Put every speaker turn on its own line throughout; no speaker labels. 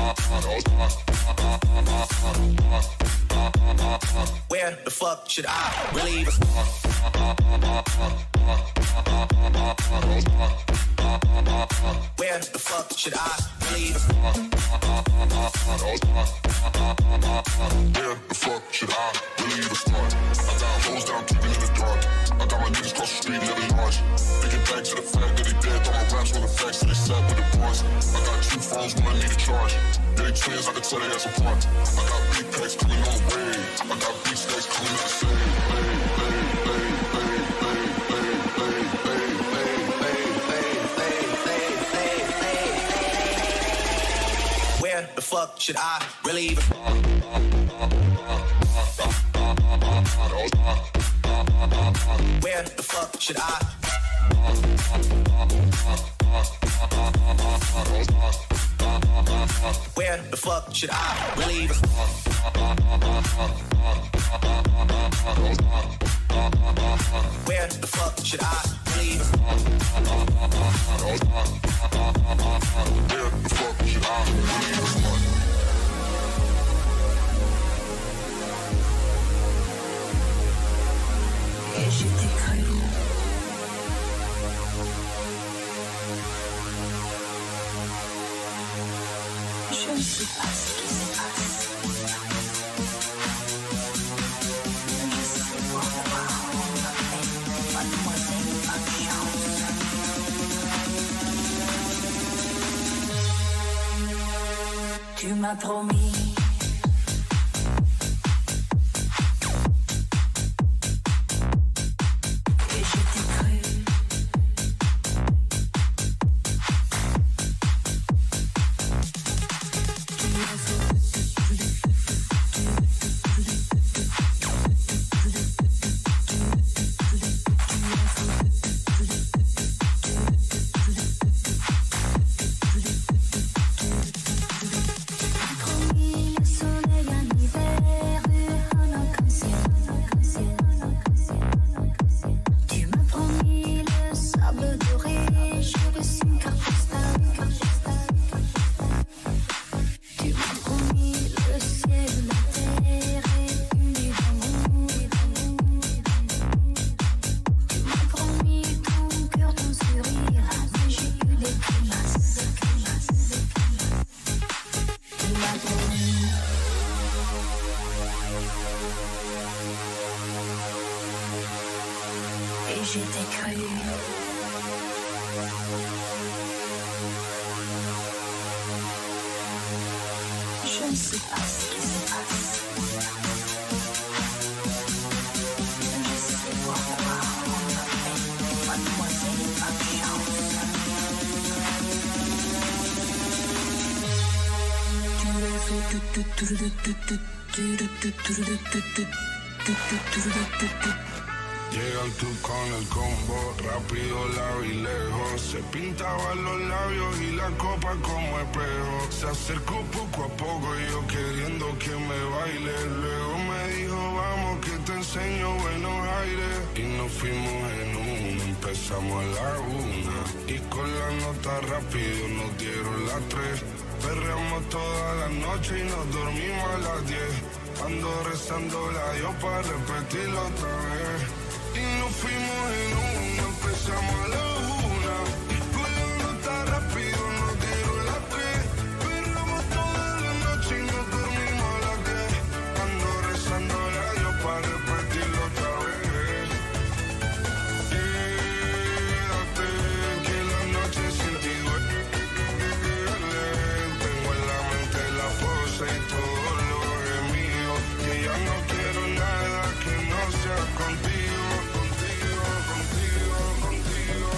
Where the fuck should I really? Where the fuck should I leave? Where the fuck should I leave a start? I got hoes down keeping in the dark. I got my niggas across the street living large. Thinking back to the fact that he dead. Throw my raps on the facts that they sat with the boys. I got two phones when I need a charge. They twins, I can tell they that's apart. I got big packs coming on the way. I got big stacks coming out the same. Where the fuck should I really even? Where the fuck should I? Where the fuck should I really even? Where the fuck should I leave? Where the fuck should I leave?
Et j'étais cru. Je ne sais pas ce qui se passe. Je sais pourquoi on m'appelle Mademoiselle Malchance. Tu m'as promis. J'étais cru. Je ne sais pas ce qui se passe. Je sais pourquoi on m'appelle Mademoiselle Malchance.
Llegan tú con el combo, rápido, largo y lejos. Se pintaban los labios y la copa como espejo. Se acercó poco a poco y yo queriendo que me baile. Luego me dijo, vamos que te enseño buenos aires. Y nos fuimos en una, empezamos a la 1. Y con la nota rápido nos dieron las 3. Perreamos toda la noche y nos dormimos a las 10. Ando rezando la Dios para repetirlo otra vez. Y nos fuimos en una, empezamos a la 1. Y con la nota rápido nos dieron las 3. Perreamos toda la noche y nos dormimos a las 10. Ando rezando la Dios para repetirlo otra vez. Quédate, que la noche sin ti duele. Tengo en la mente la fosa y todo lo gemido. Que ya no quiero nada que no sea contigo. Contigo, contigo, contigo.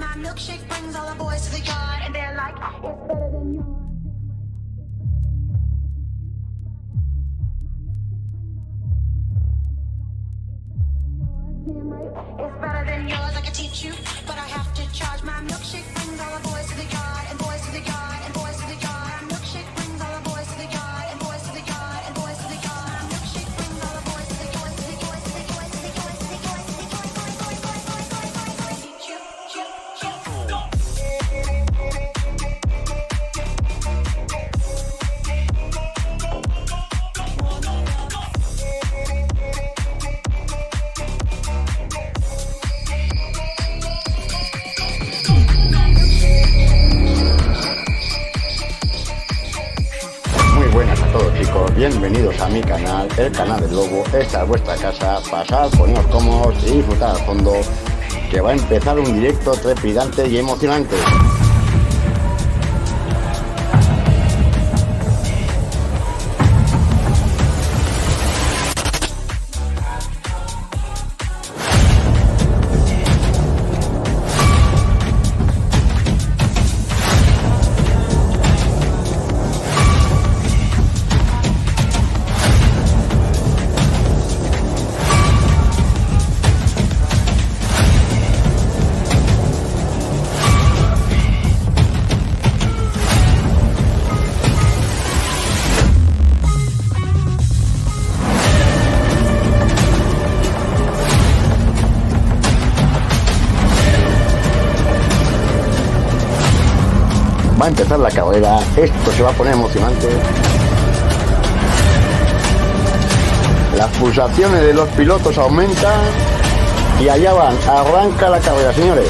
My milkshake brings all the boys to the yard, and they're like, it's better than yours. It's better than yours, I can teach you, but I have to charge. My milkshake brings all the boys to the yard, and boys to the yard, and boys to the yard. My milkshake brings all the boys to the yard, and boys to the yard, and boys to the yard. My milkshake brings all the boys to the yard, to the yard, to the yard, to the yard, to the yard, to the yard, to the
Buenas a todos chicos, bienvenidos a mi canal, el canal del Lobo. Esta es vuestra casa, pasad, poneos cómodos y disfrutad al fondo, que va a empezar un directo trepidante y emocionante. Va a empezar la carrera, esto se va a poner emocionante. Las pulsaciones de los pilotos aumentan y allá van, arranca la carrera, señores.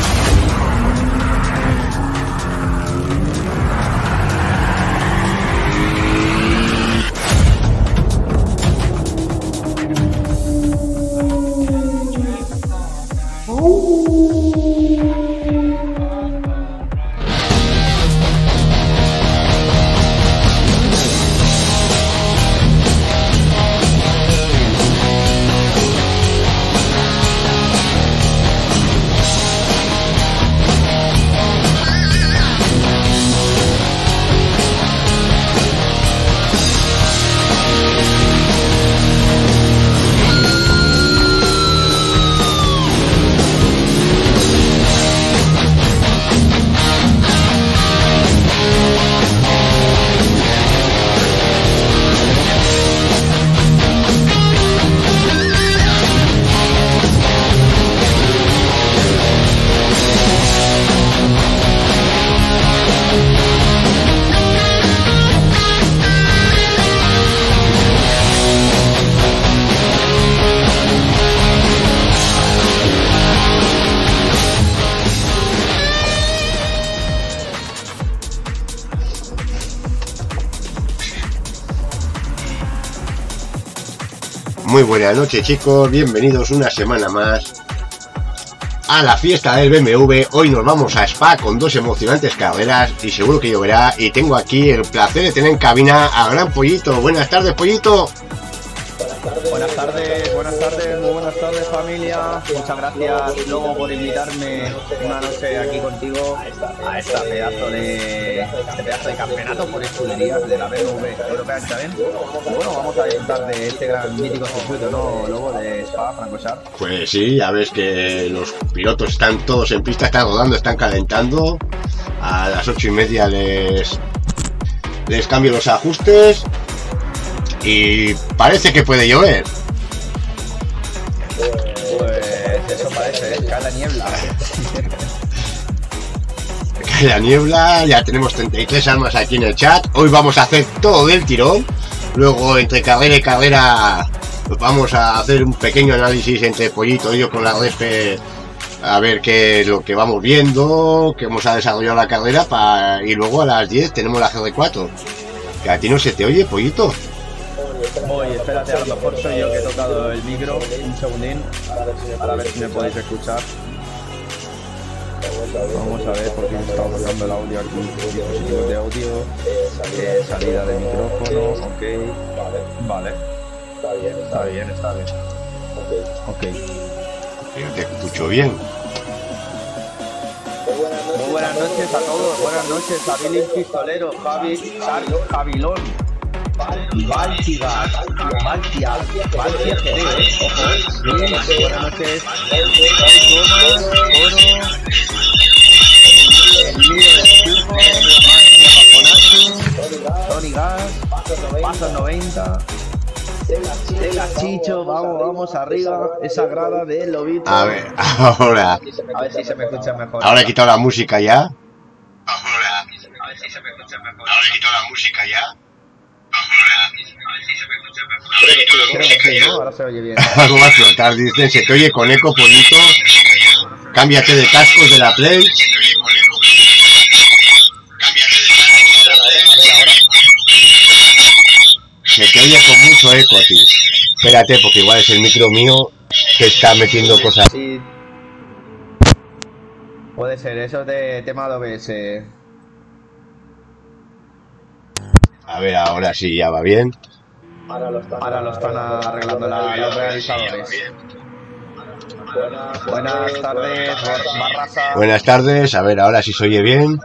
Muy buenas noches chicos, bienvenidos una semana más a la fiesta del BMW. Hoy nos vamos a Spa con dos emocionantes carreras y seguro que lloverá. Y tengo aquí el placer de tener en cabina a Gran Pollito. Buenas tardes, Pollito.
Buenas tardes, muy buenas tardes familia. Muchas gracias Lobo por invitarme una noche aquí contigo a esta pedazo de campeonato por escuderías de la BMW Europea Challenge. Bueno, vamos a disfrutar de este gran mítico circuito, ¿no, Lobo, de Spa-Francorchamps?
Pues sí, ya ves que los pilotos están todos en pista, están rodando, están calentando. A las 8:30 les cambio los ajustes. Y parece que puede llover.
Pues eso parece, cae la niebla.
Cae la niebla, ya tenemos 33 almas aquí en el chat. Hoy vamos a hacer todo del tirón. Luego entre carrera y carrera vamos a hacer un pequeño análisis entre Pollito y yo con la respe, a ver qué es lo que vamos viendo, que vamos a desarrollar la carrera y luego a las 10 tenemos la GR4. Que a ti no se te oye, Pollito.
Oye, espérate, a lo mejor soy yo que he tocado el micro. Un segundín, a ver si me podéis escuchar. Vamos a ver, porque estamos dando el audio aquí, dispositivos de audio, salida de micrófono, ok, vale, está bien. Ok.
Yo te escucho bien.
Muy buenas noches a todos, buenas noches a Billy Pistolero, Javilón, Baltia GD, ojo, buenas noches, el líder del equipo, Tony Gas, Pasos 90, Tela Chicho, vamos arriba, esa grada del lobito.
A ver, ahora.
A ver si se me escucha mejor.
Ahora he quitado la música ya.
A ver si se me escucha mejor.
Ahora he quitado la música ya.
Creo que sí, ¿no? Ahora se oye bien.
Algo va a flotar, dicen, se te oye con eco, pollito. Cámbiate de cascos de la Play. Se te oye con mucho eco a ti. Espérate, porque igual es el micro mío que está metiendo cosas.
Sí. Puede ser, eso de tema de OBS.
A ver, ahora sí, ya va bien.
Ahora lo están arreglando los realizadores. Buenas tardes, Barraza.
Buenas tardes, a ver, ahora sí se oye bien.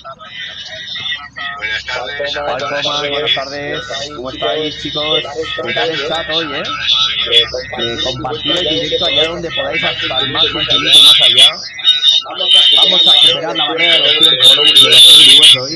Buenas tardes, ¿cómo estáis, chicos? Mirad el chat hoy, compartid el directo allá donde podáis, hasta el más infinito más allá. Vamos a superar la barrera de los 100 followers de los viewers hoy.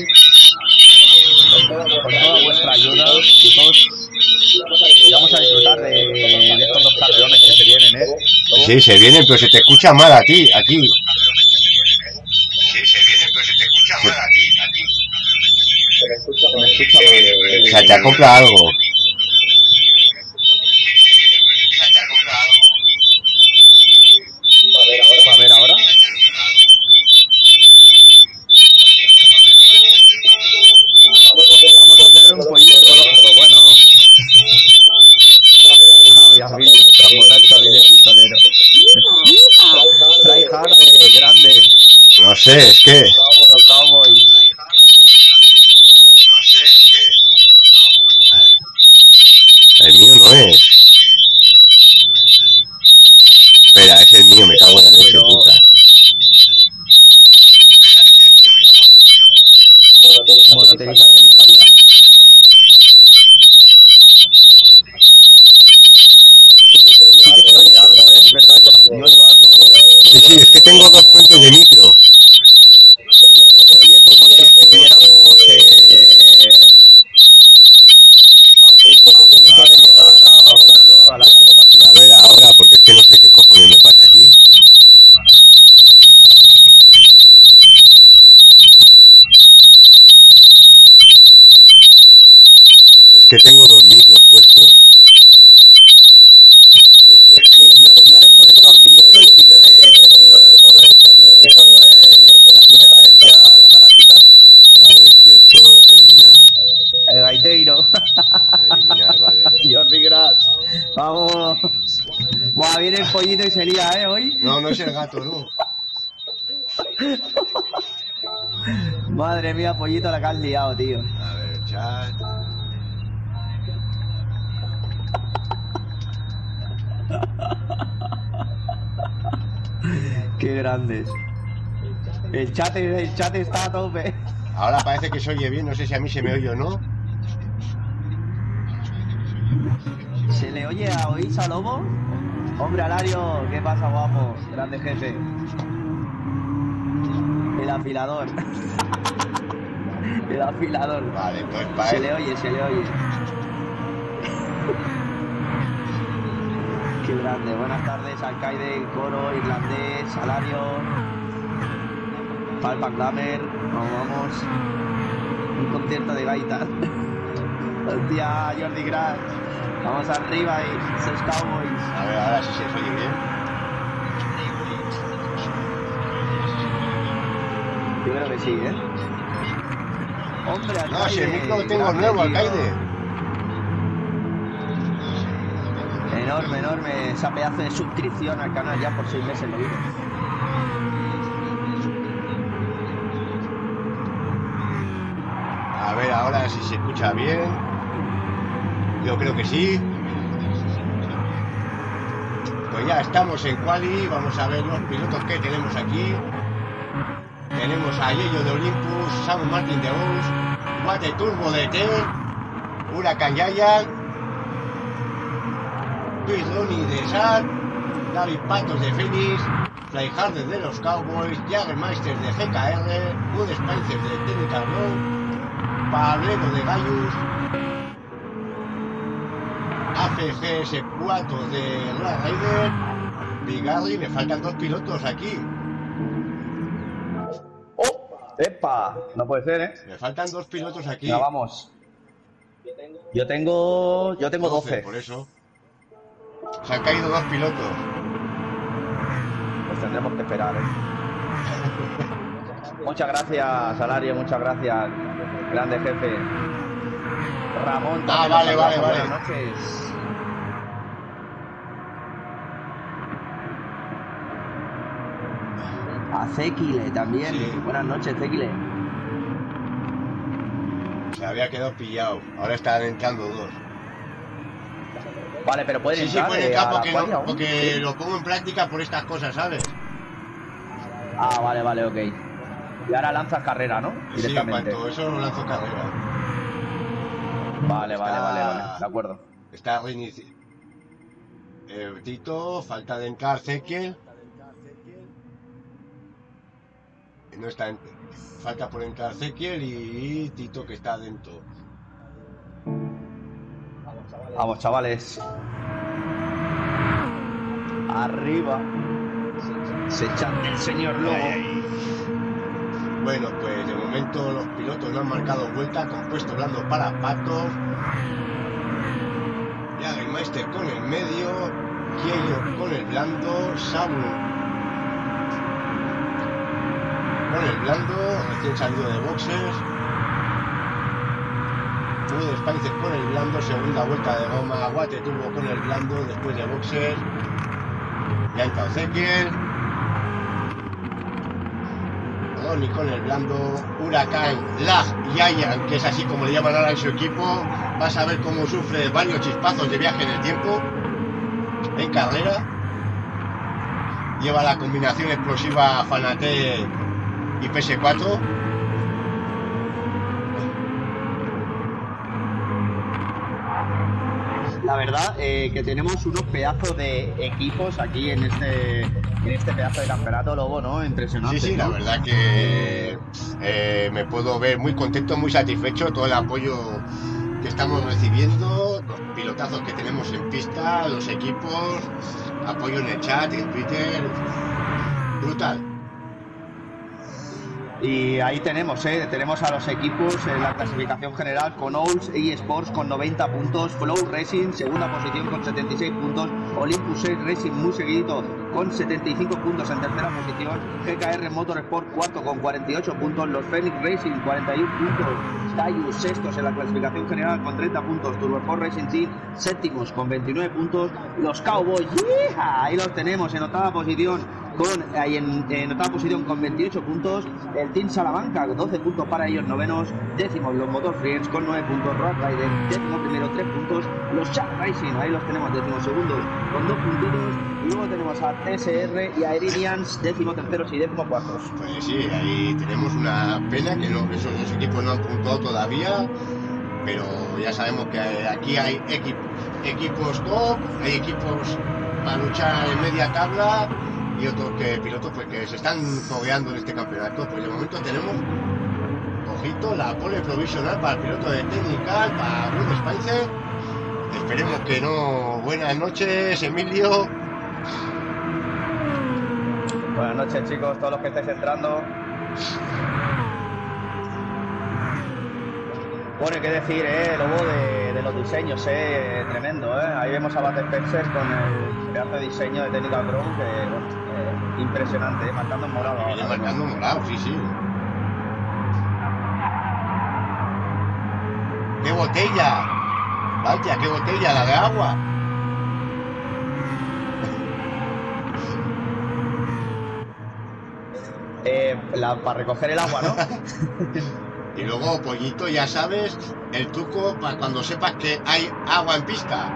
Con toda vuestra ayuda, chicos. Y vamos a disfrutar de estos dos carreones que se vienen,
Sí, se vienen, pero se te escucha mal a ti, aquí. Sí, se vienen, pero se te escucha mal a ti, aquí.
Se me escucha mal.
O sea, te acopla algo.
A ver ahora. Vamos a hacer un pollito ecológico, bueno. Pistolero. Tryhard grande.
No sé, es que...
Los Cowboys.
El mío no es. Espera, es el mío, me cago en la leche, puta.
Monetización y salida. Sí que se oye algo, es verdad, yo oigo algo.
Sí, es que tengo dos fuentes de micro.
Se oye como si estuviéramos a punto de llegar a una nueva galaxia espacial.
A ver ahora, porque es que no sé qué cojones me pasa aquí. Es que tengo dos micros puestos.
Yo he desconectado mi micro y se sigue escuchando, las interferencias galácticas.
A ver, quieto, eliminar.
El gaiteiro.
Eliminar, vale.
Jordi Gras. Vamos. Buah, viene el pollito y se lía, hoy.
No, no es el gato, no.
Madre mía, pollito, la que has liado, tío.
A ver, chat.
Qué grandes. El chat está a tope.
Ahora parece que se oye bien, no sé si a mí se me oye o no.
¿Se le oye a Oisa Lobo? Hombre, Alario, ¿qué pasa, guapo? Grande jefe. El afilador. El afilador.
Vale, pues para
Se le oye. Qué grande. Buenas tardes, Alcaide, Coro, Irlandés, Salario, Palpa Glamour. Vamos. Un concierto de gaitas. Hostia, Jordi Gras. Vamos arriba y esos Cowboys.
A ver, ahora sí se oye bien.
Yo creo que sí, Hombre, Alcaide.
No, si el micro lo tengo nuevo, Alcaide.
Enorme esa pedazo de suscripción al canal ya por 6 meses lo digo.
A ver ahora si se escucha bien. Yo creo que sí. Pues ya estamos en quali, vamos a ver los pilotos que tenemos aquí. tenemos a Yello de Olympus, Sam Martin de Ous, Guate Turbo de T, Huracán Giant, Luis Loni de SAT, David Patos de Phoenix, Fly Harder de los Cowboys, Jagermeister de GKR, Wood Spencer de Technical Road, Pabledo de Gaius, AFGS4 de Red Rider, Bigarri. Me faltan 2 pilotos aquí.
¡Oh! ¡Epa! No puede ser, ¿eh?
Me faltan 2 pilotos aquí.
Ya vamos. Yo tengo 12.
Por eso. Se han caído 2 pilotos.
Pues tendremos que esperar, ¿eh? Muchas gracias, Salario, muchas gracias. Grande jefe. Ramón también.
Vale.
Buenas noches. A Zekile también.
Sí.
Buenas noches, Zekile.
Se había quedado pillado. Ahora están entrando 2.
Vale, pero pueden
Sí,
entrar.
pueden entrar
a la
porque,
cuadra aún,
porque
¿sí?
lo pongo en práctica por estas cosas, ¿sabes?
Ah, vale, ok. Y ahora lanzas carrera, ¿no?
Sí, en
Directamente.
cuanto eso lo lanzo carrera.
Vale. De acuerdo.
Está reiniciando. Tito, falta de entrar Zekiel. No está en... Falta por entrar Zekiel y Tito que está dentro.
Vamos, chavales. Arriba. Se echa el señor Lobo.
Bueno, pues de momento los pilotos no han marcado vuelta, compuesto blando para Patos. Jagermeister con el medio, Kiello con el blando, Sabu con el blando, recién salido de boxes. Wood Spencer con el blando, segunda vuelta de goma, Guate Turbo con el blando después de boxes. Ya ha entrado Zekiel. Ronnie con el blando, Huracán, Lag y Ayan, que es así como le llaman ahora en su equipo. Vas a ver cómo sufre varios chispazos de viaje en el tiempo en carrera. Lleva la combinación explosiva Fanatec y PS4.
La verdad que tenemos unos pedazos de equipos aquí en este pedazo de campeonato, Lobo, ¿no? Impresionante.
Sí,
¿no?
la verdad que me puedo ver muy contento, muy satisfecho, todo el apoyo que estamos recibiendo, los pilotazos que tenemos en pista, los equipos, apoyo en el chat, en Twitter, brutal.
Y ahí tenemos a los equipos en la clasificación general con Owls eSports con 90 puntos, Flow Racing segunda posición con 76 puntos, Olympus 6 Racing muy seguidito con 75 puntos en tercera posición, GKR Motorsport cuarto con 48 puntos, los Phoenix Racing 41 puntos, Gaius sextos en la clasificación general con 30 puntos, Turbosport Racing Team séptimos con 29 puntos, los Cowboys, ¡yeah! Ahí los tenemos en octava posición en octava posición con 28 puntos, el Team Salamanca 12 puntos para ellos, novenos, décimos los Motor Friends con 9 puntos, Road Rider décimo primero 3 puntos, los Chat Racing ahí los tenemos décimos segundos con 2 puntitos, y luego tenemos a TSR y a Iridians décimo terceros y décimo cuartos.
Pues sí, ahí tenemos una pena que esos dos equipos no han puntuado todavía, pero ya sabemos que aquí hay equipos top, hay equipos para luchar en media tabla y otros pilotos pues que se están fogueando en este campeonato. Pues de momento tenemos, ojito, la pole provisional para el piloto de Technical, para Wood Spencer. Esperemos que no. Buenas noches, Emilio.
Buenas noches, chicos, todos los que estáis entrando. Bueno, hay que decir, Lobo, de los diseños, tremendo, Ahí vemos a Bate Spencer con el pedazo de diseño de Technical Ground, que, bueno, impresionante, marcando en morado.
Viene marcando en morado, sí. ¡Qué botella! ¡Vaya, qué botella! ¡La de agua!
Para recoger el agua, ¿no?
Y luego, pollito, ya sabes, el truco para cuando sepas que hay agua en pista.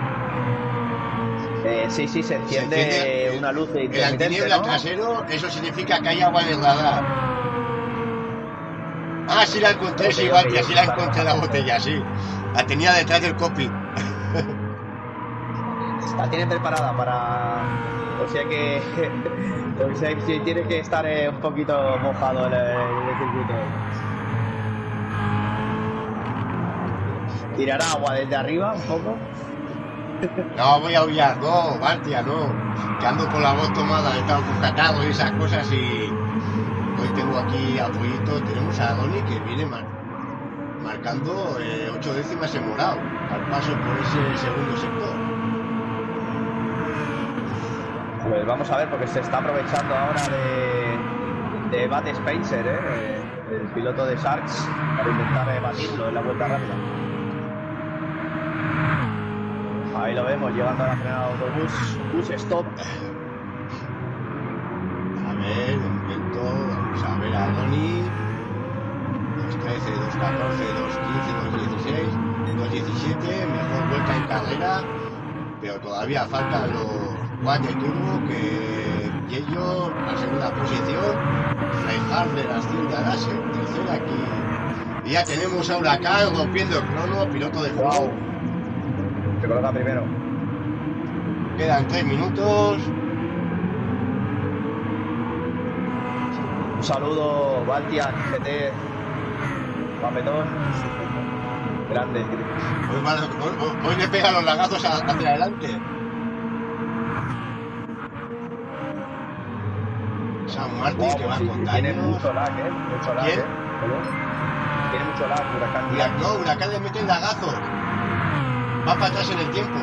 Sí, se enciende una luz de
el antiniebla, ¿no? Trasero, eso significa que hay agua en el radar. Ah, sí la encontré, sí, igual que así la encontré la botella, sí. La tenía detrás del copy.
La tiene preparada para... O sea que... O sea que tiene que estar un poquito mojado el circuito. ¿Tirar agua desde arriba un poco?
No, voy a aullar, no, Bartia, no. Que ando con la voz tomada, he estado con catarro y esas cosas y... Hoy tengo aquí a Pollito, tenemos a Doni que viene marcando 8 décimas en morado, al paso por ese segundo sector.
Pues vamos a ver, porque se está aprovechando ahora de Bud Spencer, el piloto de Sharks, para intentar batirlo en la vuelta rápida. Ahí lo vemos, llegando a la frenada de autobús, bus stop.
A ver, de momento, vamos a ver a Doni. 2.13, 2.14, 2.15, 2.16, 2.17, mejor vuelta en carrera, pero todavía faltan los Guate Turbo, que Yello, la segunda posición, Reinhardt de las 100 de Arase, tercera aquí. Y ya tenemos a Huracán rompiendo el crono, piloto de juego.
Se coloca primero.
Quedan 3 minutos.
Un saludo, Baltian, GT, guapetón. Grande.
Hoy le pegan los lagazos hacia adelante. San Martín, que va con
Tiene
daños.
mucho lag, mucho lag.
¿Quién?
Tiene mucho lag, Huracán.
No, Huracán le mete el lagazo. Va para atrás en el tiempo.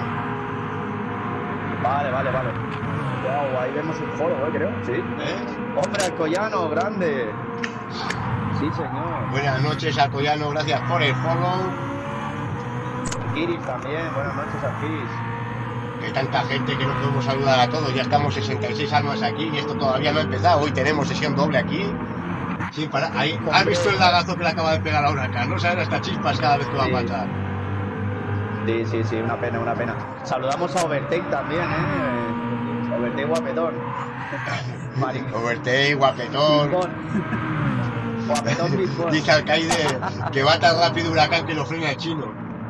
Vale. Wow, ahí vemos un foro, creo. Sí. Hombre, Alcoyano, grande. Sí, señor.
Buenas noches, Alcoyano, gracias por el follow.
Iris también, buenas noches, Alquis.
Hay tanta gente que no podemos saludar a todos. Ya estamos 66 almas aquí y esto todavía no ha empezado. Hoy tenemos sesión doble aquí. Sí, ahí. ¿Has visto el lagazo que le acaba de pegar a Huracán? No saben hasta chispas cada vez que va a pasar.
Sí, una pena. Saludamos a Overtake también, Overtake guapetón.
Overtake, guapetón.
Guapetón Bitcoin.
Dice Alcaide que va tan rápido Huracán que lo frena el chino.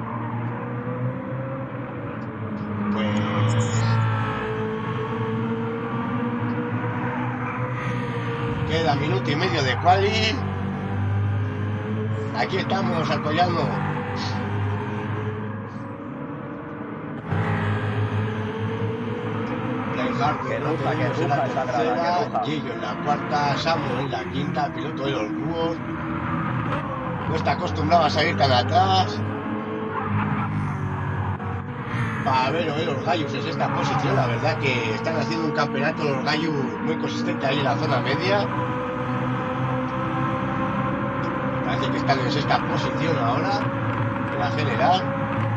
Pues... Queda minuto y medio de quali. Aquí estamos, Alcoyano.
Que ruja esa grada,
Gillo en la cuarta, Samu en la quinta, piloto de los búhos. No está acostumbrado a salir tan atrás. Para ver los gallos en esta posición, la verdad que están haciendo un campeonato los gallos muy consistente ahí en la zona media. Parece que están en sexta posición ahora, en la general.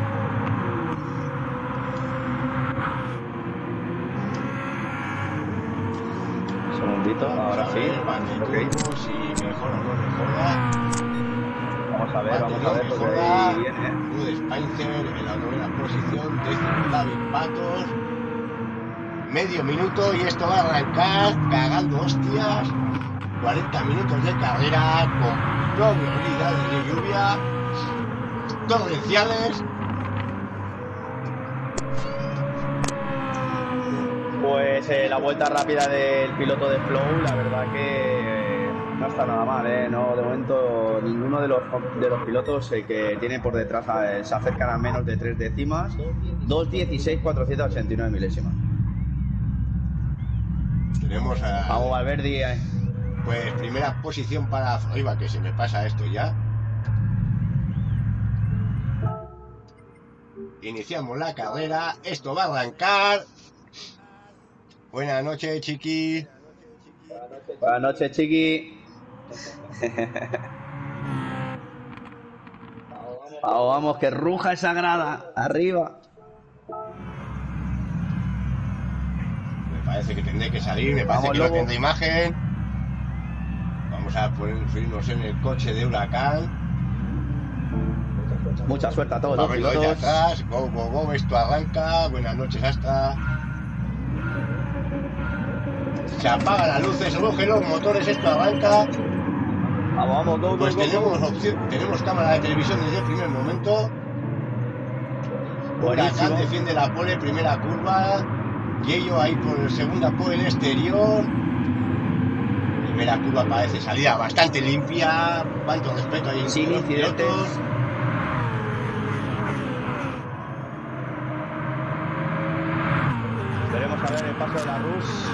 Ahora sí,
okay. Si mejora o no mejora.
Vamos a ver porque ahí viene.
Bud Spencer en la novena posición, décimo David Patos. Medio minuto y esto va a arrancar cagando hostias. 40 minutos de carrera con probabilidades de lluvia torrenciales.
Pues la vuelta rápida del piloto de Flow, la verdad que no está nada mal, No, de momento ninguno de los pilotos que tiene por detrás se acercan a menos de 3 décimas. 2.16.489 milésimas.
Tenemos a...
Vamos, Valverdi.
Pues primera posición para... Oiga, que se me pasa esto ya. Iniciamos la carrera. Esto va a arrancar. Buenas noches, Chiqui.
Buenas noches, Chiqui. Vamos, que ruja esa grada. Arriba.
Me parece que tendré que salir. Me parece que no tendré imagen. Vamos a subirnos en el coche de Huracán.
Mucha suerte a todos los
pilotos. De atrás. Go. Esto arranca. Buenas noches, hasta... Se apagan las luces, rugen los motores, esto arranca.
Vamos, go,
Pues
go, go,
tenemos
go.
tenemos cámara de televisión desde el primer momento.
Buenísimo.
Huracán defiende la pole, primera curva. Yello ahí por segunda pole, el exterior. Primera curva parece salida bastante limpia. Cuánto respeto ahí
Sin
entre los
incidentes.
pilotos.
Veremos a ver el paso de la Rus.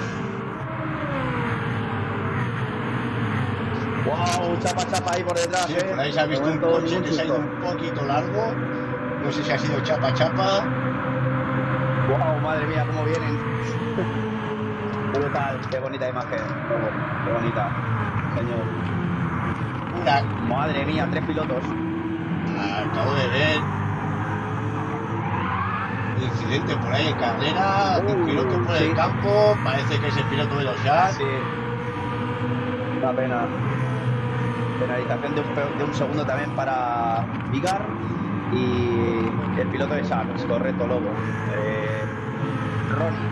Wow, chapa ahí por detrás,
Sí, por ahí se ha visto un
Momento,
coche
ningún
que se ha ido
susto.
un poquito largo. No sé si ha sido chapa.
Wow, madre mía, cómo vienen. Brutal, qué bonita imagen. Qué bonita, señor. Madre mía, 3 pilotos.
Acabo de ver incidente por ahí en carrera, un piloto por
sí.
el campo, parece que es el piloto de los Sharks.
Sí. Una pena. Penalización de un segundo también para Vigar y el piloto de Sharks, correcto, Lobo. Ronnie.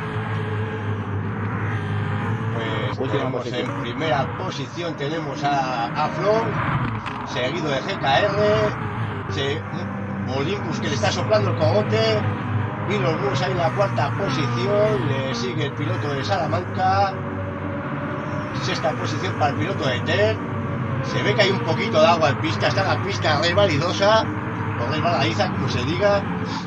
Pues
Última
tenemos
posición.
en primera posición tenemos a Flor, seguido de GKR, Olympus que le está soplando el cogote, y los Bulls ahí en la cuarta posición, le sigue el piloto de Salamanca, sexta posición para el piloto de TER. Se ve que hay un poquito de agua en pista, está la pista resbalidosa, o resbaladiza como se diga.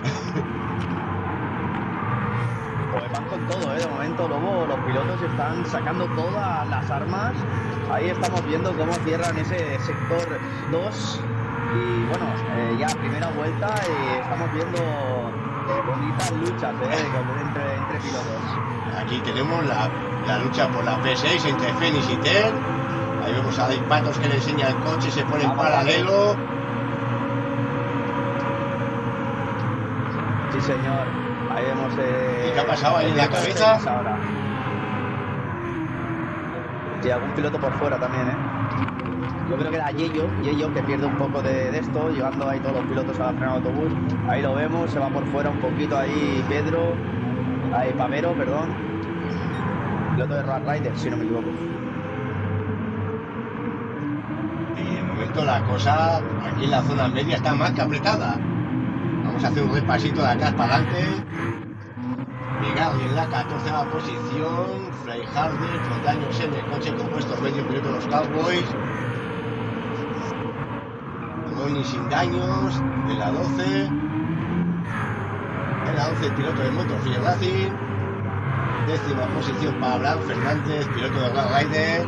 Pues van con todo, de momento, Lobo, los pilotos están sacando todas las armas. Ahí estamos viendo cómo cierran ese sector 2. Y bueno, ya primera vuelta y estamos viendo bonitas luchas entre pilotos.
Aquí tenemos la lucha por la P6 entre Fenix y TER. Ahí vemos a Dave Patos que le enseña el coche, se pone en paralelo.
Sí, señor. Ahí vemos...
¿Y qué ha pasado ahí en la cabeza?
Ahora. Y algún piloto por fuera también, ¿eh? Yo creo que era Yello que pierde un poco de esto, llevando ahí todos los pilotos a la frenada de autobús. Ahí lo vemos, se va por fuera un poquito ahí Pedro, ahí Pavero, perdón. Piloto de Road Rider, si no me equivoco.
Y de momento la cosa aquí en la zona media está más que apretada. Vamos a hacer un repasito de atrás para adelante. Vigarri en la 14ª posición, Frey Harder con daños en el coche compuesto medio piloto de los Cowboys. Ronnie sin daños en la 12. En la 11 el piloto de Motorfield Racing. 10ª posición para Abraham Fernández, piloto de Road Rider.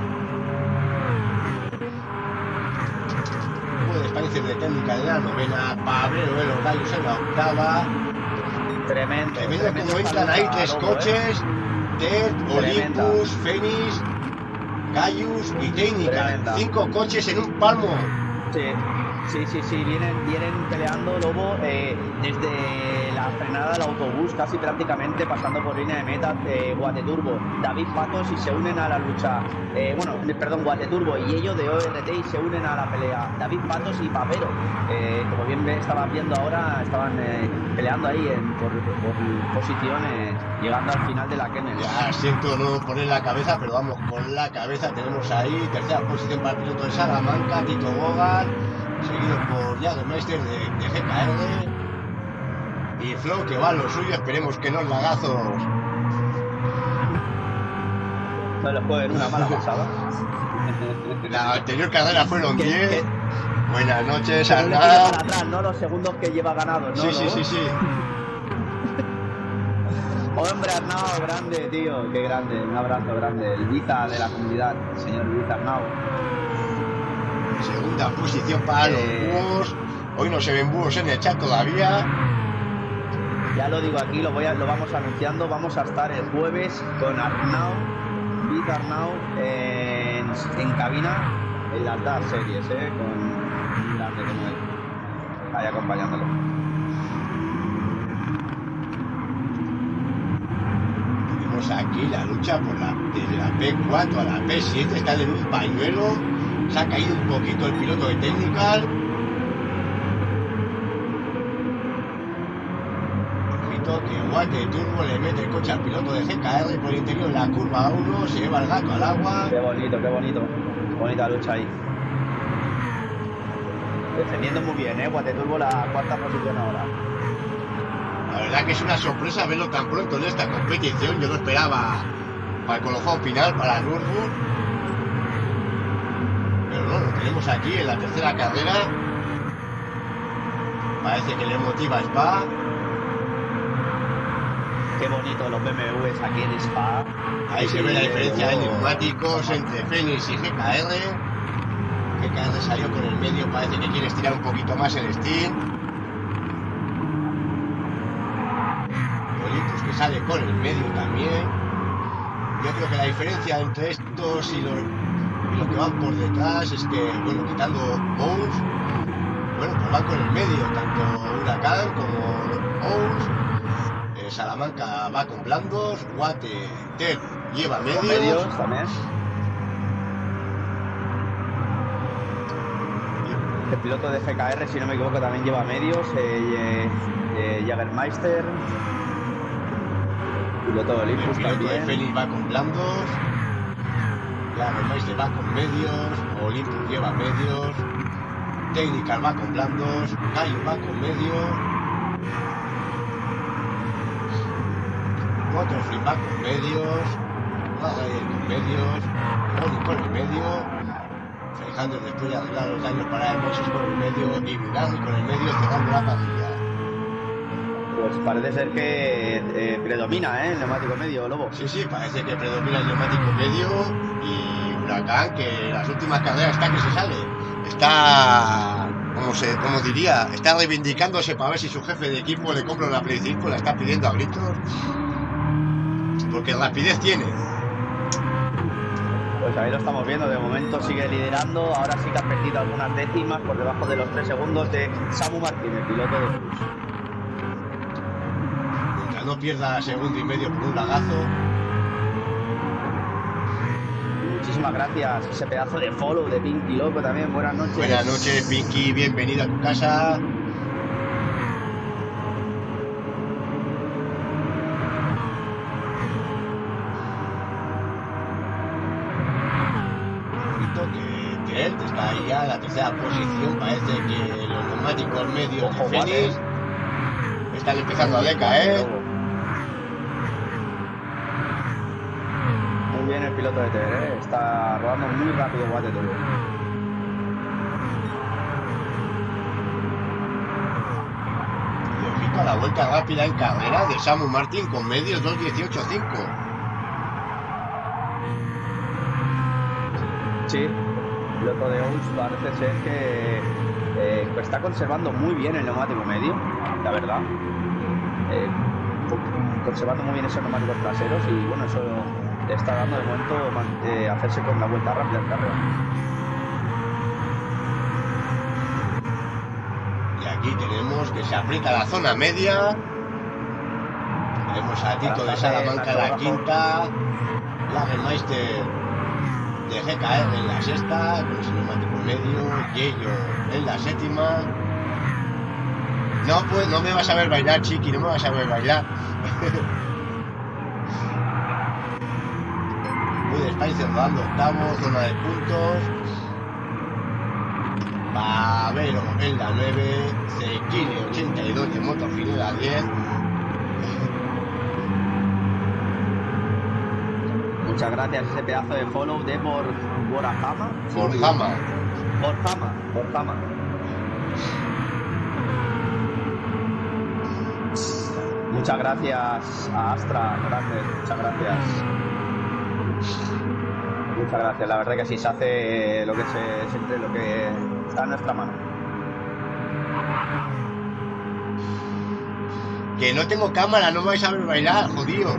De Spencer de técnica de la 9ª, Pabrero de los Gallos en la 8ª.
Tremendo
Como entran ahí 3 coches, TER, Olympus, Fenix, Gaius y Técnica.
Tremenda.
5 coches en un palmo.
Sí, vienen peleando, Lobo, desde la frenada del autobús, casi prácticamente pasando por línea de meta, Guateturbo, David Patos y se unen a la lucha, Guateturbo y ellos de ORT y se unen a la pelea, David Patos y Pavero, como bien estaban viendo ahora, estaban peleando ahí por posiciones, llegando al final de la Kennedy.
Ya siento no poner la cabeza, pero vamos con la cabeza. Tenemos ahí 3ª posición para el piloto de Salamanca, Tito Bogar, seguido por Jagermeister de GKR y Flow que va a lo suyo. Esperemos que los lagazos
No les jueguen una mala pasada.
la anterior carrera fueron 10.
¿Qué?
Buenas noches,
Se le
Arnau.
para atrás, ¿no? Los segundos que lleva ganados, ¿no?
Sí.
Hombre, Arnau, grande, tío, qué grande, un abrazo grande, el Vita de la comunidad, señor Vita Arnau.
Segunda posición para los búhos. Hoy no se ven búhos en el chat todavía.
Ya lo digo aquí, lo vamos anunciando, vamos a estar el jueves con Arnau, Vita Arnau, en cabina, en las Dark Series, con un grande como él, ahí acompañándolo.
Tenemos aquí la lucha por desde la P4 a la P7, están en un pañuelo. Se ha caído un poquito el piloto de Technical. Ojito que Guateturbo le mete el coche al piloto de GKR por el interior en la curva 1, se lleva el gato al agua.
Qué bonito, bonita lucha ahí. Defendiendo muy bien, Guateturbo la cuarta posición ahora.
La verdad que es una sorpresa verlo tan pronto en esta competición. Yo lo esperaba para el colofón final, para Nürburgring. Pero no, lo tenemos aquí en la tercera carrera. Parece que le motiva a Spa.
Qué bonito los BMWs aquí en Spa.
Ahí se ve la diferencia de neumáticos entre Fenix y GKR. GKR salió con el medio, parece que quiere estirar un poquito más el Steam. Olympus que sale con el medio también. Yo creo que la diferencia entre estos y los que van por detrás es que, bueno, quitando Bones, bueno, pues van con el medio, tanto Huracán como Bones. Salamanca va con blandos, Guate Ted lleva medios
también. El piloto de GKR, si no me equivoco, también lleva medios. Jägermeister. Piloto de Olympus
el piloto
también.
de Fenix va con blandos, Jägermeister va con medios, Olympus lleva medios, Technical va con blandos, Cayo va con medios. Motorfree va con medios, Magallanes con medios, Moni con el medio, Alejandro después de arreglar los daños para el Moxes con el medio y Vidal con el medio cerrando la parrilla.
Pues parece ser que predomina el neumático medio, Lobo.
Sí, parece que predomina el neumático medio y Huracán, que en las últimas carreras está que se sale. Está, como diría, está reivindicándose para ver si su jefe de equipo le compra una Play 5, la está pidiendo a gritos. Porque rapidez tiene.
Pues ahí lo estamos viendo, de momento sigue liderando, ahora sí que ha perdido algunas décimas por debajo de los 3 segundos de Samu Martín, el piloto de Cruz.
Mientras no pierda segundo y medio por un lagazo.
Muchísimas gracias, ese pedazo de follow de Pinky Loco también, buenas noches.
Buenas noches, Pinky, bienvenido a tu casa. Está ahí ya en la tercera posición, parece que los neumáticos medios de Fenix están empezando a decaer.
Muy bien el piloto de TR, está rodando muy rápido Guateturbo.
Y ojito a la vuelta rápida en carrera de Samu Martín con medios 2.18.5.
Sí. El piloto de Ous parece ser que está conservando muy bien el neumático medio, la verdad. Conservando muy bien esos neumáticos traseros y bueno, eso le está dando de momento hacerse con la vuelta rápida en carrera.
Y aquí tenemos que se aprieta la zona media. Tenemos a Tito de Salamanca en la quinta, Jägermeister de GKR en la sexta, con su neumático medio, Yello en la séptima. No, pues no me vas a ver bailar, Chiqui, no me vas a ver bailar. Muy Spicer rodando octavo, zona de puntos. Bavero en la 9, Zekine 82 de Motorfree en la 10.
Muchas gracias, ese pedazo de follow de Borjama. Borjama. Muchas gracias a Astra, muchas gracias. Muchas gracias, la verdad que sí se hace lo que siempre lo que está en nuestra mano.
Que no tengo cámara, no me vais a ver bailar, jodido.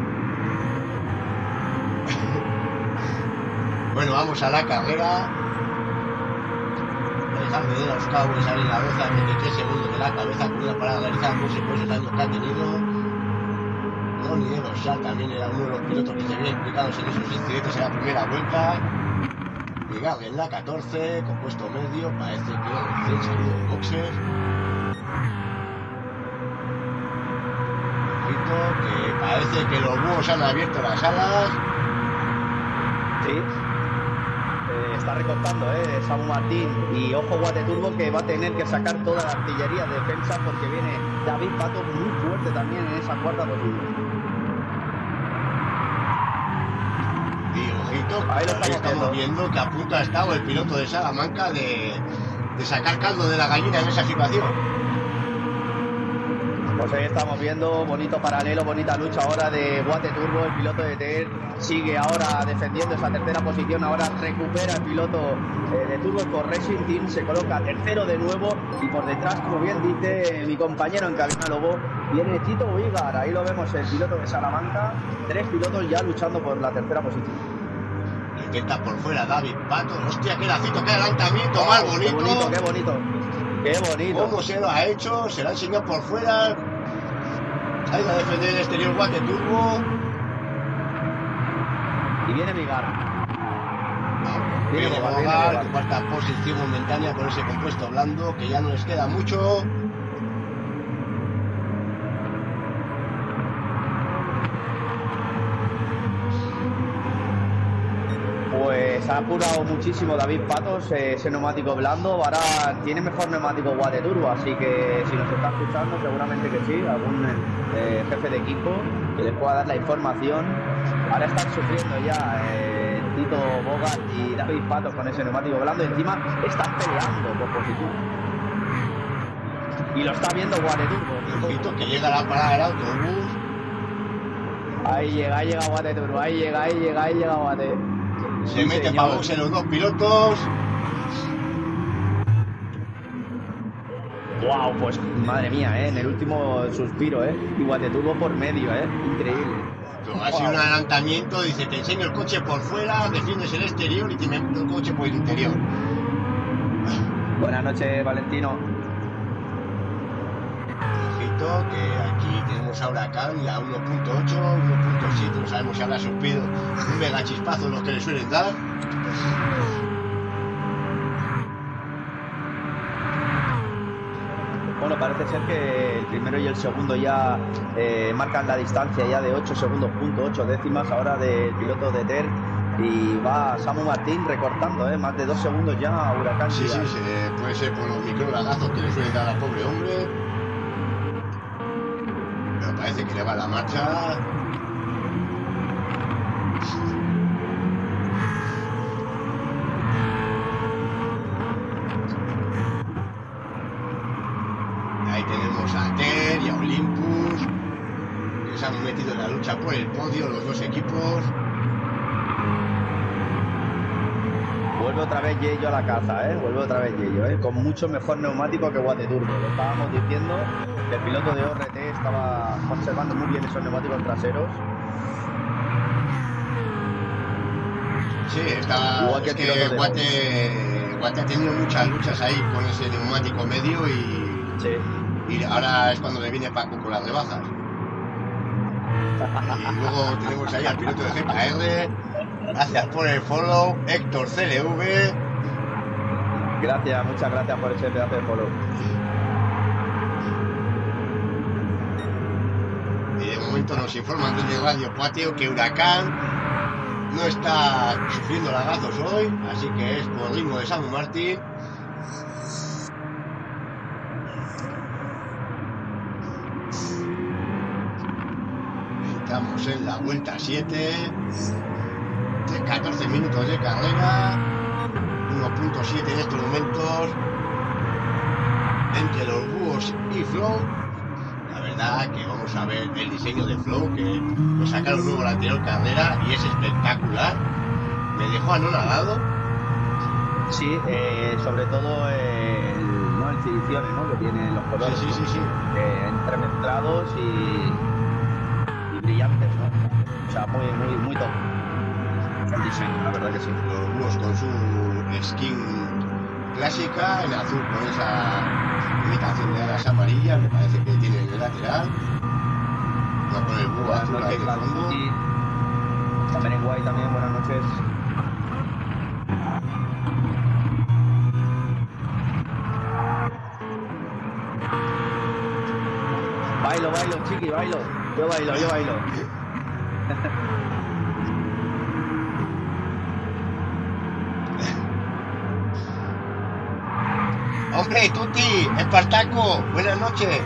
Bueno, vamos a la carrera. Alejandro de los Cowboys sale en la bolsa a 23 segundos de la cabeza con una parada realizada por esos años que ha tenido. Ronnie de los Shah también era uno de los pilotos que se habían implicados en esos incidentes en la primera vuelta. Miguel en la 14, compuesto medio, parece que recién salido de boxes. Ojito, que parece que los búhos han abierto las alas.
Sí. está recortando, Samu Martín. Y ojo Guate Turbo, que va a tener que sacar toda la artillería de defensa porque viene David Pato muy fuerte también en esa cuarta posición.
Y ojito,
Ahí lo
estamos viendo que a punto ha estado el piloto de Salamanca de sacar caldo de la gallina en esa situación.
Pues ahí estamos viendo, bonito paralelo, bonita lucha ahora de Guate Turbo, el piloto de TER sigue ahora defendiendo esa tercera posición, ahora recupera el piloto de Turbo Sport Racing Team, se coloca tercero de nuevo y por detrás, como bien dice mi compañero en cabina Lobo, viene Tito Uigar, ahí lo vemos, el piloto de Salamanca, 3 pilotos ya luchando por la tercera posición.
Intenta por fuera David Pato, hostia, qué lacito, qué adelantamiento más bonito.
Qué bonito, qué bonito. Qué bonito.
¿Cómo se lo ha hecho? Se lo ha enseñado por fuera. Ahí va a defender el exterior Guate Turbo.
Y viene Vigar.
Viene Bogar, cuarta posición momentánea con ese compuesto blando, que ya no les queda mucho.
Pues ha apurado muchísimo David Patos ese neumático blando. Ahora tiene mejor neumático Guate Turbo, así que si nos está escuchando, seguramente que sí, algún jefe de equipo que les pueda dar la información. Ahora están sufriendo ya Tito Bogar y David Patos con ese neumático blando. Y encima están peleando por posición. Y lo está viendo Guate Turbo.
Ojito que llega a la parada del autobús.
Ahí llega Guate Turbo, ahí llega Guate.
Se meten para boxe los dos pilotos.
Wow, pues madre mía, en el último suspiro, y Guate Turbo por medio, increíble.
Pero ha sido un adelantamiento, dice, te enseño el coche por fuera, defiendes el exterior y te meto el coche por el interior.
Buenas noches, Valentino.
Ojito, que aquí tenemos a Huracán, la 1.8, 1.7, no sabemos si habrá sufrido un mega chispazo los que le suelen dar.
Bueno, parece ser que el primero y el segundo ya marcan la distancia ya de 8 segundos, .8 décimas ahora del piloto de TER. Y va Samu Martín recortando, más de 2 segundos ya a Huracán.
Sí, puede ser por los microlagazos que le suelen dar al pobre hombre. Pero parece que le va la marcha. Ahí tenemos a TER y a Olympus, que se han metido en la lucha por el podio los dos equipos.
Vuelve otra vez Yello a la caza, vuelve otra vez Yello, con mucho mejor neumático que Guate Turbo. Lo estábamos diciendo, que el piloto de ORT estaba conservando muy bien esos neumáticos traseros.
Sí, está, es que Guate ha tenido muchas luchas ahí con ese neumático medio y ahora es cuando le viene Paco con las rebajas. Y luego tenemos ahí al piloto de GPR. Gracias por el follow, Héctor CLV.
Gracias, muchas gracias por ese pedazo de follow.
Y de momento nos informan desde Radio Patio que Huracán no está sufriendo lagazos hoy, así que es por ritmo de Samu Martín. Estamos en la vuelta 7. De 14 minutos de carrera, 1.7 en estos momentos entre los búhos y Flow. La verdad que vamos a ver el diseño de Flow, que lo sacaron nuevo la anterior carrera y es espectacular. Me dejó anonadado.
Sí, sobre todo el siliciones, que tienen los colores,
sí.
entremezclados y brillantes, o sea, muy top. El diseño, la verdad que sí.
Los búhos con su skin clásica, en azul con esa imitación de alas amarillas, me parece que tiene en el lateral. No con el búho azul ahí de fondo.
También en guay también, buenas noches. Bailo, chiqui, bailo. Yo bailo.
Hombre, Tuti, Espartaco, buenas noches.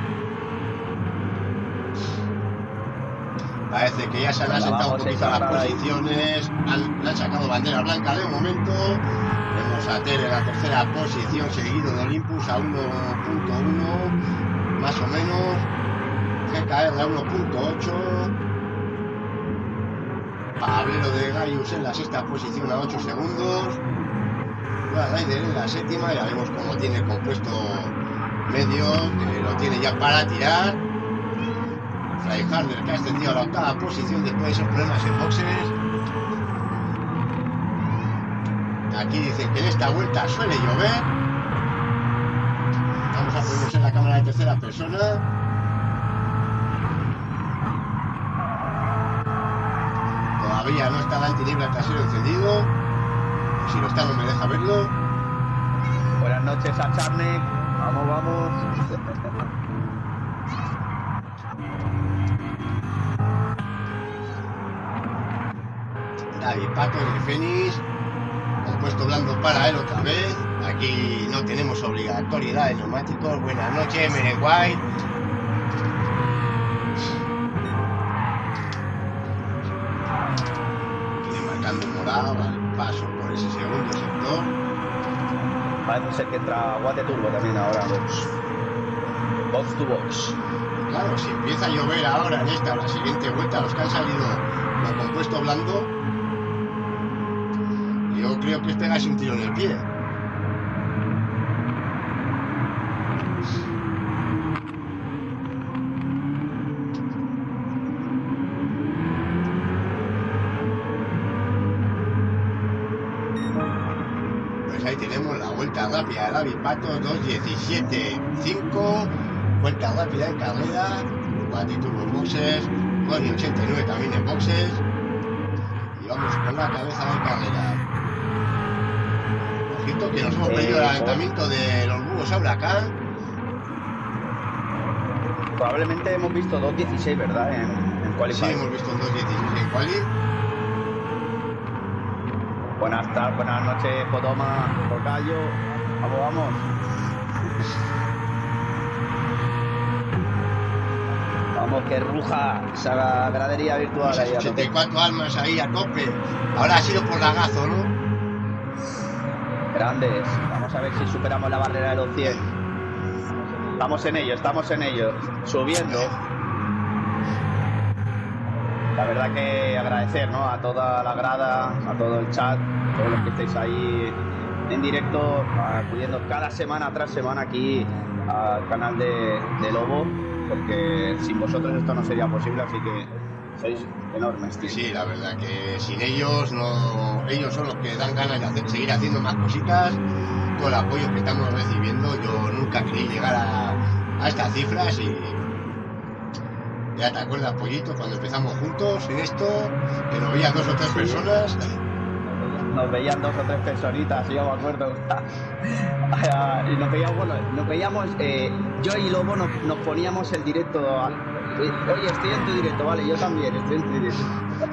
Parece que ya se han asentado un poquito las posiciones, han sacado bandera blanca de momento. Vemos a Tere en la tercera posición, seguido de Olympus a 1.1, más o menos. GKR a 1.8. Pablero de Gaius en la sexta posición a 8 segundos. Rider en la séptima, ya vemos cómo tiene el compuesto medio, que lo tiene ya para tirar. Flyharder que ha ascendido a la octava posición después de esos problemas en boxes. Aquí dicen que en esta vuelta suele llover. Vamos a ponernos en la cámara de tercera persona. Todavía no está la antiniebla trasero encendido. Si lo está no me deja verlo.
Buenas noches a Charnek. Vamos, vamos.
David Pato en el Fénix. Compuesto blando para él otra vez. Aquí no tenemos obligatoriedad de neumáticos. Buenas noches, Meren White. Viene marcando morado al paso por ese segundo sector.
Parece ser que entra Guate Turbo también ahora. Box to box.
Claro, si empieza a llover ahora en esta o la siguiente vuelta, los que han salido con compuesto blando, yo creo que es pegarse un tiro en el pie. Pues ahí tenemos la vuelta rápida de David Pato, 2.17.5. Vuelta rápida en carrera, Guati Turbo boxes, Ronnie 89 también en boxes. Y vamos con la cabeza de carrera. Ojito que nos hemos perdido el adelantamiento de los búhos a Huracán.
Probablemente hemos visto 2.16, ¿verdad? En Qualify.
Sí, hemos visto 2.16 en Quali.
Buenas tardes, buenas noches, Potoma, Tocayo. Vamos, vamos. Vamos, que ruja esa gradería virtual.
Ahí 84 almas ahí a tope. Ahora ha sido por lagazo, ¿no?
Grandes. Vamos a ver si superamos la barrera de los 100. Estamos en ello. Subiendo. La verdad que agradecer, ¿no? A toda la grada, a todo el chat, a todos los que estáis ahí en directo, acudiendo cada semana tras semana aquí al canal de Lobo, porque sin vosotros esto no sería posible, así que sois enormes, tío.
Sí, la verdad que sin ellos no, ellos son los que dan ganas de seguir haciendo más cositas. Todo el apoyo que estamos recibiendo, yo nunca quería llegar a estas cifras y ya te acuerdas, Pollito, cuando empezamos juntos en esto, que nos veían 2 o 3 personas.
Nos veían 2 o 3 personitas, yo me acuerdo. Y nos veíamos, yo y Lobo nos poníamos el directo. Oye, estoy en tu directo, vale, yo también estoy en tu directo.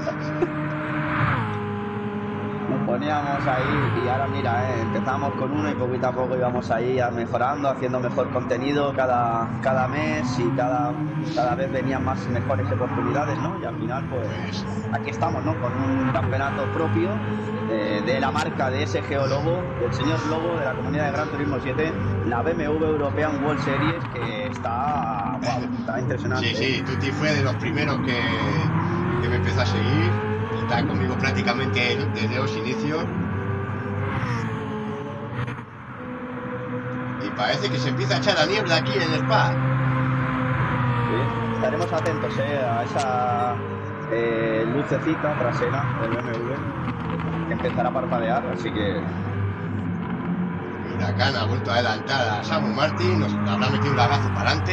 Nos poníamos ahí y ahora mira, empezamos con uno y poquito a poco íbamos ahí mejorando, haciendo mejor contenido cada mes y cada vez venían más mejores oportunidades, ¿no? Y al final pues aquí estamos, ¿no? Con un campeonato propio de la marca de SGO Lobo, del señor Lobo, de la comunidad de Gran Turismo 7, la BMW European World Series, que está impresionante.
Sí, Tuti fue de los primeros que me empezó a seguir. Está conmigo prácticamente desde los inicios. Y parece que se empieza a echar la niebla aquí en el Spa.
Sí, estaremos atentos a esa lucecita trasera del BMW que empezará a parpadear, así que...
Huracán ha vuelto a adelantar a Samu Martin, nos habrá metido un lagazo para adelante.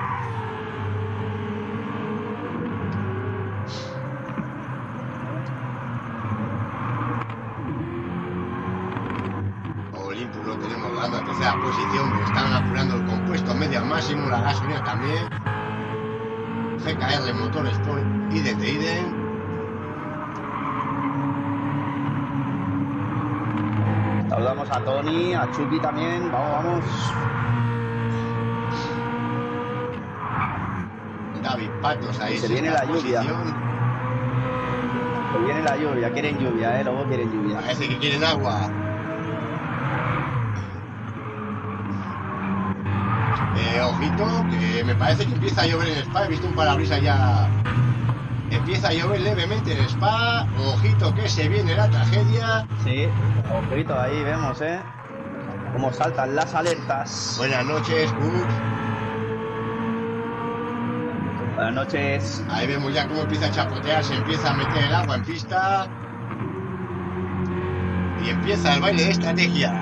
Olympus lo tenemos ganando a tercera posición, pero están apurando el compuesto medio al máximo, la gasolina también. GKR Motorsport idem de idem.
Saludamos a Tony, a Chucky también. Vamos.
David Patos ahí.
Se viene la lluvia. Se viene la lluvia. Quieren lluvia, luego quieren lluvia.
Parece que quieren agua. Ojito, que me parece que empieza a llover en Spa. He visto un parabrisas ya. Empieza a llover levemente en Spa. Ojito que se viene la tragedia.
Sí, ojito, ahí vemos, cómo saltan las alertas.
Buenas noches, Gus.
Buenas noches.
Ahí vemos ya cómo empieza a chapotear. Se empieza a meter el agua en pista. Y empieza el baile de estrategia.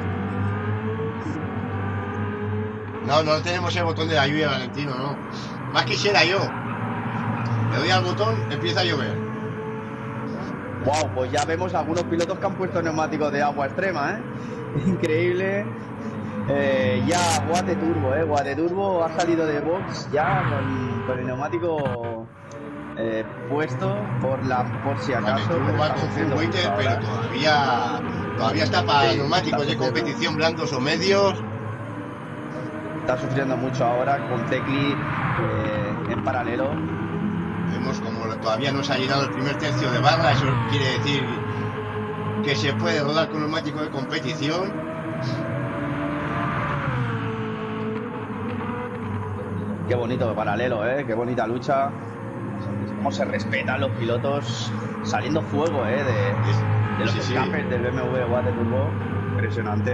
No tenemos el botón de la lluvia, Valentino, no. Más quisiera yo. Le doy al botón, empieza a llover.
Wow, pues ya vemos algunos pilotos que han puesto neumáticos de agua extrema, Increíble. Ya Guate Turbo, Guate Turbo ha salido de box ya con el neumático puesto por si acaso.
Turbo va con full weighter, pero todavía está para neumáticos de competición blandos o medios.
Está sufriendo mucho ahora con Tecli en paralelo.
Vemos como todavía no se ha llenado el primer tercio de barra. Eso quiere decir que se puede rodar con neumático de competición.
Qué bonito paralelo, qué bonita lucha. Cómo se respetan los pilotos saliendo fuego, de los escapes del BMW Guate Turbo. Impresionante.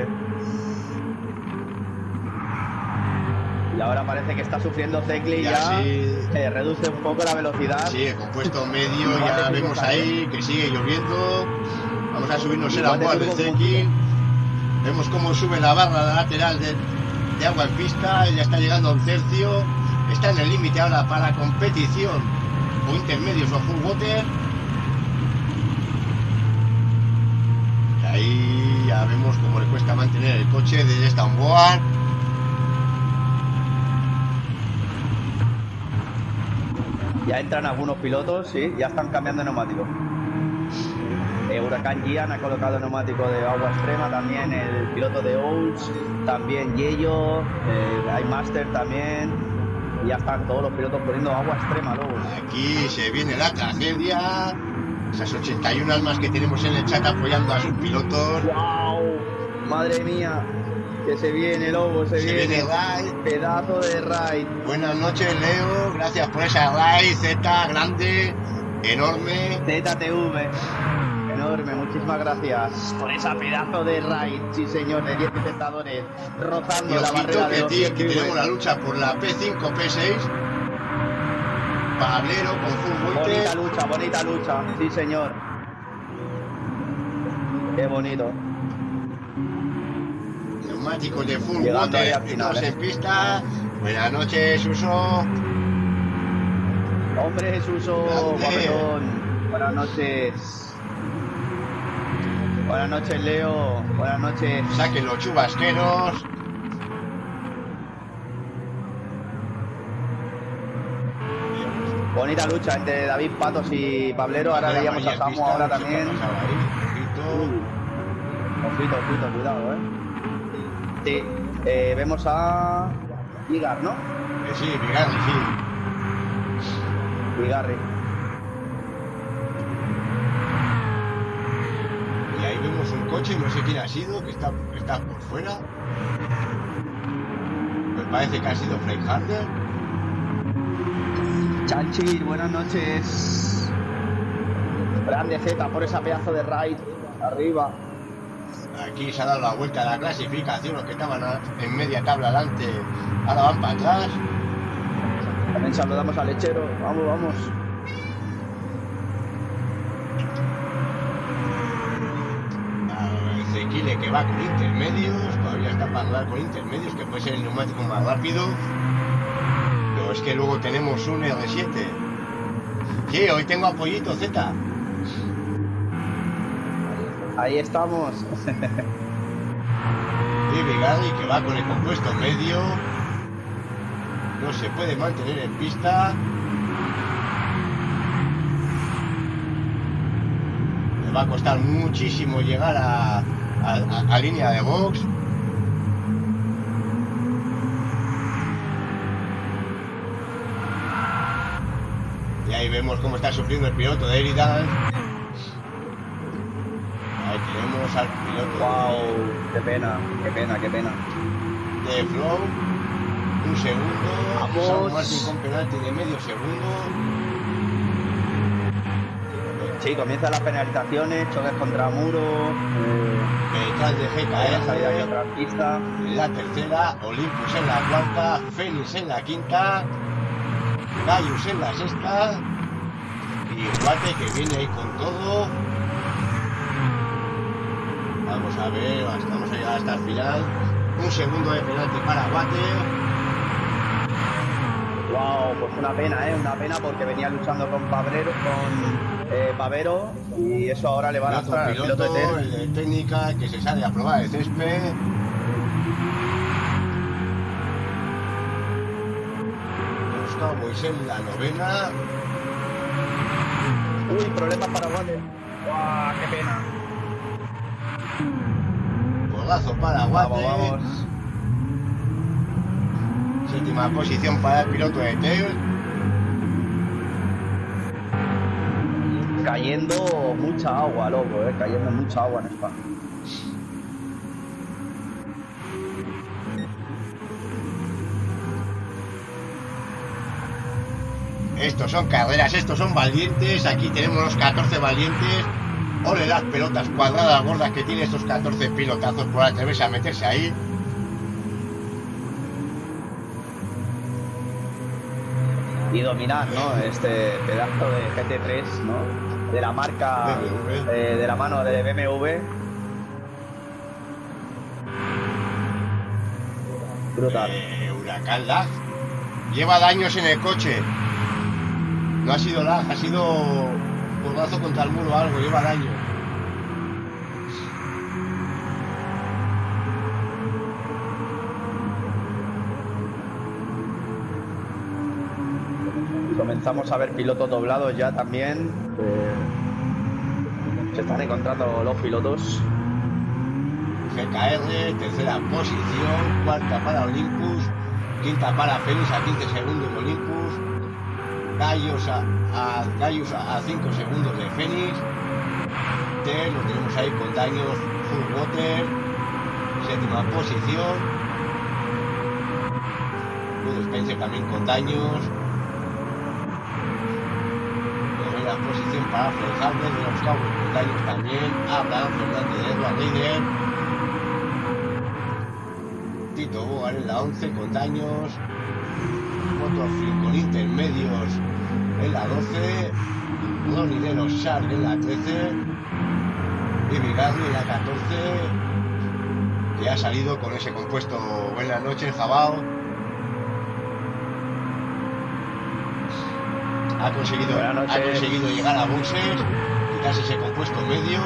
Y ahora parece que está sufriendo Tecli ya reduce un poco la velocidad.
Sí, el compuesto medio ya vemos ahí que sigue lloviendo. Vamos a subirnos el agua del Tecli. Vemos cómo sube la barra lateral de agua en pista. Ya está llegando a un tercio. Está en el límite ahora para competición o intermedios o full water. Y ahí ya vemos cómo le cuesta mantener el coche desde esta onboard.
Ya entran algunos pilotos, ya están cambiando neumáticos. Huracán Gian ha colocado neumático de agua extrema, también el piloto de Olds, también Yello, iMaster también. Ya están todos los pilotos poniendo agua extrema luego.
Aquí se viene la tragedia. Esas 81 almas que tenemos en el chat apoyando a sus pilotos.
¡Wow! ¡Madre mía! Que se viene, Lobo, se viene.
Raid.
Pedazo de raid.
Buenas noches, Leo. Gracias por esa raid. Z, grande, enorme.
ZTV. Enorme, muchísimas gracias por esa pedazo de raid. Sí, señor, de 10 espectadores rozando
Y
la barrera de
que tenemos la lucha por la P5, P6. Pablero con full weighter.
Bonita lucha. Sí, señor. Qué bonito.
Neumáticos de full
Llegando
water,
final,
en pista. Buenas noches, Suso.
Hombre, Suso, guapetón. Buenas noches. Buenas noches, Leo. Buenas noches.
Saquen los chubasqueros.
Bonita lucha entre David Patos y Pablero. Ahora veíamos a Samu ahora también. Ojito, cuidado, Sí, vemos a Vigar, ¿no?
Sí, Vigarri, sí.
Vigarri.
Y ahí vemos un coche, no sé quién ha sido, que está por fuera. Me parece que ha sido Freiharder.
Chanchi, buenas noches. Grande Z por esa pedazo de raid. Arriba.
Aquí se ha dado la vuelta a la clasificación, los que estaban en media tabla adelante, ahora van para atrás.
También saludamos al lechero, vamos.
A Ezequiel que va con intermedios, todavía está para andar con intermedios, que puede ser el neumático más rápido. Pero es que luego tenemos un R7. Sí, hoy tengo apoyito, Z.
Ahí estamos.
Y Vigarri que va con el compuesto medio. No se puede mantener en pista. Le va a costar muchísimo llegar a línea de box. Y ahí vemos cómo está sufriendo el piloto de Eridance. Ahí tenemos al piloto.
Wow, qué pena, qué pena, qué pena.
De Flow. Un segundo.
Vamos.
San Martín con penalti de medio segundo.
Sí, comienzan las penalizaciones, choques contra muro.
Detrás de
La salida de
GKR.
otra pista.
La tercera. Olympus en la cuarta. Phoenix en la quinta. Gaius en la sexta. Y Guate que viene ahí con todo. Vamos a ver, vamos a llegar hasta el final. Un segundo de penalti para Guate.
Wow, pues una pena porque venía luchando con Pavero y eso ahora le va a lanzar al piloto de
Piloto,
Ter.
el de técnica que se sale a probar el césped. Los Cowboys en la novena.
Uy, problemas para Guate. Wow, qué pena.
Golazo para Guate.
Vamos.
Séptima posición para el piloto de Ter.
Cayendo mucha agua, loco, cayendo mucha agua en Spa.
Estos son carreras, estos son valientes. Aquí tenemos los 14 valientes. Ole las pelotas cuadradas gordas que tienen estos 14 pilotazos por atreverse a meterse ahí.
Y dominar, ¿no? Este pedazo de GT3, ¿no? De la marca,
BMW.
de la mano de BMW. Brutal.
Huracán lag. Lleva daños en el coche. No ha sido lag, ha sido codazo contra el muro o algo, lleva daño.
Comenzamos a ver pilotos doblados ya también. Se están encontrando los pilotos.
GKR, tercera posición, cuarta para Olympus, quinta para Phoenix a 15 segundos de Olympus, Gaius a 5 segundos de Phoenix, Ter lo tenemos ahí con daños, Full Water, séptima posición, Bud Spencer también con daños, novena posición para Fred Harder de los Cowboys con daños también, Abraham Fernández de Edward Reiner, Tito Bogar en la 11 con daños, Motorfleet con intermedios en la 12, Ronnie de los Shark en la 13 y Vigarni en la 14, que ha salido con ese compuesto Buenas noches, Jabao. Ha conseguido llegar a boxes, quitarse ese compuesto medio.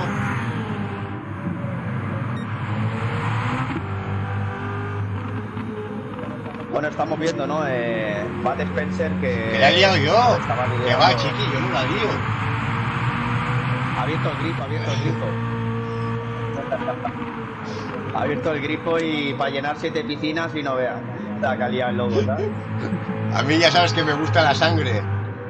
Bueno, estamos viendo, ¿no? Bud Spencer que
la he liado yo.
estaba
Que
liderando.
va, chiqui, yo no la lío.
Ha abierto el grifo, Ha abierto el grifo y para llenar 7 piscinas y no vea. La que ha liado el logo, ¿sabes?
A mí ya sabes que me gusta la sangre.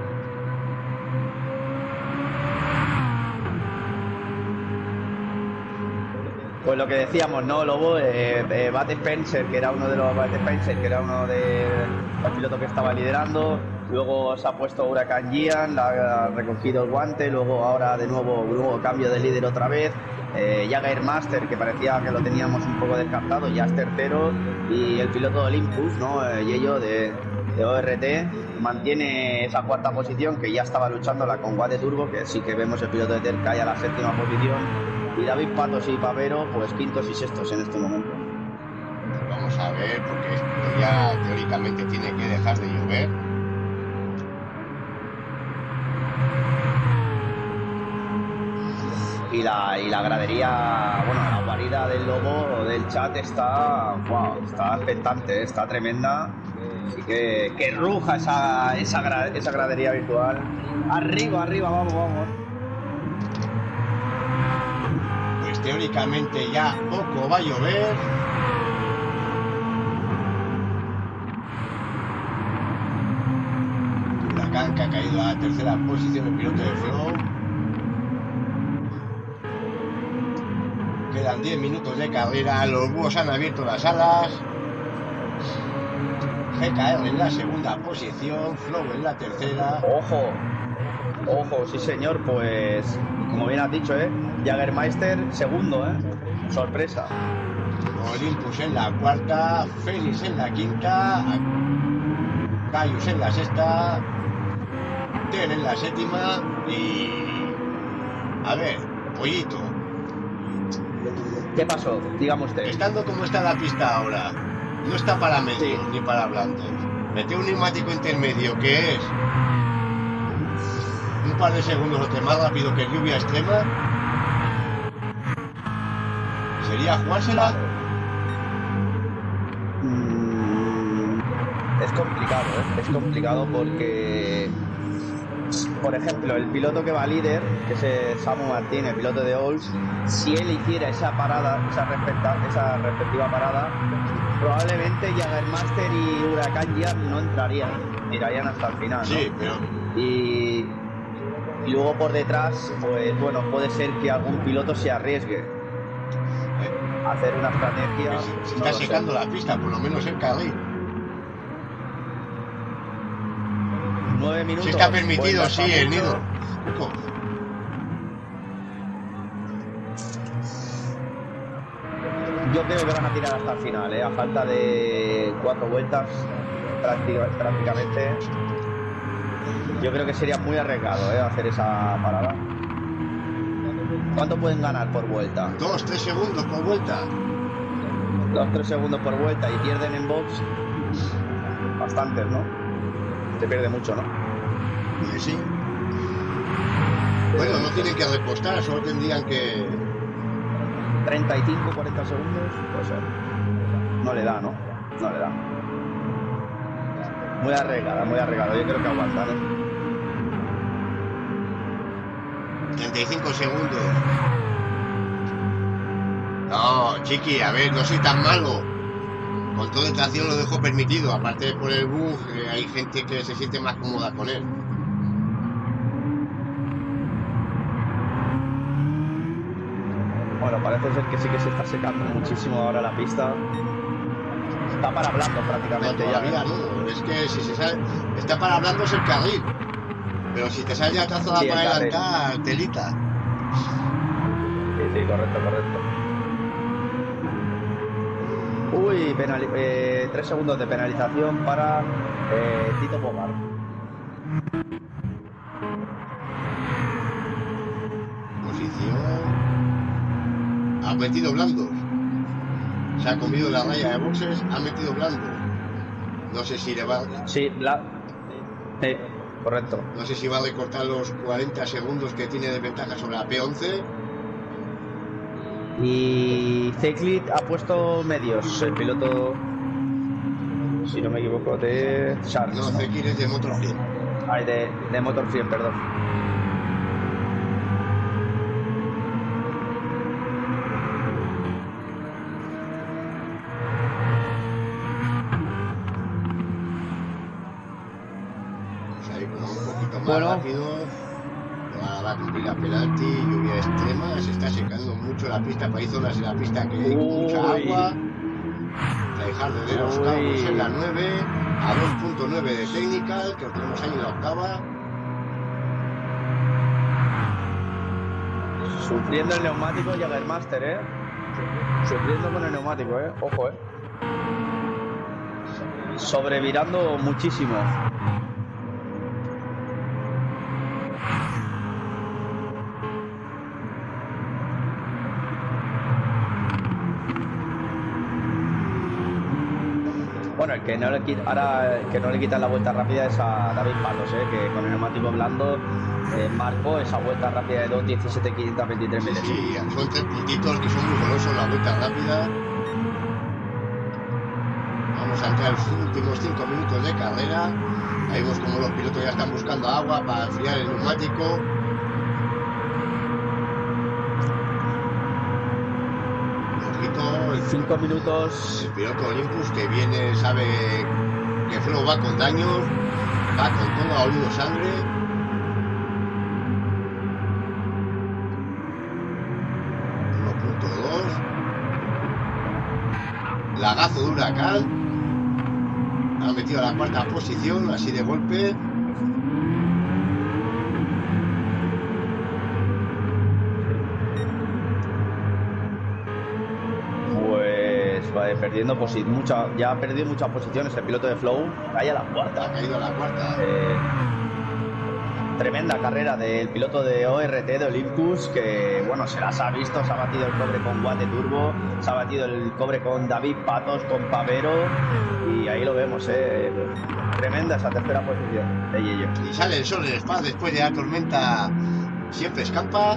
Pues lo que decíamos, ¿no, Lobo? Bud Spencer, que era uno de los pilotos que estaba liderando. Luego se ha puesto Huracán Gian, ha recogido el guante. Luego ahora de nuevo cambio de líder otra vez. Jagger Master, que parecía que lo teníamos un poco descartado, ya es tercero. Y el piloto de Olympus, ¿no? Yello de ORT, mantiene esa cuarta posición, que ya estaba luchándola con Guate Turbo, que sí que vemos el piloto de Ter cae a la séptima posición. Y David Patos y Pavero, pues quintos y sextos en este momento.
Vamos a ver, porque esto ya teóricamente tiene que dejar de llover.
Y la gradería, bueno, la guarida del Lobo o del chat está expectante, está tremenda. Así que ruja esa gradería virtual. Arriba, vamos.
Pues teóricamente ya poco va a llover. Huracán que ha caído a la tercera posición el piloto de Flow. Quedan 10 minutos de carrera, los búhos han abierto las alas. GKR en la segunda posición, Flow en la tercera.
Ojo, sí señor, pues como bien has dicho, Jägermeister segundo, sorpresa.
Olympus en la cuarta, Félix en la quinta, Gaius en la sexta, Ten en la séptima y... A ver, Pollito.
¿Qué pasó? Dígame usted.
Estando como está la pista ahora, no está para medios
Sí.
ni para blandos. Mete un neumático intermedio que es un par de segundos o tres más rápido que lluvia extrema. ¿Sería jugársela?
Es complicado, es complicado porque, por ejemplo, el piloto que va líder, que es Samu Martín, el piloto de Ols, si él hiciera esa parada, esa respectiva parada, probablemente Jägermeister y Huracán ya no entrarían, mirarían hasta el final, ¿no?
Sí, pero...
Y luego por detrás, pues bueno, puede ser que algún piloto se arriesgue a hacer una estrategia.
Se
no
está
lo sé.
secando la pista, por lo menos el carril.
9 minutos.
Si está permitido,
pues,
sí, el nido. Ojo.
Yo creo que van a tirar hasta el final, a falta de 4 vueltas prácticamente. Yo creo que sería muy arriesgado hacer esa parada. ¿Cuánto pueden ganar por vuelta?
2-3 segundos por vuelta.
2-3 segundos por vuelta y pierden en box bastantes, ¿no? Se pierde mucho, ¿no?
Sí. Bueno, no tienen que repostar, solo tendrían que...
35, 40 segundos, puede ser. No le da, ¿no? No le da. Muy arriesgada, muy arriesgada. Yo creo que aguantan,
35 segundos. No, chiqui, a ver, no soy tan malo. Con todo tracción lo dejo permitido. Aparte de por el bug, hay gente que se siente más cómoda con él.
Bueno, parece ser que sí que se está secando muchísimo ahora la pista. Está para blando
No,
prácticamente
todavía
ya.
no. Es que si se sale... Está para hablando es el carril. Pero si te sale ya trazo
Sí,
para
el carril.
adelantar, telita.
Sí, correcto. Uy, 3 segundos de penalización para Tito Bogart.
Posición. Ha metido blandos. Se ha comido la raya de boxes, ha metido blandos. No sé si le va...
Sí, correcto.
No sé si va a recortar los 40 segundos que tiene de ventaja sobre la P11.
Y Zeklit ha puesto medios, el piloto, si no me equivoco, de Sharks.
No, Zekir es de Motorfield.
Ay, de Motorfield, perdón.
Vamos a ir como un poquito más
Bueno.
rápido. Ahora va a cumplir la penalti, lluvia extrema, se está secando mucho la pista, hay zonas de la pista que hay mucha agua. Tryhard de los Cowboys en la 9, a 2.9 de Technical, que lo tenemos ahí en la octava.
Sufriendo el neumático Jägermeister, Sufriendo con el neumático, Ojo, Sobrevirando muchísimo. Bueno, el que no le quita, ahora el que no le quitan la vuelta rápida es a David Palos, que con el neumático blando marcó esa vuelta rápida de 2.17.523 milésimos.
Sí, son 3 puntitos que son muy golosos, la vuelta rápida. Vamos a entrar en los últimos 5 minutos de carrera. Ahí vemos como los pilotos ya están buscando agua para enfriar el neumático.
5 minutos.
El piloto Olympus que viene, sabe que Flow va con daños, va con todo, ha olido sangre. Lagazo de Huracán. Ha metido a la cuarta posición, así de golpe.
Pues va perdiendo ya ha perdido muchas posiciones el piloto de Flow. Cae a la cuarta.
Ha caído a la cuarta.
Tremenda carrera del piloto de ORT de Olympus, que bueno, se las ha visto, se ha batido el cobre con Guate Turbo, se ha batido el cobre con David Patos, con Pavero, y ahí lo vemos, tremenda esa tercera posición de Yeyo.
Y sale el sol en Spa después de la tormenta, siempre escampa.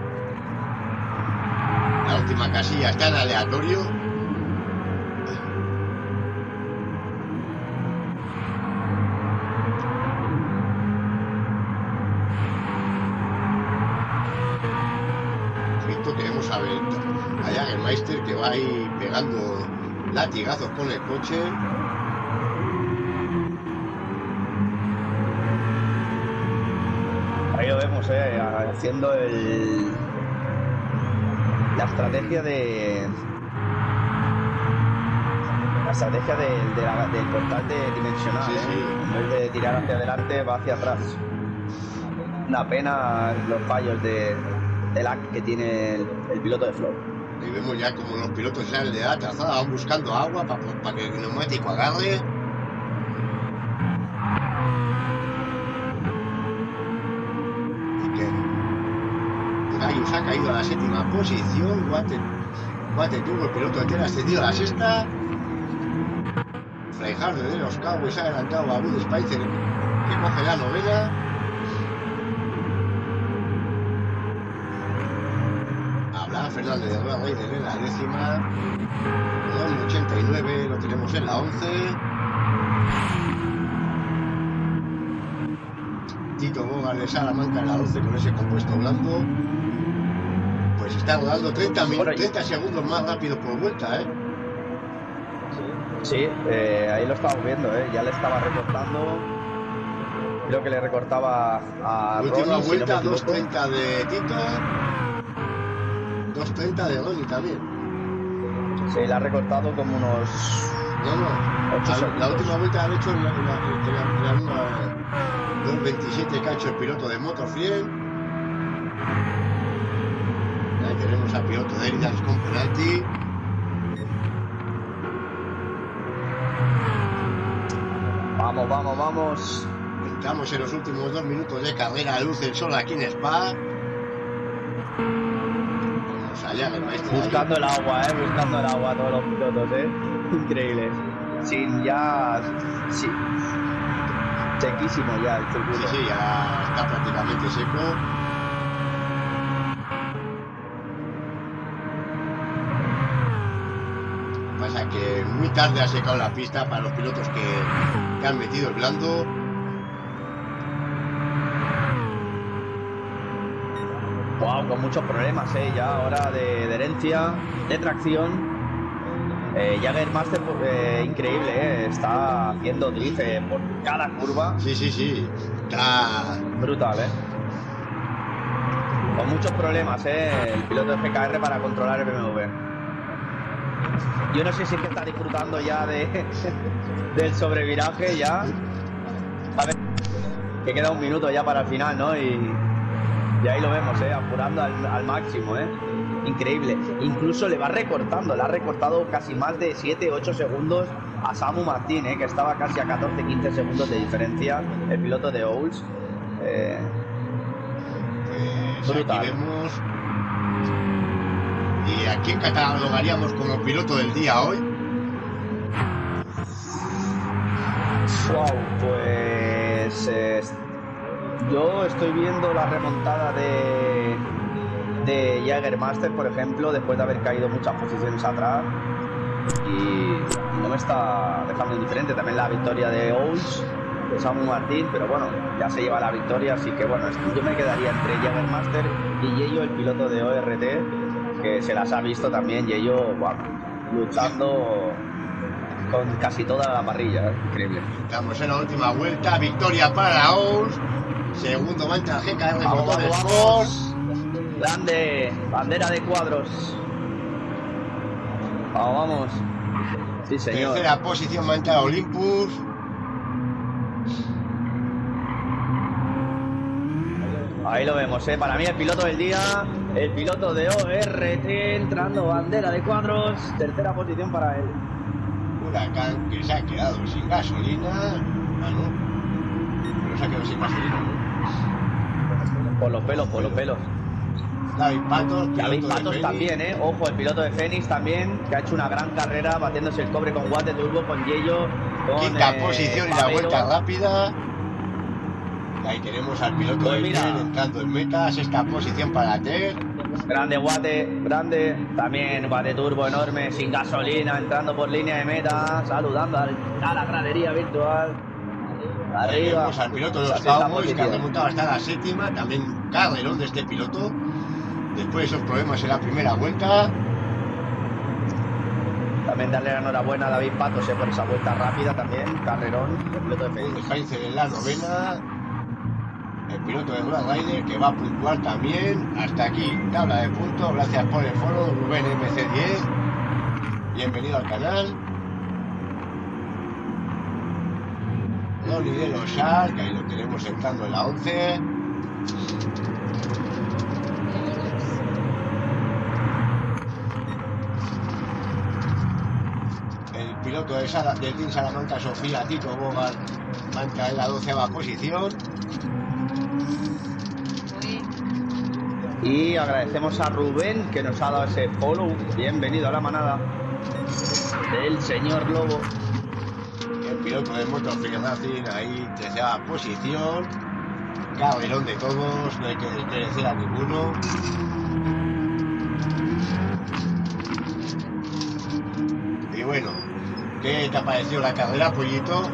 La última casilla está en aleatorio. Queremos a ver a Jagermeister, que va ahí pegando latigazos con el coche.
Ahí lo vemos, haciendo la estrategia del portal dimensional.
Sí, sí.
En vez de tirar hacia adelante, va hacia atrás. Una pena los fallos de lag que tiene el piloto de Flow.
Y vemos ya como los pilotos salen de la trazada, van buscando agua para que el neumático agarre. Gaius ha caído a la séptima posición. Guate Turbo, el piloto de Tela, ascendido a la sexta. Freihardt de los Cowboys ha adelantado a Bud Spicer, que coge la novena. Fernández de Rueda Reyes en la décima. 89 lo tenemos en la 11. Tito Bogas de Salamanca en la 11 con ese compuesto blando. Pues está rodando 30 segundos más rápido por vuelta,
Sí, ahí lo estamos viendo, ya le estaba recortando. Creo que le recortaba a
última
Ronnie,
vuelta,
si no
2.30 de Tito. 2.30 de Ronnie también.
Sí, le ha recortado como unos...
La última vuelta ha hecho en la 2.27 que ha hecho el piloto de Motorfriend. Ahí tenemos al piloto de Eridans con penalti.
Vamos.
Estamos en los últimos 2 minutos de carrera. Luz el sol aquí en Spa.
Buscando el agua, todos los pilotos, Increíble. Sequísimo ya el circuito.
Sí, ya está prácticamente seco. Pasa que muy tarde ha secado la pista para los pilotos que han metido el blando.
Wow, con muchos problemas, ya ahora de herencia, de tracción. Jagermeister, increíble, está haciendo drift por cada curva.
Sí, está
brutal, con muchos problemas, el piloto de GKR para controlar el BMW. Yo no sé si es que está disfrutando ya del sobreviraje ya. A ver, que queda un minuto ya para el final, ¿no? Y ahí lo vemos, apurando al máximo, increíble. Incluso le va recortando, le ha recortado casi más de 7-8 segundos a Samu Martín, que estaba casi a 14-15 segundos de diferencia, el piloto de Owls. Brutal.
Aquí vemos. ¿Y a quién catalogaríamos como piloto del día hoy?
Wow, pues yo estoy viendo la remontada de Jagermeister, por ejemplo, después de haber caído muchas posiciones atrás, y no me está dejando indiferente. También la victoria de Owls, de Samu Martín, pero bueno, ya se lleva la victoria, así que bueno, yo me quedaría entre Jagermeister y Yeyo, el piloto de ORT, que se las ha visto también. Yeyo, wow, luchando con casi toda la parrilla, increíble.
Estamos en la última vuelta, victoria para la OUS. Segundo mancha GKR
Vamos,
Motorsports.
Grande, bandera de cuadros. Vamos. Sí, señor.
Tercera posición mancha Olympus.
Ahí lo vemos, para mí el piloto del día, el piloto de ORT entrando bandera de cuadros, tercera posición para él.
Huracán que se ha quedado sin gasolina. Ah, no. Pero se ha quedado sin gasolina, ¿no?
Por los pelos.
David Patos,
David
piloto de
Patos
Fenix.
también, ojo, el piloto de Fenix también, que ha hecho una gran carrera batiéndose el cobre con Guate Turbo, con Yello, con
Quinta posición y la
Pavero.
vuelta rápida. Ahí tenemos al piloto
Pues
de
mira.
Ter entrando en meta. Sexta posición para Ter.
Grande Guate, grande. También Guate Turbo enorme, sin gasolina, entrando por línea de meta, saludando a la gradería virtual.
Ahí
Arriba.
tenemos al piloto de los
Sexta
Cowboys que ha
posición.
remontado hasta la séptima. También carrerón de este piloto. Después de esos problemas en la primera vuelta.
También darle la enhorabuena a David Patos por esa vuelta rápida también, carrerón, el piloto de
Un
Fenix.
Heinz en la novena. El piloto de Brad Rider que va a puntuar también. Hasta aquí, tabla de puntos. Gracias por el foro, Rubén MC10. Bienvenido al canal. Donny de los Shark, que ahí lo tenemos entrando en la 11. El piloto de Team Salamanca, Sofía Tito Bogart, mancha en la 12ª posición.
Y agradecemos a Rubén que nos ha dado ese follow. Bienvenido a la manada del señor Lobo.
El piloto de Motor Free Racing ahí, 13ª posición. Carrerón de todos, no hay que desmerecer a ninguno. Y bueno, ¿qué te ha parecido la carrera, Pollito?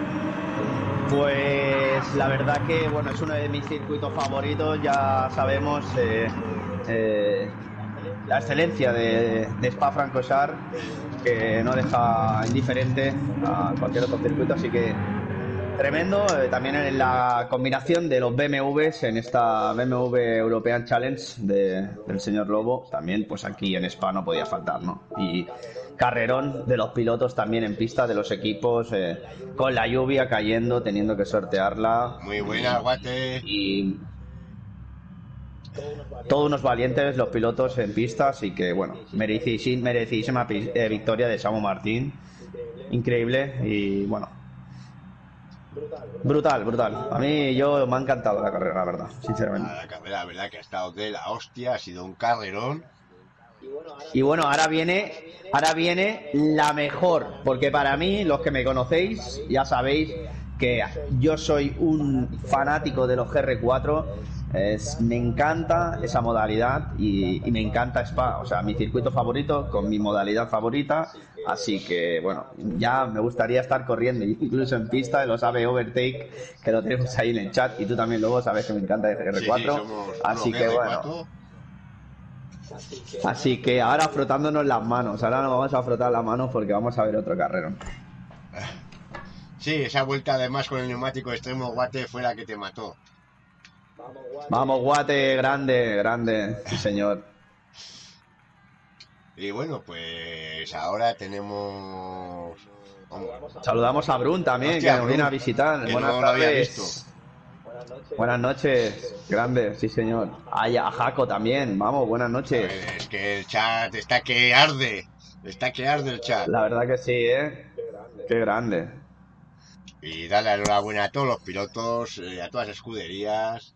Pues la verdad que bueno, es uno de mis circuitos favoritos, ya sabemos la excelencia de Spa-Francorchamps, que no deja indiferente a cualquier otro circuito, así que tremendo. También en la combinación de los BMWs en esta BMW European Challenge del señor Lobo, también pues aquí en Spa no podía faltar, ¿no? Y carrerón de los pilotos también en pista, de los equipos, con la lluvia cayendo, teniendo que sortearla.
Muy buena, Guate.
Y todos unos valientes los pilotos en pista, así que bueno, merecidísima victoria de Samu Martín, increíble y bueno, brutal. A mí me ha encantado la carrera, la verdad, sinceramente.
La carrera, la verdad que ha estado de la hostia, ha sido un carrerón.
Y bueno, ahora viene la mejor, porque para mí, los que me conocéis, ya sabéis que yo soy un fanático de los GR4. Me encanta esa modalidad y me encanta Spa, o sea, mi circuito favorito con mi modalidad favorita, así que bueno, ya me gustaría estar corriendo incluso en pista, lo sabe Overtake, que lo tenemos ahí en el chat, y tú también luego sabes que me encanta el GR4,
somos
así
unos
que
GR4.
bueno, así que ahora frotándonos las manos, ahora nos vamos a frotar las manos porque vamos a ver otro carrero.
Sí, esa vuelta además con el neumático extremo, Guate, fue la que te mató.
Vamos, Guate, grande, sí señor.
Y bueno, pues ahora tenemos...
Saludamos a Brun también,
Hostia,
que nos viene
Brun,
a visitar.
que
Buenas
no lo había
tardes.
visto.
Buenas noches, grande, sí señor. A Jaco también, vamos, buenas noches.
Es que el chat está que arde el chat.
La verdad que sí, qué grande.
Y darle la enhorabuena a todos los pilotos, a todas las escuderías.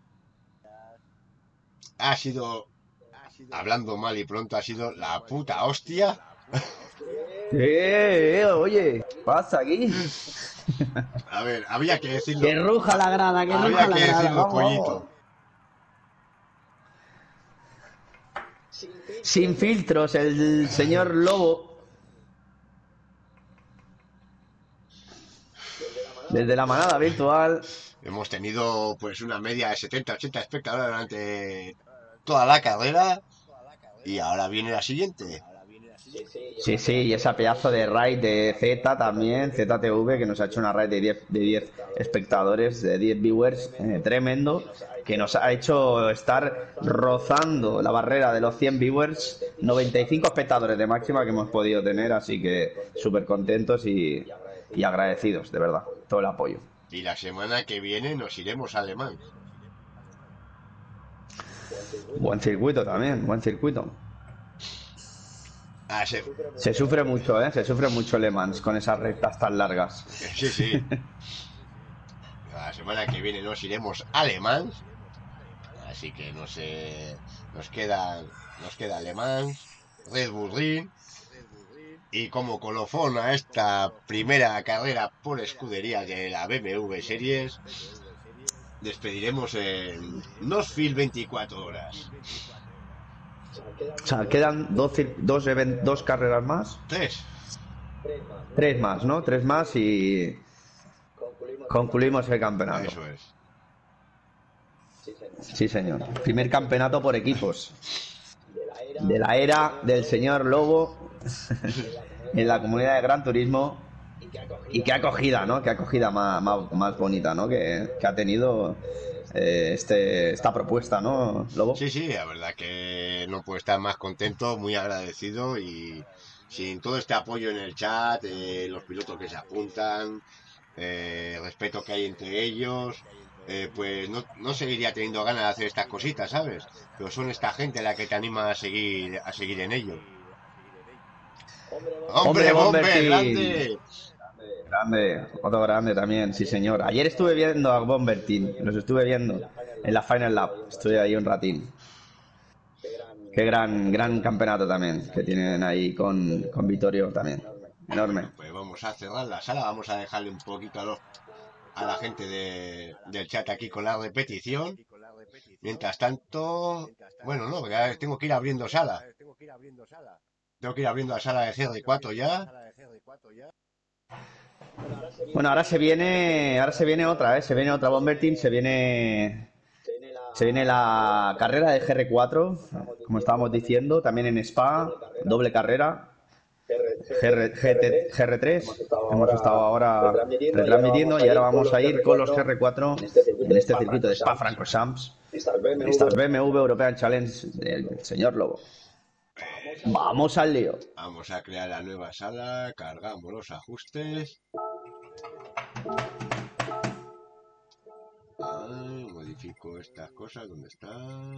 Ha sido, hablando mal y pronto, ha sido la puta hostia.
Oye, ¿qué pasa aquí?
A ver, había que decirlo.
Que ruja la grada, que ruja
Había
la
que
grada.
decirlo,
Vamos,
Pollito.
sin filtros, el señor Lobo. Desde la manada virtual.
Hemos tenido pues una media de 70-80 espectadores durante toda la carrera. Y ahora viene la siguiente.
Sí, sí, y esa pedazo de raid de Z también, ZTV, que nos ha hecho una raid de 10 espectadores, de 10 viewers, tremendo, que nos ha hecho estar rozando la barrera de los 100 viewers, 95 espectadores de máxima que hemos podido tener, así que súper contentos y agradecidos, de verdad, todo el apoyo.
Y la semana que viene nos iremos a Alemán.
Buen circuito también, buen circuito.
Ah, sí,
Se sufre mucho, ¿eh? Se sufre mucho Le Mans con esas rectas tan largas.
sí, sí. La semana que viene nos iremos a Alemán. Así que no sé. Nos queda Alemán, Red Bull Ring. Y como colofón a esta primera carrera por escudería de la BMW Series, despediremos en Knoxville 24 horas.
O sea, quedan dos carreras más.
Tres.
Tres más, ¿no? Tres más y concluimos el campeonato.
Eso es.
Sí, señor. Primer campeonato por equipos. De la era del señor Lobo en la comunidad de Gran Turismo. Y qué acogida, ¿no? Qué acogida más bonita, ¿no? Que ha tenido esta propuesta, ¿no, Lobo?
Sí, sí, la verdad que no puedo estar más contento, muy agradecido y sin todo este apoyo en el chat, los pilotos que se apuntan, respeto que hay entre ellos, pues no seguiría teniendo ganas de hacer estas cositas, ¿sabes? Pero son esta gente la que te anima a seguir en ello. ¡Hombre, Bomber, grande!
Grande, otro grande también, sí señor. Ayer estuve viendo a Bomber Team, los estuve viendo en la Final Lap, estuve ahí un ratín. Qué gran campeonato también que tienen ahí con Vittorio también, enorme.
Bueno, pues vamos a cerrar la sala, vamos a dejarle un poquito a la gente del chat aquí con la repetición. Mientras tanto, bueno, no, ya tengo que ir abriendo sala. Tengo que ir abriendo la sala de GR4 ya.
Bueno, ahora se viene otra, se viene otra Bomber Team, se viene la carrera de GR4, como estábamos diciendo, también en Spa, doble carrera. GR3, hemos estado ahora retransmitiendo y ahora vamos a ir con los GR4 en este circuito de Spa-Francorchamps, estas BMW European Challenge del señor Lobo. Vamos al lío.
Vamos a crear la nueva sala, cargamos los ajustes. Modifico estas cosas, ¿dónde está?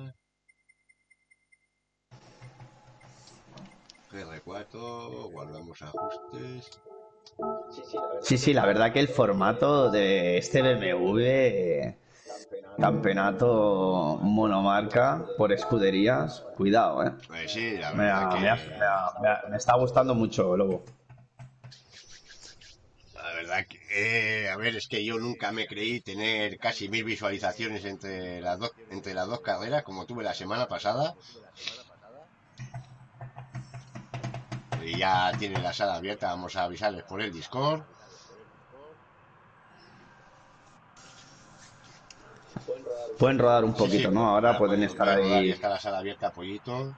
GR4, guardamos ajustes.
Sí, la verdad que el formato de este BMW campeonato monomarca por escuderías, cuidado,
Pues sí, la verdad
me está gustando mucho, Lobo.
La verdad que, a ver, es que yo nunca me creí tener casi 1000 visualizaciones entre las dos carreras, como tuve la semana pasada. Y ya tienen la sala abierta, vamos a avisarles por el Discord.
Pueden rodar un poquito,
Sí,
¿no? Ahora pueden estar ahí.
Ya está la sala abierta, pollito.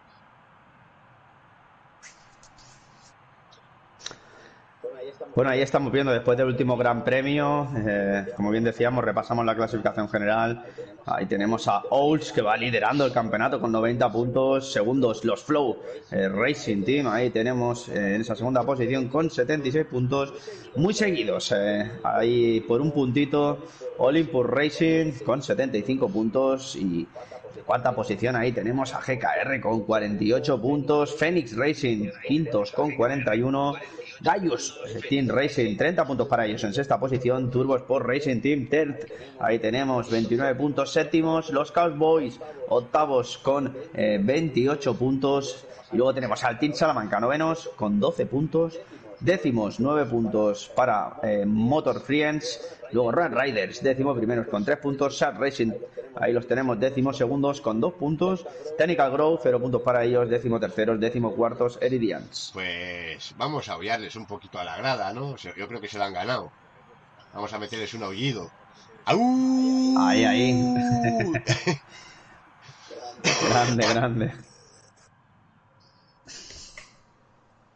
Bueno, ahí estamos viendo después del último Gran Premio, como bien decíamos, repasamos la clasificación general. Ahí tenemos a Olds que va liderando el campeonato con 90 puntos, segundos los Flow Racing Team, ahí tenemos en esa segunda posición con 76 puntos, muy seguidos, ahí por un puntito Olympus Racing con 75 puntos y cuarta posición ahí tenemos a GKR con 48 puntos, Phoenix Racing quintos con 41, Gaius Team Racing, 30 puntos para ellos en sexta posición, Turbo Sport Racing Team third, ahí tenemos 29 puntos, séptimos, los Cowboys, octavos con 28 puntos, y luego tenemos al Team Salamanca, novenos con 12 puntos, décimos 9 puntos para Motor Friends, luego Run Riders, décimos primeros con 3 puntos, Shark Racing, ahí los tenemos décimos segundos con 2 puntos, Technical Growth, 0 puntos para ellos, décimo terceros, décimo cuartos, Eridians.
Pues vamos a aullarles un poquito a la grada, ¿no? O sea, yo creo que se la han ganado. Vamos a meterles un aullido. ¡Au!
Ahí. Grande.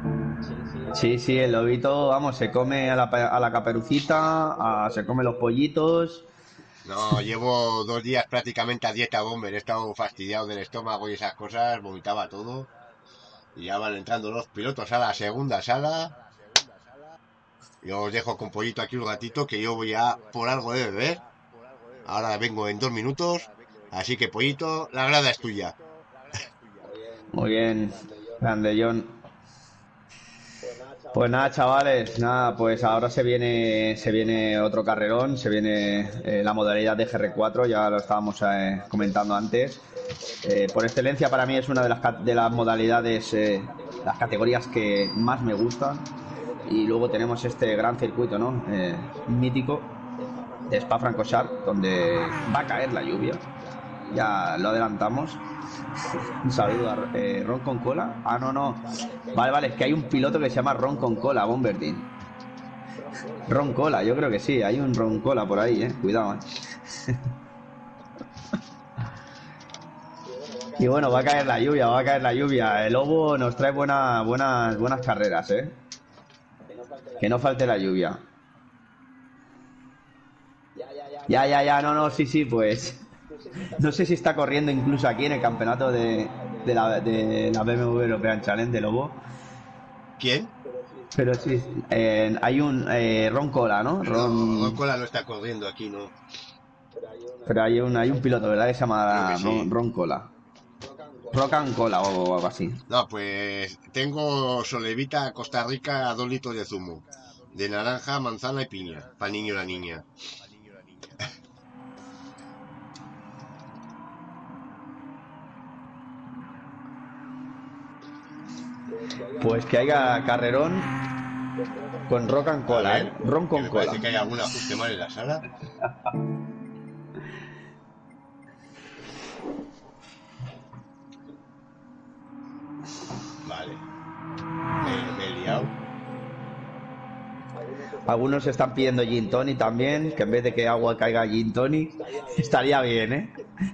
Sí, sí, el lobito, vamos, se come a la caperucita, se come los pollitos.
No, llevo 2 días prácticamente a dieta bomber. He estado fastidiado del estómago y esas cosas, vomitaba todo. Y ya van entrando los pilotos a la segunda sala. Yo os dejo con Pollito aquí un ratito, que yo voy a por algo de beber. Ahora vengo en 2 minutos. Así que, Pollito, la grada es tuya.
Muy bien, grande John. Pues nada, chavales, nada, pues ahora se viene otro carrerón, se viene la modalidad de GR4, ya lo estábamos comentando antes. Por excelencia para mí es una de las modalidades, las categorías que más me gustan. Y luego tenemos este gran circuito, ¿no? Mítico de Spa-Francorchamps, donde va a caer la lluvia. Ya lo adelantamos. Un saludo a Ron con cola. Ah, no, no. Vale, vale, es que hay un piloto que se llama Ron con cola, Bomberdine. Ron cola, yo creo que sí. Hay un Ron cola por ahí, cuidado, Y bueno, va a caer la lluvia, va a caer la lluvia. El Lobo nos trae buenas carreras, Que no falte la lluvia. Ya, no, sí, pues. No sé si está corriendo incluso aquí en el campeonato de la BMW European Challenge de Lobo.
¿Quién?
Pero sí, hay un Ron Cola, ¿no?
Ron Cola no está corriendo aquí, ¿no?
Pero hay un piloto, ¿verdad? Que se llama
sí.
Ron Cola. Rock and Cola o algo así.
No, pues tengo Solevita Costa Rica a 2 litros de zumo. De naranja, manzana y piña. Para el niño y la niña.
Pues que haya carrerón con Rock and Cola, Ron con cola.
Parece que hay algún ajuste mal en la sala. Vale. Me he liado.
Algunos están pidiendo gin tonic también, que en vez de que agua caiga gin tonic, estaría bien,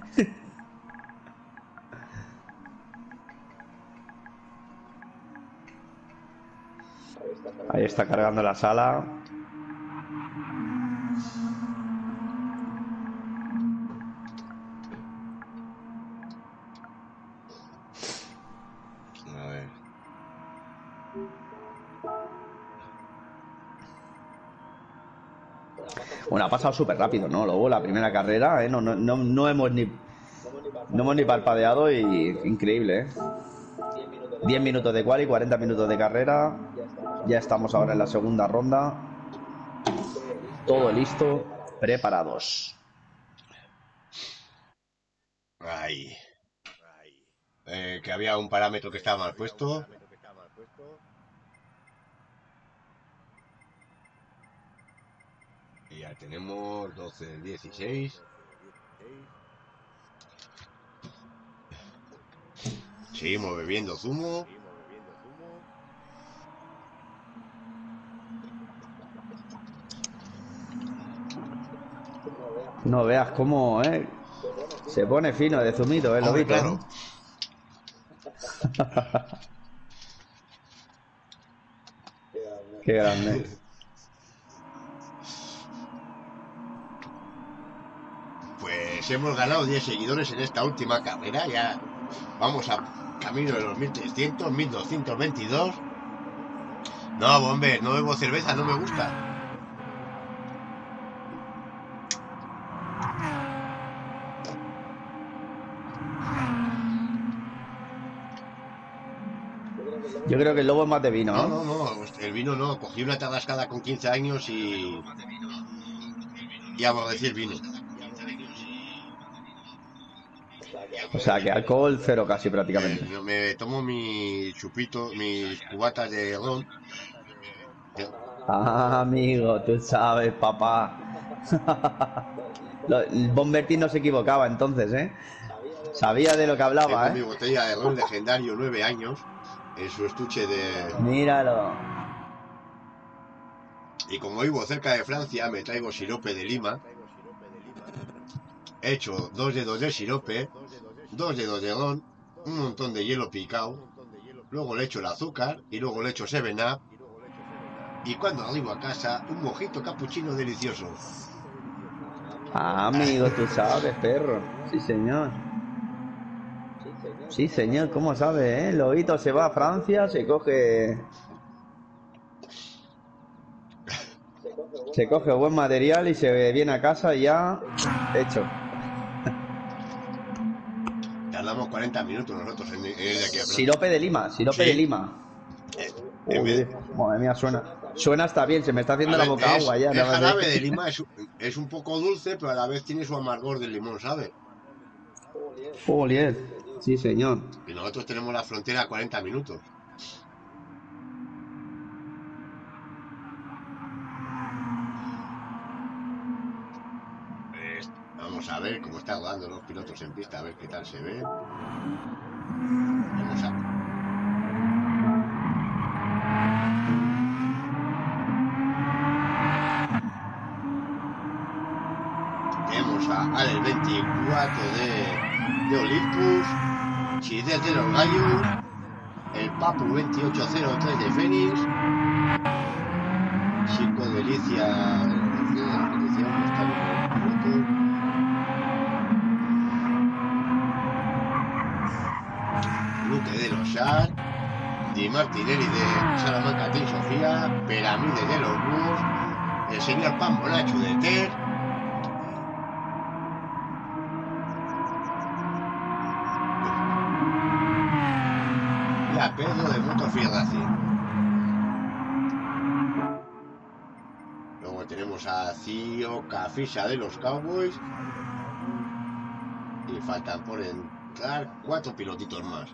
Ahí está cargando la sala.
A ver.
Bueno, ha pasado súper rápido, ¿no? Luego la primera carrera, no hemos ni parpadeado y increíble, 10 minutos de quali, 40 minutos de carrera. Ya estamos ahora en la segunda ronda. Todo listo, preparados.
Ahí. Que había un parámetro que estaba mal puesto. Y ya tenemos 12 del 16. Seguimos bebiendo zumo.
No veas cómo, se pone fino de zumito, el lobito.
Claro.
Qué grande.
Pues hemos ganado 10 seguidores en esta última carrera. Ya vamos a camino de los 1300, 1222. No, Bomber, no bebo cerveza, no me gusta.
Yo creo que el lobo es más de vino, ¿no?
No, el vino no. Cogí una tabascada con 15 años y aborrecí el vino.
O sea, que alcohol cero casi prácticamente.
Me tomo mi chupito, mis cubatas de ron.
Ah, amigo, tú sabes, papá. Bombertin no se equivocaba entonces, Sabía de lo que hablaba,
Tengo mi botella de ron legendario, 9 años, en su estuche de...
Míralo.
Y como vivo cerca de Francia, me traigo sirope de lima. He hecho 2 dedos de sirope, 2 dedos de ron, un montón de hielo picado. luego le echo el azúcar y luego le echo 7-Up. Y cuando arribo a casa, un mojito capuchino delicioso.
Ah, amigo, tú sabes, perro. Sí, señor. Sí, señor, ¿cómo sabe, eh? Lobito se va a Francia, se coge buen material y se viene a casa y ya hecho.
Tardamos 40 minutos nosotros en ir de aquí a Francia.
Sirope de Lima, sirope
Sí.
de Lima.
En vez-
Madre mía, suena hasta bien, se me está haciendo
A
la
ver,
boca agua ya.
el
nada más
jarabe
de-
de lima es un poco dulce, pero a la vez tiene su amargor del limón, ¿sabes?
Joliet. Sí, señor.
Y nosotros tenemos la frontera a 40 minutos. Vamos a ver cómo están rodando los pilotos en pista, a ver qué tal se ve. Vamos a... Tenemos a Ale 24 de Olympus, Chidel de los Gallos, el Papu 2803 de Fénix, Chico Delicia de la competición, está bien el piloto. Luque de los Shar, Di Martinelli de Salamanca Team Sofía, Peramide de los Bus, el señor Pambonacho de Ter, y a Pedro de Motorfield Racing. Luego tenemos a Cío Cafisa de los Cowboys y faltan por entrar 4 pilotitos más.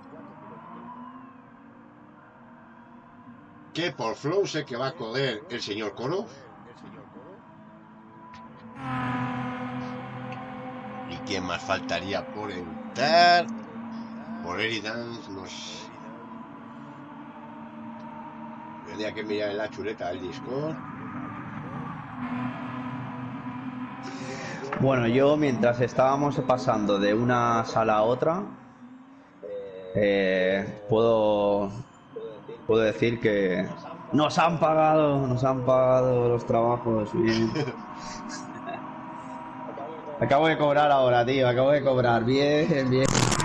Que por flow sé que va a correr el señor Coro. ¿Y quién más faltaría por entrar? Por Eridance nos... Tendría que mirar en la chuleta del Discord.
Bueno, yo mientras estábamos pasando de una sala a otra, puedo decir que nos han pagado los trabajos bien. Acabo de cobrar ahora, tío, bien.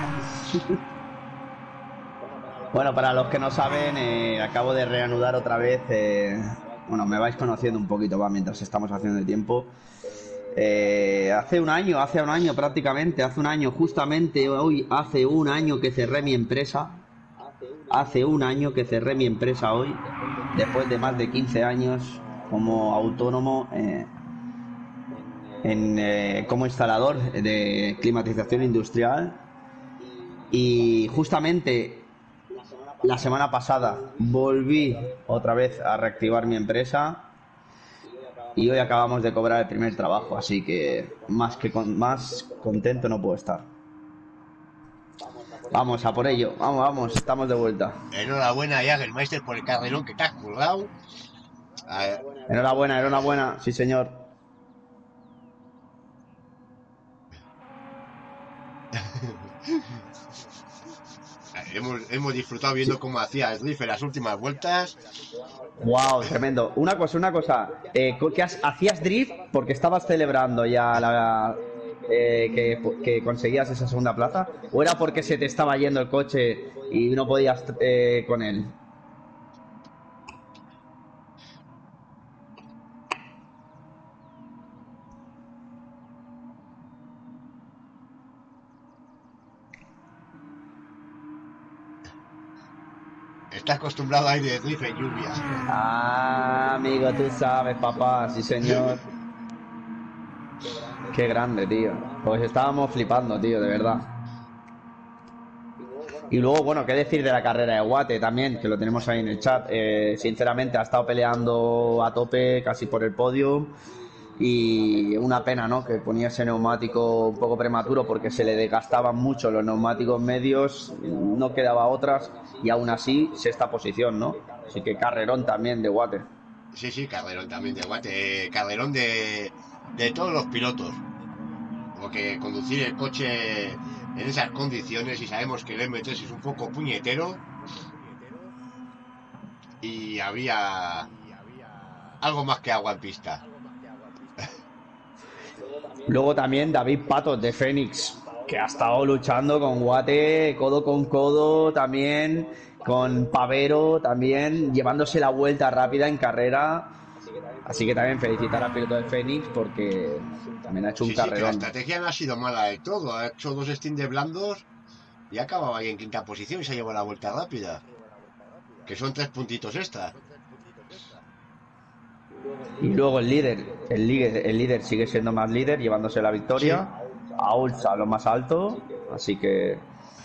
Bueno, para los que no saben, acabo de reanudar otra vez, bueno, me vais conociendo un poquito más mientras estamos haciendo el tiempo. Hace un año prácticamente, justamente hoy, hace un año que cerré mi empresa. Hace un año que cerré mi empresa hoy, después de más de 15 años como autónomo como instalador de climatización industrial. Y justamente la semana pasada volví otra vez a reactivar mi empresa y hoy acabamos de cobrar el primer trabajo, así que más contento no puedo estar. Vamos a por ello, vamos, estamos de vuelta.
Enhorabuena a Jagermeister por el carrerón que te has currado.
Enhorabuena, sí señor.
Hemos disfrutado viendo cómo hacía Sliff en las últimas vueltas.
Wow, tremendo. Una cosa. ¿Hacías drift porque estabas celebrando ya que conseguías esa segunda plaza? ¿O era porque se te estaba yendo el coche y no podías con él?
Está acostumbrado a ir de Sliff en lluvia.
Ah, amigo, tú sabes, papá, sí señor. Qué grande, tío. Pues estábamos flipando, tío, de verdad. Y luego, bueno, qué decir de la carrera de Guate también, que lo tenemos ahí en el chat. Sinceramente, ha estado peleando a tope, casi por el podio. Y una pena, ¿no? Que ponía ese neumático un poco prematuro porque se le desgastaban mucho los neumáticos medios, no quedaba otras y aún así sexta posición, ¿no? Así que carrerón también de Guate.
Sí, carrerón también de Guate, carrerón de todos los pilotos. Porque conducir el coche en esas condiciones, y sabemos que el M3 es un poco puñetero, y había algo más que agua en pista.
Luego también David Patos de Fénix, que ha estado luchando con Guate, codo con codo, también con Pavero, también llevándose la vuelta rápida en carrera. Así que también felicitar al piloto de Fénix porque también ha hecho un
Sí, que la
carrerón.
estrategia no ha sido mala de todo. Ha hecho 2 stints de blandos y ha acabado ahí en quinta posición y se ha llevado la vuelta rápida. Que son 3 puntitos extra.
Y luego el líder sigue siendo más líder, llevándose la victoria. A Ulsa lo más alto, así que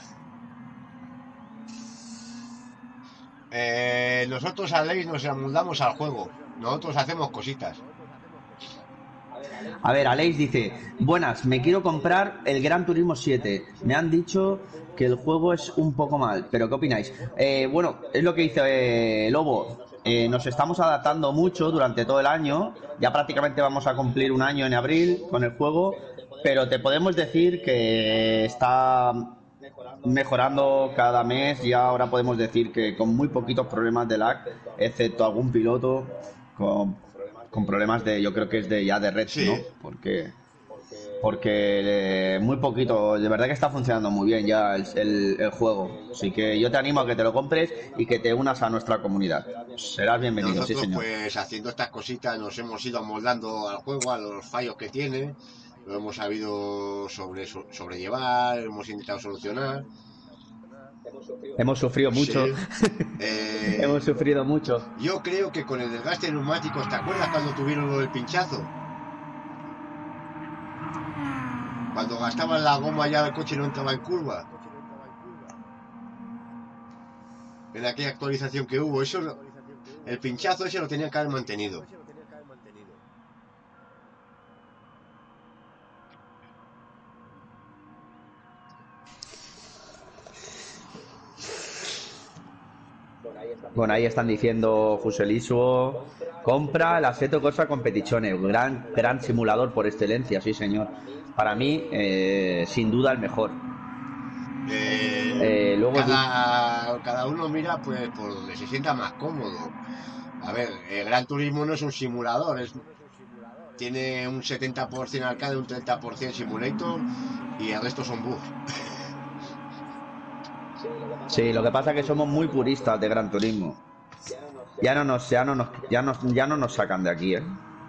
Nosotros a Aleix nos amoldamos al juego. Nosotros hacemos cositas.
a ver, Aleix dice: buenas, me quiero comprar el Gran Turismo 7. Me han dicho que el juego es un poco mal, pero ¿qué opináis? Bueno, es lo que dice Lobo. Nos estamos adaptando mucho durante todo el año. Ya prácticamente vamos a cumplir un año en abril con el juego, pero te podemos decir que está mejorando cada mes. Ya ahora podemos decir que con muy poquitos problemas de lag, excepto algún piloto con problemas de, yo creo que es de red,
Sí.
¿no? Porque muy poquito, de verdad que está funcionando muy bien ya el juego. Así que yo te animo a que te lo compres y que te unas a nuestra comunidad. Serás bienvenido,
Nosotros,
sí señor.
pues haciendo estas cositas, nos hemos ido amoldando al juego, a los fallos que tiene. Lo hemos sabido sobrellevar, hemos intentado solucionar.
Hemos sufrido mucho.
Sí.
Hemos sufrido mucho.
Yo creo que con el desgaste de neumáticos, ¿te acuerdas cuando tuvieron lo del pinchazo? Cuando gastaban la goma ya el coche no entraba en curva. En aquella actualización que hubo, el pinchazo ese lo tenían que haber mantenido.
Bueno, ahí están diciendo Fuselisuo: compra el Assetto Corsa Competizione, gran simulador por excelencia, sí señor. Para mí, sin duda el mejor. Luego
cada uno mira pues por donde se sienta más cómodo. A ver, el Gran Turismo no es un simulador, tiene un 70% arcade, un 30% simulator y el resto son bugs.
Sí, lo que pasa es que somos muy puristas de Gran Turismo. Ya no nos sacan de aquí, ¿eh?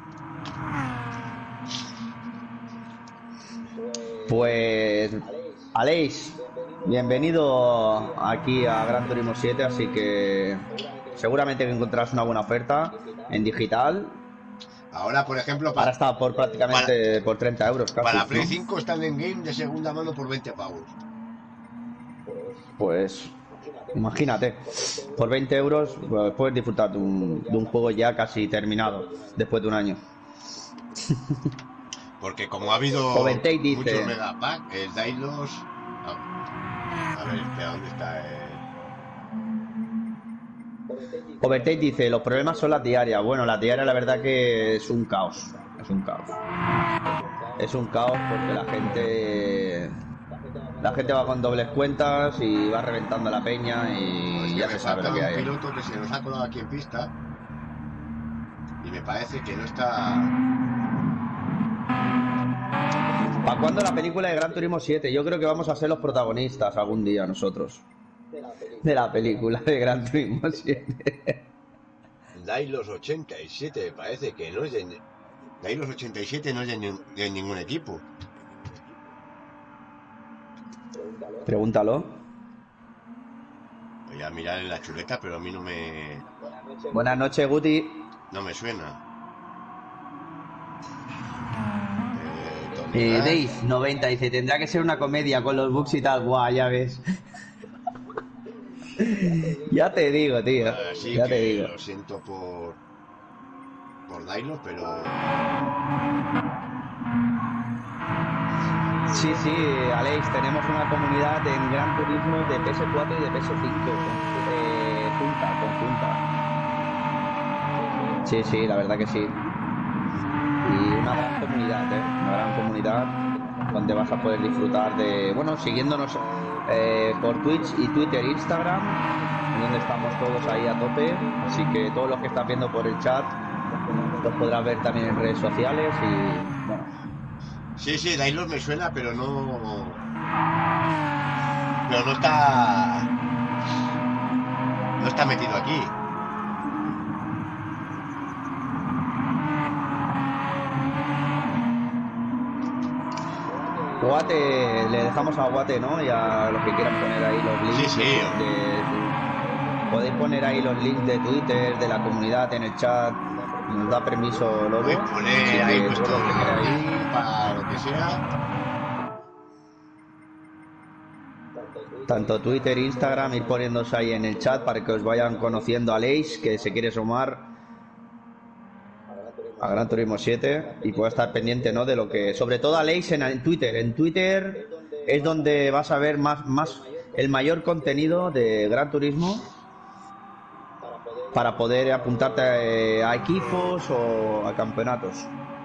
Pues Aleix, bienvenido aquí a Gran Turismo 7, así que seguramente que encontrarás una buena oferta en digital.
Ahora, por ejemplo,
Ahora está por prácticamente por 30 euros casi,
para Play
¿no?
5 están en game de segunda mano por 20 pavos.
Pues imagínate, por 20 euros pues, puedes disfrutar de un juego ya casi terminado después de un año.
Porque como ha habido
Overtake dice-
muchos megapack, el Dailos... A ver, espera, ¿dónde está?
Overtake dice: los problemas son las diarias. Bueno, las diarias la verdad que es un caos. Es un caos. Es un caos porque la gente va con dobles cuentas y va reventando la peña y ya
me
se sabe
falta
lo que
un
hay.
piloto que se nos ha colado aquí en pista y me parece que no está...
¿Para cuándo la película de Gran Turismo 7? Yo creo que vamos a ser los protagonistas algún día nosotros. De la película de Gran Turismo 7.
Dailos 87 me parece que no es de... Dailos 87 no es de ningún equipo.
Pregúntalo.
Voy a mirar en la chuleta, pero a mí no me
Buenas noches, Guti.
suena.
Dave 90 dice: tendrá que ser una comedia con los bugs y tal. Guau, ya ves. Ya te digo, tío.
Así
Ya
que
te digo.
lo siento por Dailos, pero...
Sí, Aleix, tenemos una comunidad en Gran Turismo de PS4 y de PS5 conjunta. Sí, la verdad que sí. Y una gran comunidad, una gran comunidad donde vas a poder disfrutar de, bueno, siguiéndonos por Twitch y Twitter, Instagram, en donde estamos todos ahí a tope. Así que todos los que estás viendo por el chat los podrás ver también en redes sociales y bueno.
Sí, sí, Dailor me suena, pero no... Pero no está... No está metido aquí.
Guate, le dejamos a Guate, ¿no? Y a los que quieran poner ahí los links.
Sí, sí.
Podéis poner ahí los links de Twitter, de la comunidad en el chat. Nos da permiso Lobo.
Podéis poner
Sí,
ahí
todo
vuestro
lo que queráis.
link para lo que sea.
Tanto Twitter, Instagram, ir poniéndose ahí en el chat para que os vayan conociendo a Aleix, que se quiere sumar a Gran Turismo 7 y pueda estar pendiente, ¿no? De lo que, sobre todo Aleix en Twitter. En Twitter es donde vas a ver más el mayor contenido de Gran Turismo para poder apuntarte a equipos o a campeonatos.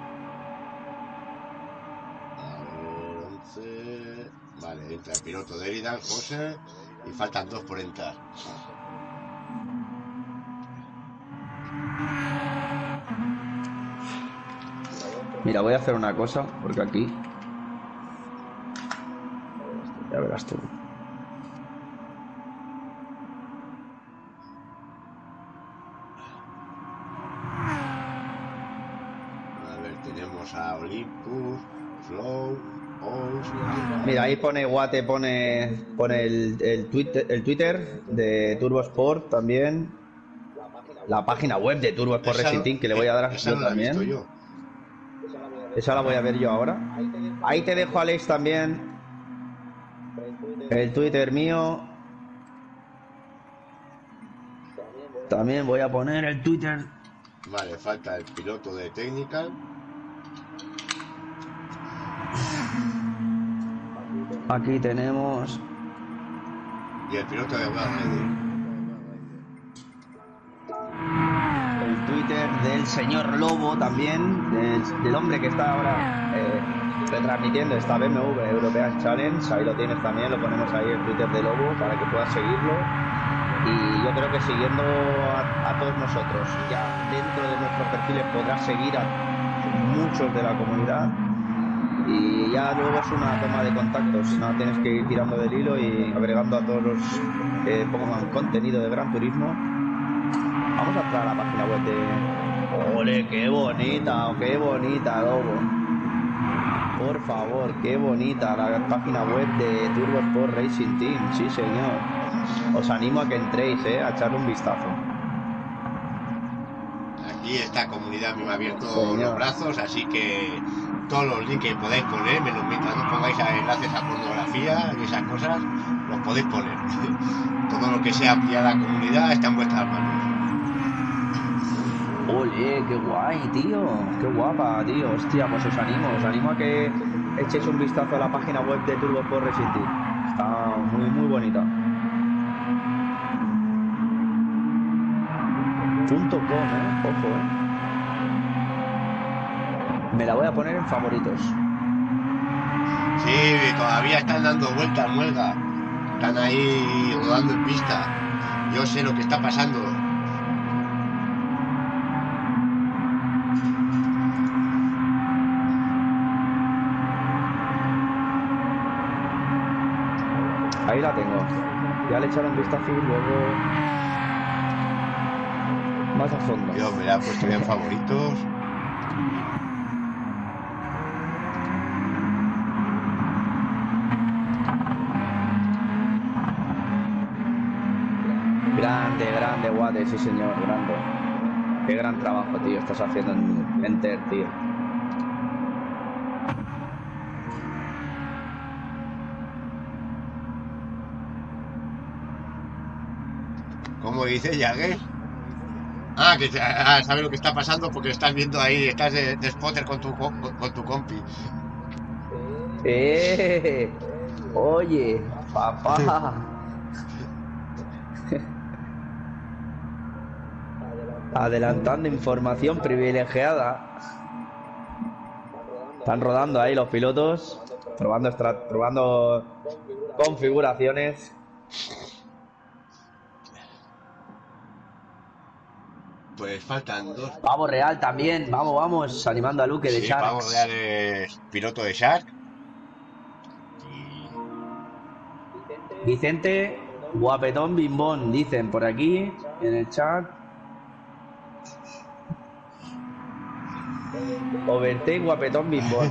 Vale, entra el piloto de Eridan, José, y faltan 2 por entrar.
Mira, voy a hacer una cosa, porque aquí... Ya verás tú.
A ver, tenemos a Olympus, Flow, Ols...
Mira, ahí pone Guate, pone el Twitter de Turbo Sport también. La página web de Turbo Sport Racing Team, que le voy a dar a
esa no la he visto yo.
Esa la voy a ver yo ahora. Ahí te dejo, Alex, también el Twitter mío. También voy a poner el Twitter.
Vale, falta el piloto de Technical.
Aquí tenemos
Y el piloto de Warner.
el Twitter del señor Lobo también, del hombre que está ahora retransmitiendo esta BMW European Challenge. Ahí lo tienes también, lo ponemos ahí el Twitter de Lobo para que puedas seguirlo. Y yo creo que siguiendo a todos nosotros, ya dentro de nuestros perfiles podrás seguir a muchos de la comunidad. Y ya luego es una toma de contactos, no tienes que ir tirando del hilo y agregando a todos los que pongan contenido de Gran Turismo. Vamos a entrar a la página web de... ¡Ole, qué bonita, Lobo! Por favor, qué bonita la página web de Turbo Sport Racing Team, sí señor. Os animo a que entréis, a echarle un vistazo.
Aquí esta comunidad me ha abierto
Señor.
los brazos, así que todos los links que podáis poner, menos mientras no pongáis enlaces a pornografía y esas cosas, los podéis poner. Todo lo que sea ampliar la comunidad está en vuestras manos.
Oye, qué guay, tío. Qué guapa, tío. Hostia, pues os animo a que echéis un vistazo a la página web de Turbo Sport Racing Team. Está muy, muy bonita. .com, ojo, Me la voy a poner en favoritos.
Sí, todavía están dando vueltas, Muelga. Están ahí rodando en pista. Yo sé lo que está pasando.
Ahí la tengo. Ya le echaron un vistazo y luego más a fondo.
Yo me la he puesto en favoritos.
Grande, Guate, sí señor, grande. Qué gran trabajo, tío, estás haciendo en Enter, tío.
¿Cómo dice Jagger? Ah, que sabes lo que está pasando porque estás viendo ahí, estás de spotter con tu compi.
Oye, papá. Adelantando información privilegiada. Están rodando ahí los pilotos, probando configuraciones.
Pues faltan dos.
Pavo Real también, vamos, animando a Luque de
Sí,
Sharks.
Pavo Real es piloto de Shark.
Vicente, guapetón bimbón, dicen por aquí en el chat. Overtake, guapetón bimbón.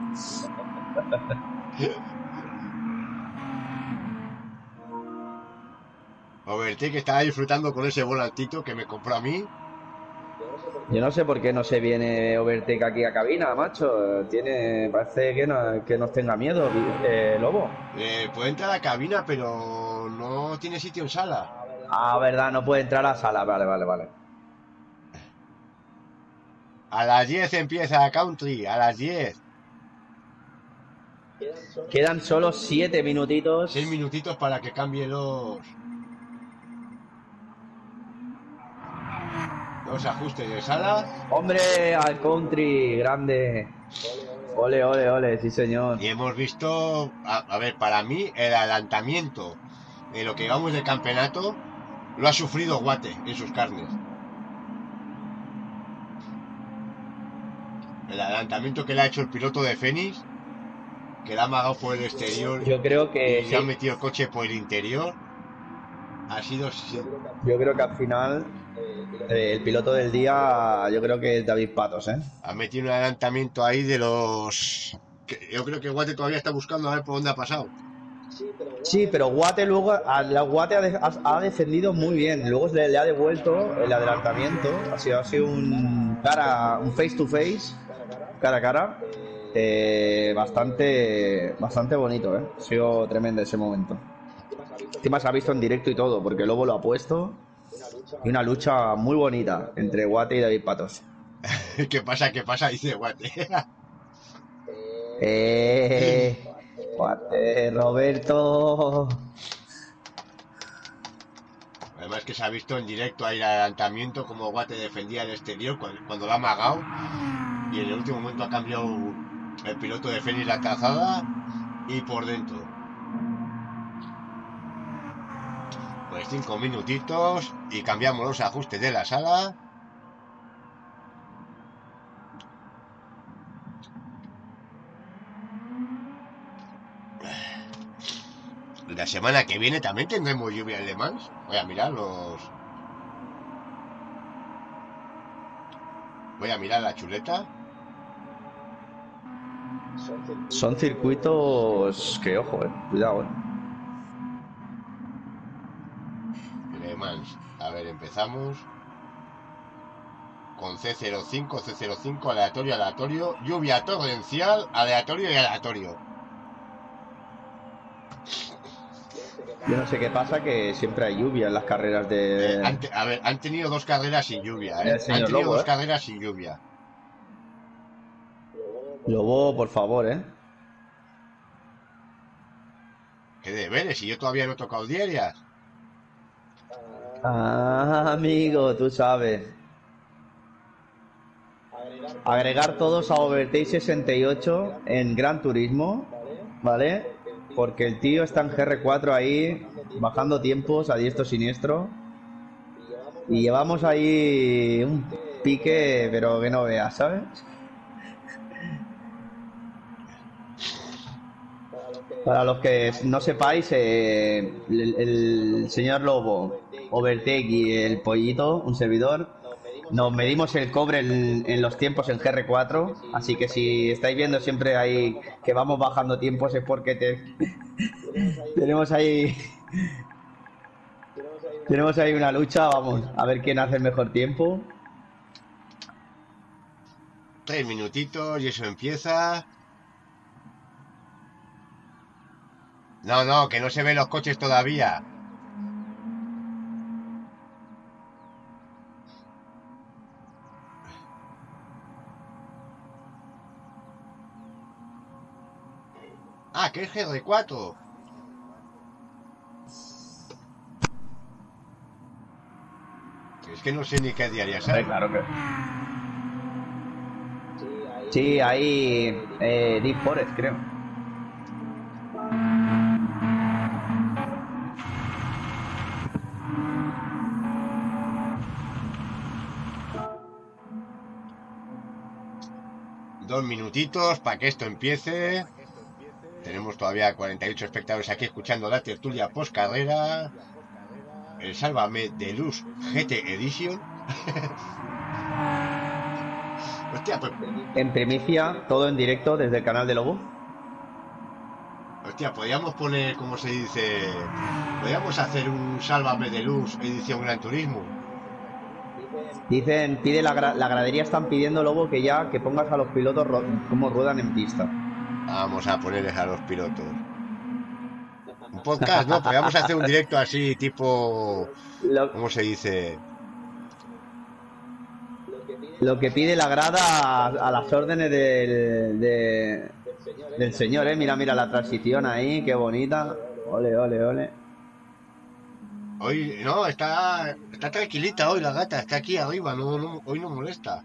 Overtake que estaba disfrutando con ese volantito que me compró a mí.
Yo no sé por qué no se viene Overtake aquí a cabina, macho. Parece que nos tenga miedo, Lobo.
Puede entrar a la cabina, pero no tiene sitio en sala.
Ah, verdad, no puede entrar a la sala. Vale.
A las 10 empieza Country, a las 10.
Quedan solo 7 minutitos.
6 minutitos para que cambie los ajustes de sala.
Hombre, al Country, grande. Ole, sí señor.
Y hemos visto, a ver, para mí el adelantamiento de lo que llevamos de campeonato lo ha sufrido Guate en sus carnes. El adelantamiento que le ha hecho el piloto de Fénix, que le ha amagado por el exterior.
Yo creo que
y se ha metido el coche por el interior. Ha sido.
Yo creo que al final el piloto del día, yo creo que es David Patos, ¿eh?
Ha metido un adelantamiento ahí de los. Yo creo que Guate todavía está buscando a ver por dónde ha pasado.
Sí, pero Guate luego ha defendido muy bien. Luego le ha devuelto el adelantamiento. Ha sido un face to face, cara a cara. Bastante bonito, ¿eh? Ha sido tremendo ese momento. Encima se ha visto en directo y todo, porque Lobo lo ha puesto. Y una lucha muy bonita entre Guate y David Patos.
¿Qué pasa? Dice Guate.
Guate, Roberto.
Además que se ha visto en directo ahí el adelantamiento, como Guate defendía el exterior cuando lo ha amagado. Y en el último momento ha cambiado el piloto de Fénix la trazada y por dentro. Pues 5 minutitos y cambiamos los ajustes de la sala. La semana que viene también tendremos lluvia en Le Mans. Voy a mirar la chuleta.
Son circuitos que, ojo, cuidado,
Le Mans. A ver, empezamos con C05, aleatorio, lluvia torrencial, aleatorio y aleatorio.
Yo no sé qué pasa, que siempre hay lluvia en las carreras de...
Han tenido 2 carreras sin lluvia, ¿eh?
Han tenido
Lobo, 2 carreras sin lluvia.
Lobo, por favor, ¿eh?
¿Qué deberes? Si yo todavía no he tocado diarias.
Ah, amigo, tú sabes. Agregar todos a Overtake 68 en Gran Turismo, ¿vale? Porque el tío está en GR4 ahí, bajando tiempos a diestro siniestro. Y llevamos ahí un pique, pero que no veas, ¿sabes? Para los que no sepáis, el señor Lobo, Overtake y el Pollito, un servidor, nos medimos el cobre en los tiempos en GR4, así que si estáis viendo siempre ahí que vamos bajando tiempos es porque tenemos ahí una lucha, vamos a ver quién hace el mejor tiempo.
3 minutitos y eso empieza. No, que no se ven los coches todavía. Ah, que es GR4. Es que no sé ni qué diaria es.
Claro que... Sí, ahí Deep Forest, creo.
2 minutitos para que esto empiece. Tenemos todavía 48 espectadores aquí escuchando la tertulia post carrera. El Sálvame Deluxe GT Edition. Hostia, pues...
En primicia, todo en directo desde el canal de Lobo.
Hostia, podríamos poner, como se dice, podríamos hacer un Sálvame Deluxe edición Gran Turismo.
Dicen, la gradería están pidiendo, Lobo, que pongas a los pilotos cómo ruedan en pista.
Vamos a ponerles a los pilotos. Un podcast, ¿no? Podríamos hacer un directo así, tipo... ¿Cómo se dice?
Lo que pide la grada a las órdenes del señor, Mira la transición ahí, qué bonita. Ole, ole, ole.
Hoy, no, está tranquilita hoy la gata, está aquí arriba, hoy no molesta.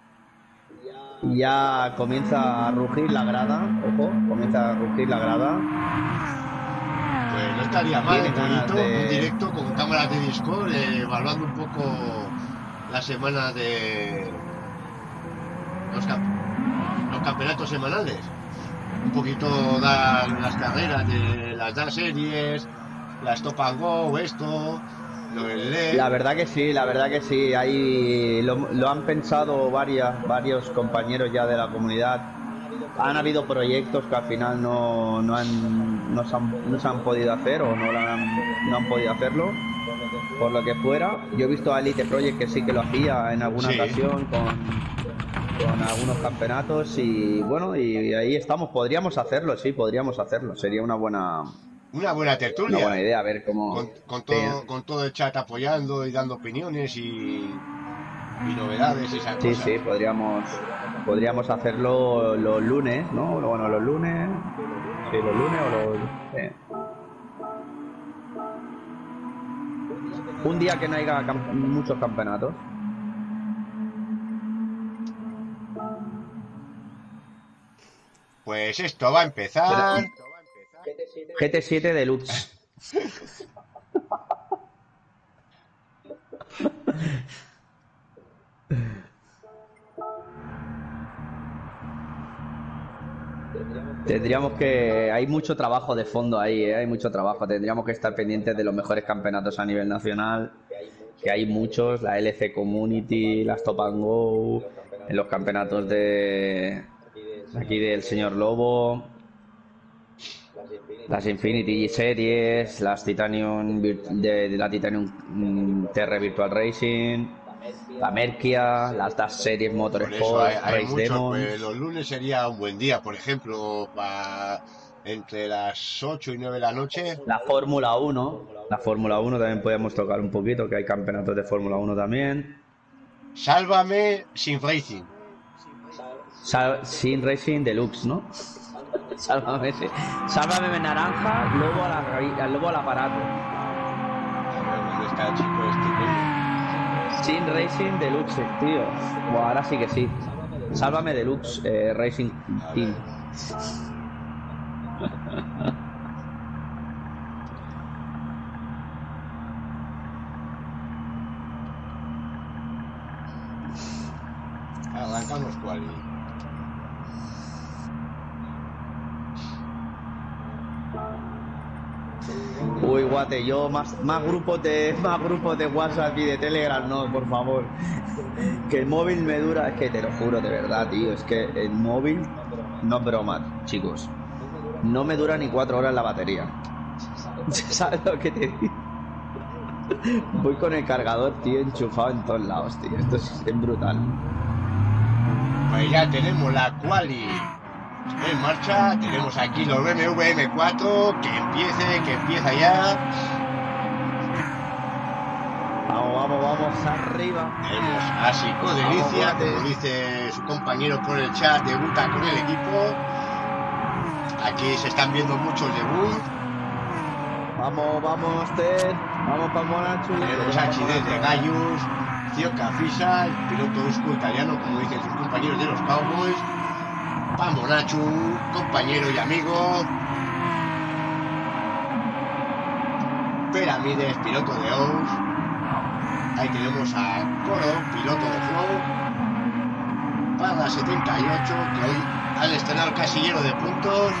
Ya comienza a rugir la grada, ojo, comienza a rugir la grada.
Pues no estaría mal, bonito,
de...
un directo con cámaras de Discord, evaluando un poco la semana de los campeonatos semanales. Un poquito dar las carreras de las DAS series, la Stop and Go, esto, lo del LED.
La verdad que sí, ahí lo han pensado varios compañeros ya de la comunidad. Han habido proyectos que al final no se han podido hacer o no han podido hacerlo, por lo que fuera. Yo he visto a Elite Project que sí que lo hacía en alguna ocasión con algunos campeonatos y bueno, y ahí estamos. Podríamos hacerlo, sería una buena
tertulia.
Una buena idea, a ver cómo...
Con todo el chat apoyando y dando opiniones y novedades y esas cosas.
Sí, podríamos hacerlo los lunes, ¿no? Bueno, los lunes... Sí, los lunes o los... Un día que no haya muchos campeonatos.
Pues esto va a empezar...
GT7 Deluxe. Tendríamos que... Hay mucho trabajo de fondo ahí, hay mucho trabajo. Tendríamos que estar pendientes de los mejores campeonatos a nivel nacional, que hay muchos, la LC Community, la Stop and Go, en los campeonatos de aquí del señor Lobo, las Infinity Series, las Titanium de la Titanium TR Virtual Racing, la Merkia, las DAS Series Motorsport,
Race Demon. Pues los lunes sería un buen día, por ejemplo, entre las 8 y 9 de la noche.
La Fórmula 1 también podemos tocar un poquito, que hay campeonatos de Fórmula 1 también.
Sálvame Sin Racing.
Sin Racing Deluxe, ¿no? Sálvame naranja, lobo al aparato.
¿Dónde está el chico este?
Sin Racing Deluxe, tío. Bueno, ahora sí que sí. Sálvame Deluxe Racing Team.
Arrancamos quali.
Uy, guate, yo más grupos de WhatsApp y de Telegram, no, por favor. Que el móvil me dura, es que te lo juro, de verdad, tío, es que el móvil, no es broma, chicos, no me dura ni 4 horas la batería. ¿Sabes lo que te digo? Voy con el cargador, tío, enchufado en todos lados, tío, esto es brutal.
Pues ya tenemos la quali en marcha, tenemos aquí los BMW M4, que empieza ya.
Vamos arriba.
Tenemos a Psicodelicia, como dice su compañero por el chat, debuta con el equipo. Aquí se están viendo muchos debut.
Vamos, Ted. Vamos para Monachu.
Tenemos a Chidez de Gallus, Cioca Fisa, el piloto oscuro italiano, como dicen sus compañeros de los Cowboys. Pamonachu, compañero y amigo. Piramides, piloto de OUS. Ahí tenemos a Coro, piloto de Flow. Parra 78, que hoy han estrenado el casillero de puntos.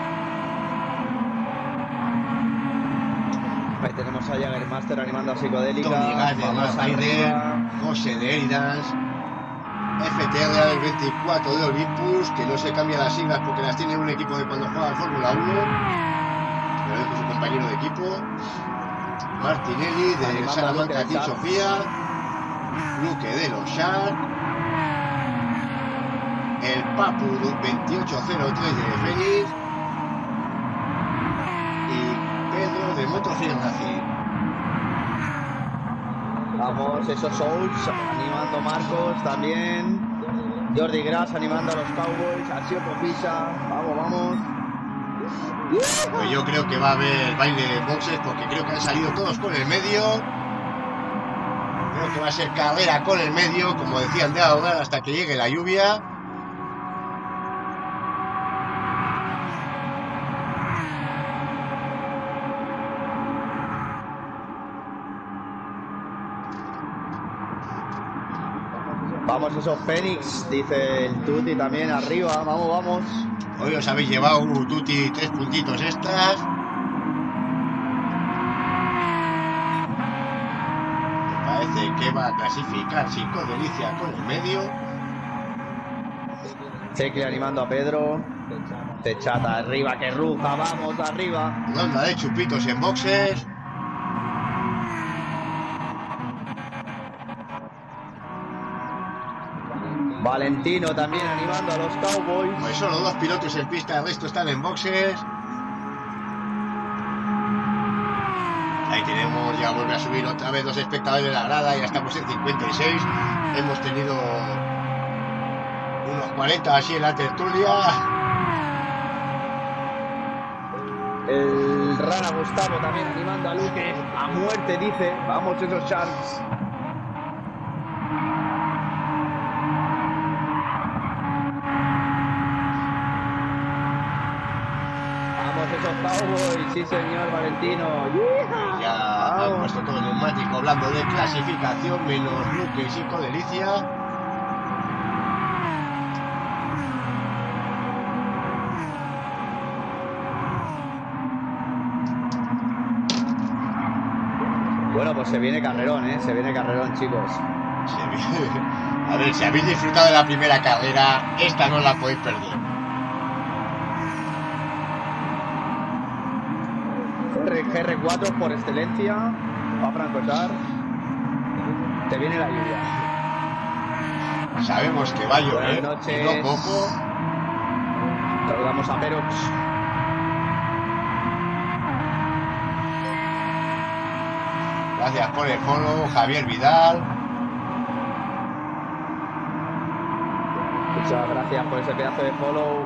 Ahí tenemos a Jagermaster animando a Psicodélica.
Tony Gas de
Vamos
Rider,
arriba.
José de Eridas, FTR del 24 de Olympus, que no se cambia las siglas porque las tiene un equipo de cuando juega Fórmula 1, pero es su compañero de equipo. Martinelli de
Animando
Salamanca,
a Luque de
Team
Shark.
Sofía, Luque de los Shark, el Papu 2803 de Fenix y Pedro de Motorfield Racing.
Vamos, esos Souls animando Marcos también. Jordi Gras animando a los Cowboys. Así Pisa. Vamos, vamos.
Pues yo creo que va a haber baile de boxes porque creo que han salido todos con el medio. Creo que va a ser carrera con el medio, como decían, de ahogar hasta que llegue la lluvia.
Vamos, esos Fénix, dice el Tuti también arriba. Vamos, vamos.
Hoy os habéis llevado un Tutti 3 puntitos extras. Me parece que va a clasificar Psicodelicia con el medio.
Checle animando a Pedro. Techata arriba, que ruja. Vamos, arriba.
Ronda de chupitos en boxes.
Valentino también animando a los Cowboys.
Pues solo 2 pilotos en pista, el resto están en boxes. Ahí tenemos, ya vuelve a subir otra vez los espectadores de la grada, ya estamos en 56. Hemos tenido unos 40 así en la tertulia.
El Rana Gustavo también animando a Luque. A muerte, dice. Vamos, esos Sharks. Esos Cowboys, sí señor, Valentino.
Ya han puesto todo el neumático hablando de clasificación, menos Luque y Psicodelicia.
Bueno, pues se viene carrerón, se viene carrerón, chicos.
A ver, si habéis disfrutado de la primera carrera, esta no la podéis perder.
GR4 por excelencia. Va a Francosar. Te viene la lluvia.
Sabemos que va a llover.
Buenas noches.
Y no poco.
Saludamos a Perox.
Gracias por el follow, Javier Vidal.
Muchas gracias por ese pedazo de follow.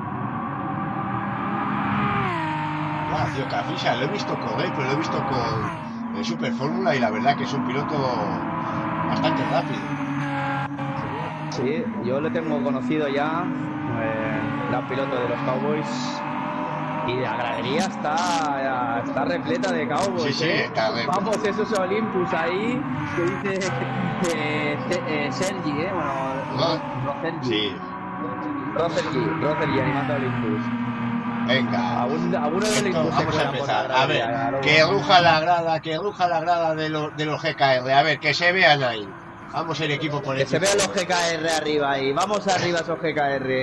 Tío Cafisa, lo he visto correr, pero lo he visto con el Super Fórmula y la verdad que es un piloto bastante rápido.
Sí, yo lo tengo conocido ya, gran piloto de los Cowboys, y la gradería está repleta de Cowboys.
Sí, sí, está repleta.
Vamos, esos Olympus ahí, que dice Sergi, bueno, Rosergi.
Sí.
Rosergi animando a Olympus.
Venga,
Alguno de Olympus
vamos a empezar. A ver, que ruja la grada de los GKR. A ver, que se vean ahí. Vamos a ir equipo por equipo.
Que se vean los GKR arriba ahí. Vamos arriba esos GKR.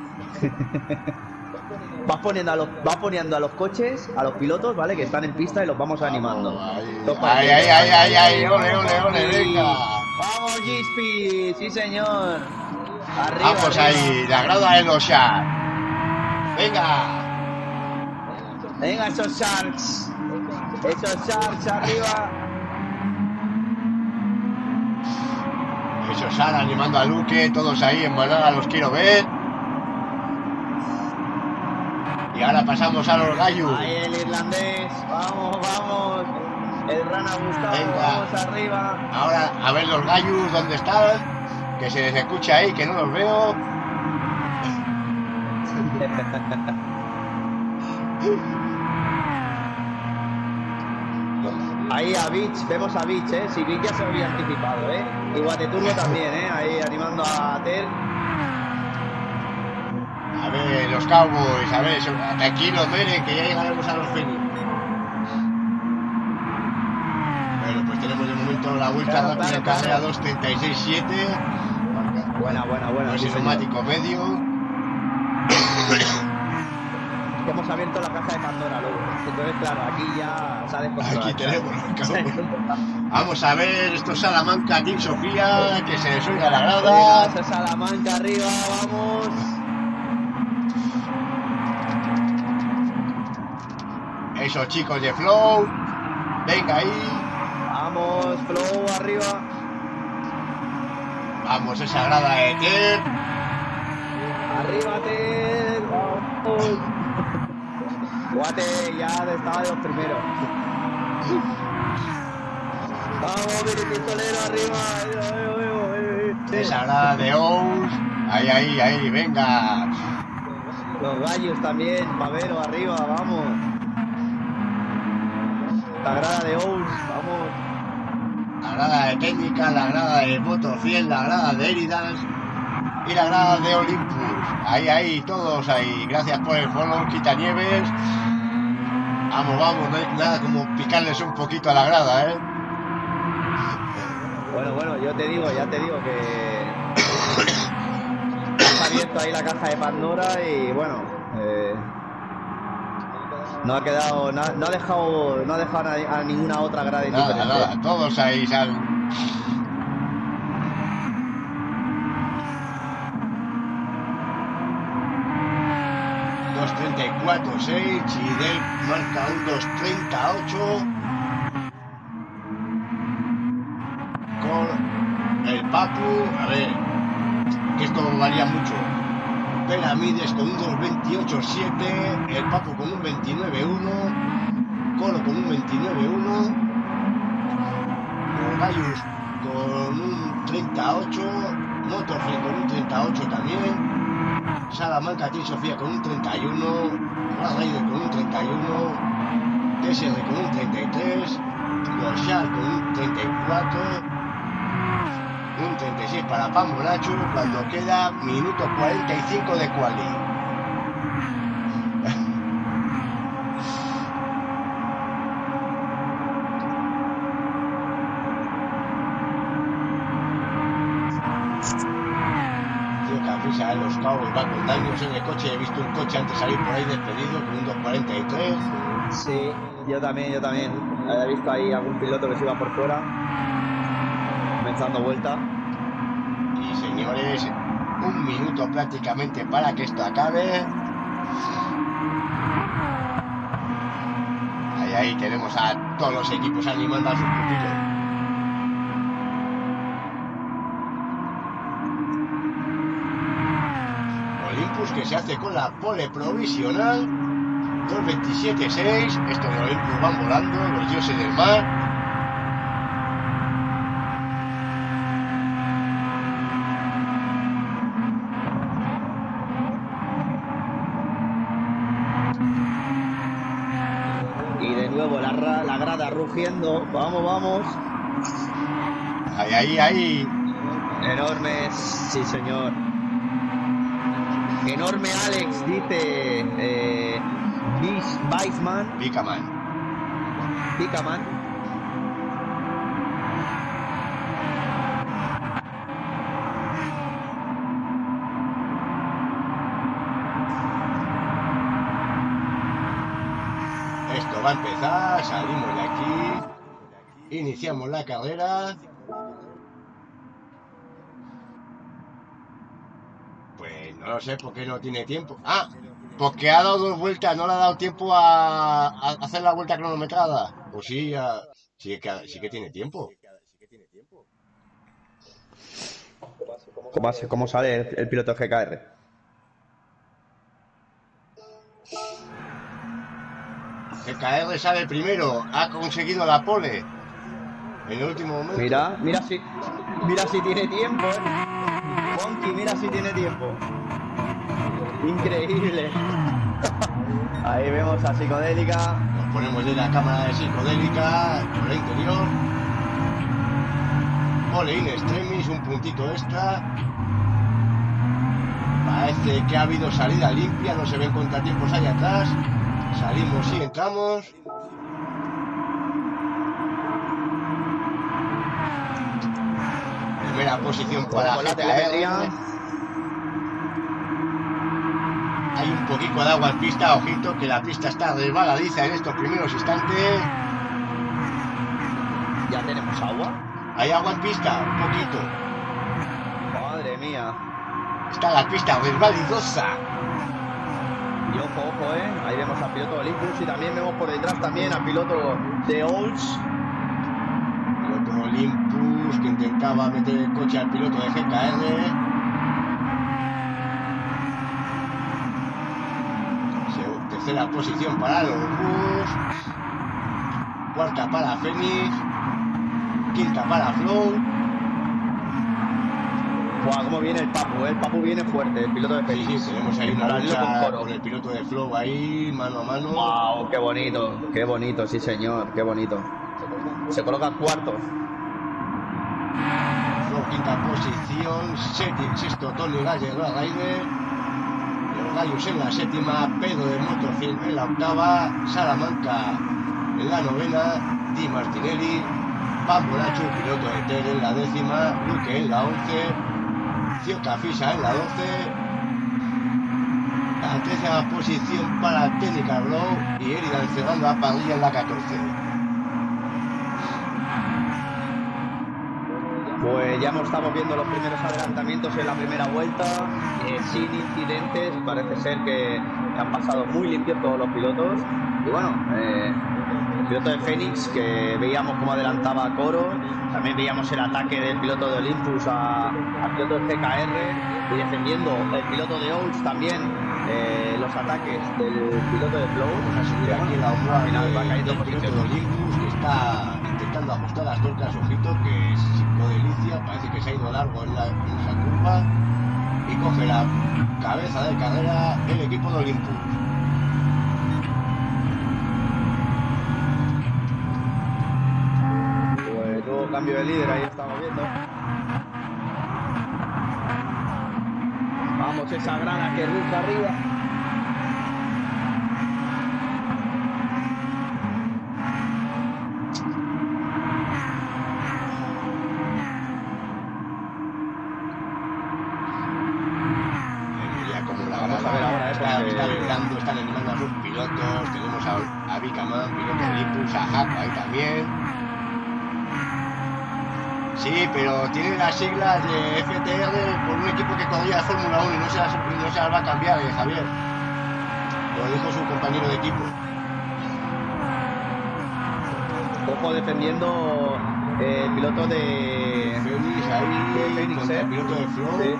Vas poniendo a los coches, a los pilotos, ¿vale? Que están en pista y los vamos animando.
Ay, ole, venga.
Vamos, Gispi, sí señor. Arriba.
Vamos
arriba.
ahí, la grada de los Sharks. Venga.
Venga, esos Sharks. Esos Sharks arriba.
Esos Sharks animando a Luque, todos ahí en manada, los quiero ver. Y ahora pasamos a los gallos.
Ahí el irlandés. Vamos. El Rana Gustavo.
Venga.
Vamos arriba.
Ahora a ver los gallos, ¿dónde están? Que se les escucha ahí, que no los veo.
Ahí a Beach, vemos a Beach, si Beach ya se había anticipado, y Guateturbo también, ahí animando a Ter.
A ver, los Cowboys, a ver, tranquilo, Mere, que ya llegaremos a los Phoenix. Bueno, pues tenemos de momento la vuelta rápida en carrera 2.36.7.
Buena.
Pues
Sí,
neumático medio.
Hemos abierto la caja de Pandora, luego. Entonces, claro, aquí ya se ha descontrolado.
Aquí tenemos los Cowboys. Vamos a ver, esto es Salamanca, Team Sofía, que se les oiga la
Venga,
grada.
eso es Salamanca arriba, vamos.
Esos chicos de Flow. Venga ahí.
Vamos, Flow arriba.
Vamos, esa grada de Ter.
Arriba, Ted. Vamos. Guate, ya estaba de los primeros. Vamos, Billy Pistolero arriba.
Esa grada de Ous. Ahí, venga.
Los gallos también, Pavero arriba, vamos. La grada de Ous, vamos.
La grada de técnica, la grada de Moto 100, la grada de Eridas y la grada de Olympus. Ahí, todos ahí. Gracias por el follow, Quitanieves. Vamos, no hay nada como picarles un poquito a la grada, ¿eh?
Bueno, ya te digo que está abierto ahí la caja de Pandora y bueno, no ha quedado, no ha dejado a ninguna otra grada indiferente.
Nada, todos ahí salen. ...2.34.6... Chidel marca un 2.38... con el Papu, a ver, que esto varía mucho. Pelamides con un 2.28.7, el Papu con un 29.1, Colo con un 29.1, Gallus con un 38, Motorfree con un 38 también, Salamanca Team Sofía con un 31, Raider con un 31, TSR con un 33, Goshar con un 34, un 36 para Pambonachu cuando queda minuto 45 de quali. A los Cowboys va con daños en el coche. He visto un coche antes salir por ahí despedido con un 2.43.
Sí, yo también. Había visto ahí algún piloto que se iba por fuera, comenzando vuelta.
Y señores, un minuto prácticamente para que esto acabe. Ahí tenemos a todos los equipos animando a sus pupilos. Que se hace con la pole provisional 2.27.6. Estos de Olympus van volando, los dioses del mar.
Y de nuevo la grada rugiendo. Vamos.
Ahí.
Enormes, sí señor. Enorme Alex, dice
Vicaman. Esto va a empezar, salimos de aquí, iniciamos la carrera. Pues no lo sé por qué no tiene tiempo. Ah, porque ha dado 2 vueltas, no le ha dado tiempo a hacer la vuelta cronometrada. Pues sí, sí que tiene tiempo.
¿Cómo sale el piloto GKR?
GKR sale primero, ha conseguido la pole en el último momento.
Mira si tiene tiempo, Monkey, mira si tiene tiempo. Increíble. Ahí vemos a Psicodélica.
Nos ponemos de la cámara de Psicodélica por el interior. Pole in extremis, un puntito extra. Parece que ha habido salida limpia, no se ven contratiempos ahí atrás. Salimos y entramos. Primera posición para
Con la
GKR.
telemetría.
Hay un poquito de agua en pista, ojito que la pista está resbaladiza en estos primeros instantes.
Ya tenemos agua.
Hay agua en pista, un poquito.
Madre mía.
Está la pista resbalidosa.
Y ojo, ahí vemos al piloto de Olympus y también vemos por detrás también al piloto de Olds.
Piloto Olympus que intentaba meter el coche al piloto de GKR. Tercera posición para los Bus. Cuarta para Phoenix. Quinta para Flow.
Buah, cómo viene el Papu, el Papu viene fuerte, el piloto de
Sí,
Phoenix.
sí, tenemos ahí una
Paralelo
lucha
con Coro.
con el piloto de Flow ahí, mano a mano.
Wow, qué bonito, sí señor, qué bonito. Se coloca cuarto.
Flow quinta posición, sexto Tony Gallego Raider. Los Gallos en la séptima, Pedro de Motorfield en la octava, Salamanca en la novena, Di Martinelli, Pampo Nacho, piloto de TER en la décima, Luque en la 11, Cioca Fisa en la 12, la 13ª posición para Technical Blow y Eridan cerrando la parrilla en la 14.
Pues ya estamos viendo los primeros adelantamientos en la primera vuelta, sin incidentes, parece ser que han pasado muy limpios todos los pilotos. Y bueno, el piloto de Phoenix, que veíamos cómo adelantaba a Coro, también veíamos el ataque del piloto de Olympus al piloto de GKR, y defendiendo el piloto de Olds también los ataques del piloto de Flow.
Y aquí en la
Al final va
Ombra
cayendo
el piloto de
posiciones.
Olympus que está intentando ajustar las tuercas, ojito, que es psicodelicia, parece que se ha ido largo en esa curva y coge la cabeza de carrera el equipo de Olympus.
Pues nuevo cambio de líder, ahí estamos viendo. Vamos, esa grana que ruja arriba.
Ya como la
Vamos a ver ahora, porque-
están animando a sus pilotos, tenemos a Vicaman, piloto de Olympus, a Jaco ahí también. Sí, pero tiene las siglas de FTR por un equipo que corría de Fórmula 1 y no se las va a cambiar, Javier. Lo dijo su compañero de equipo.
Ojo defendiendo el piloto de
Phoenix ahí,
de Phoenix,
contra el piloto de Flow.
Sí.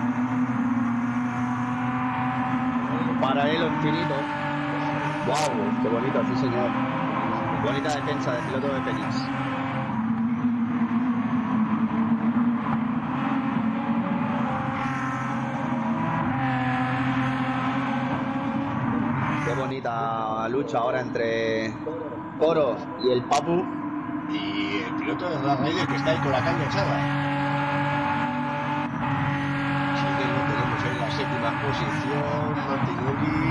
Paralelo infinito. Wow, qué bonito, sí señor. Bonita defensa del piloto de Phoenix. Qué bonita lucha ahora entre Coro y el Papu.
Y el piloto de Road Raider que está ahí con la caña echada. Sí, lo tenemos en la séptima posición, Martinelli.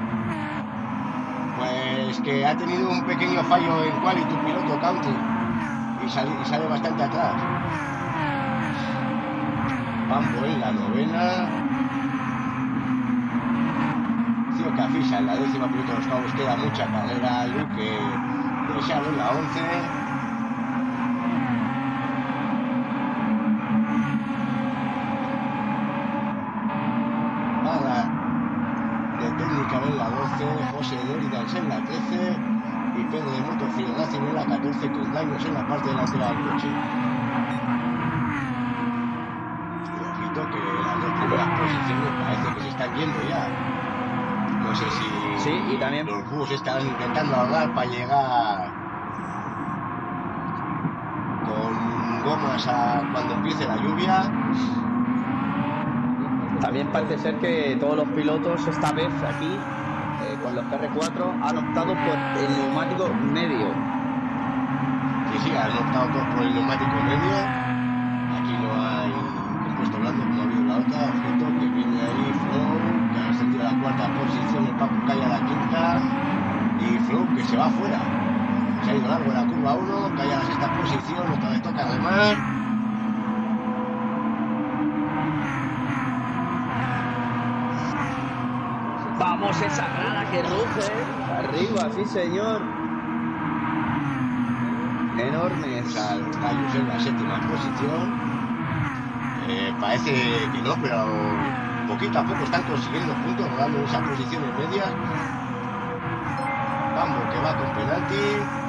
Pues que ha tenido un pequeño fallo en quali tu piloto Country y sale bastante atrás. Pampo en la novena. Cioca Fisa en la décima, piloto de los Cabos, queda mucha carrera. Luque de Sharo en la 11. Barra de Technical en la 12, José Doridans en la 13 y Pedro de Motorfield Racing en la 14 con daños en la parte delantera del coche. Y ojito que las dos primeras posiciones parece que se están yendo ya. No sé si
Sí, y también
los bus están intentando ahorrar para llegar con gomas cuando empiece la lluvia.
También parece ser que todos los pilotos esta vez aquí, con los R4, han optado por el neumático medio.
Sí, sí, han optado todos por el neumático medio. Aquí no hay compuesto blando como ha habido la otra. Ojito que viene ahí se va fuera. Se ha ido largo en la curva 1, cae a la sexta posición, otra vez toca remar.
Vamos, esa grada que ruge. Arriba, sí señor. Enormes.
Los gallos en la séptima posición. Parece que no, pero poquito a poco están consiguiendo puntos, rodando en esas posiciones medias. Bambo que va con penalti.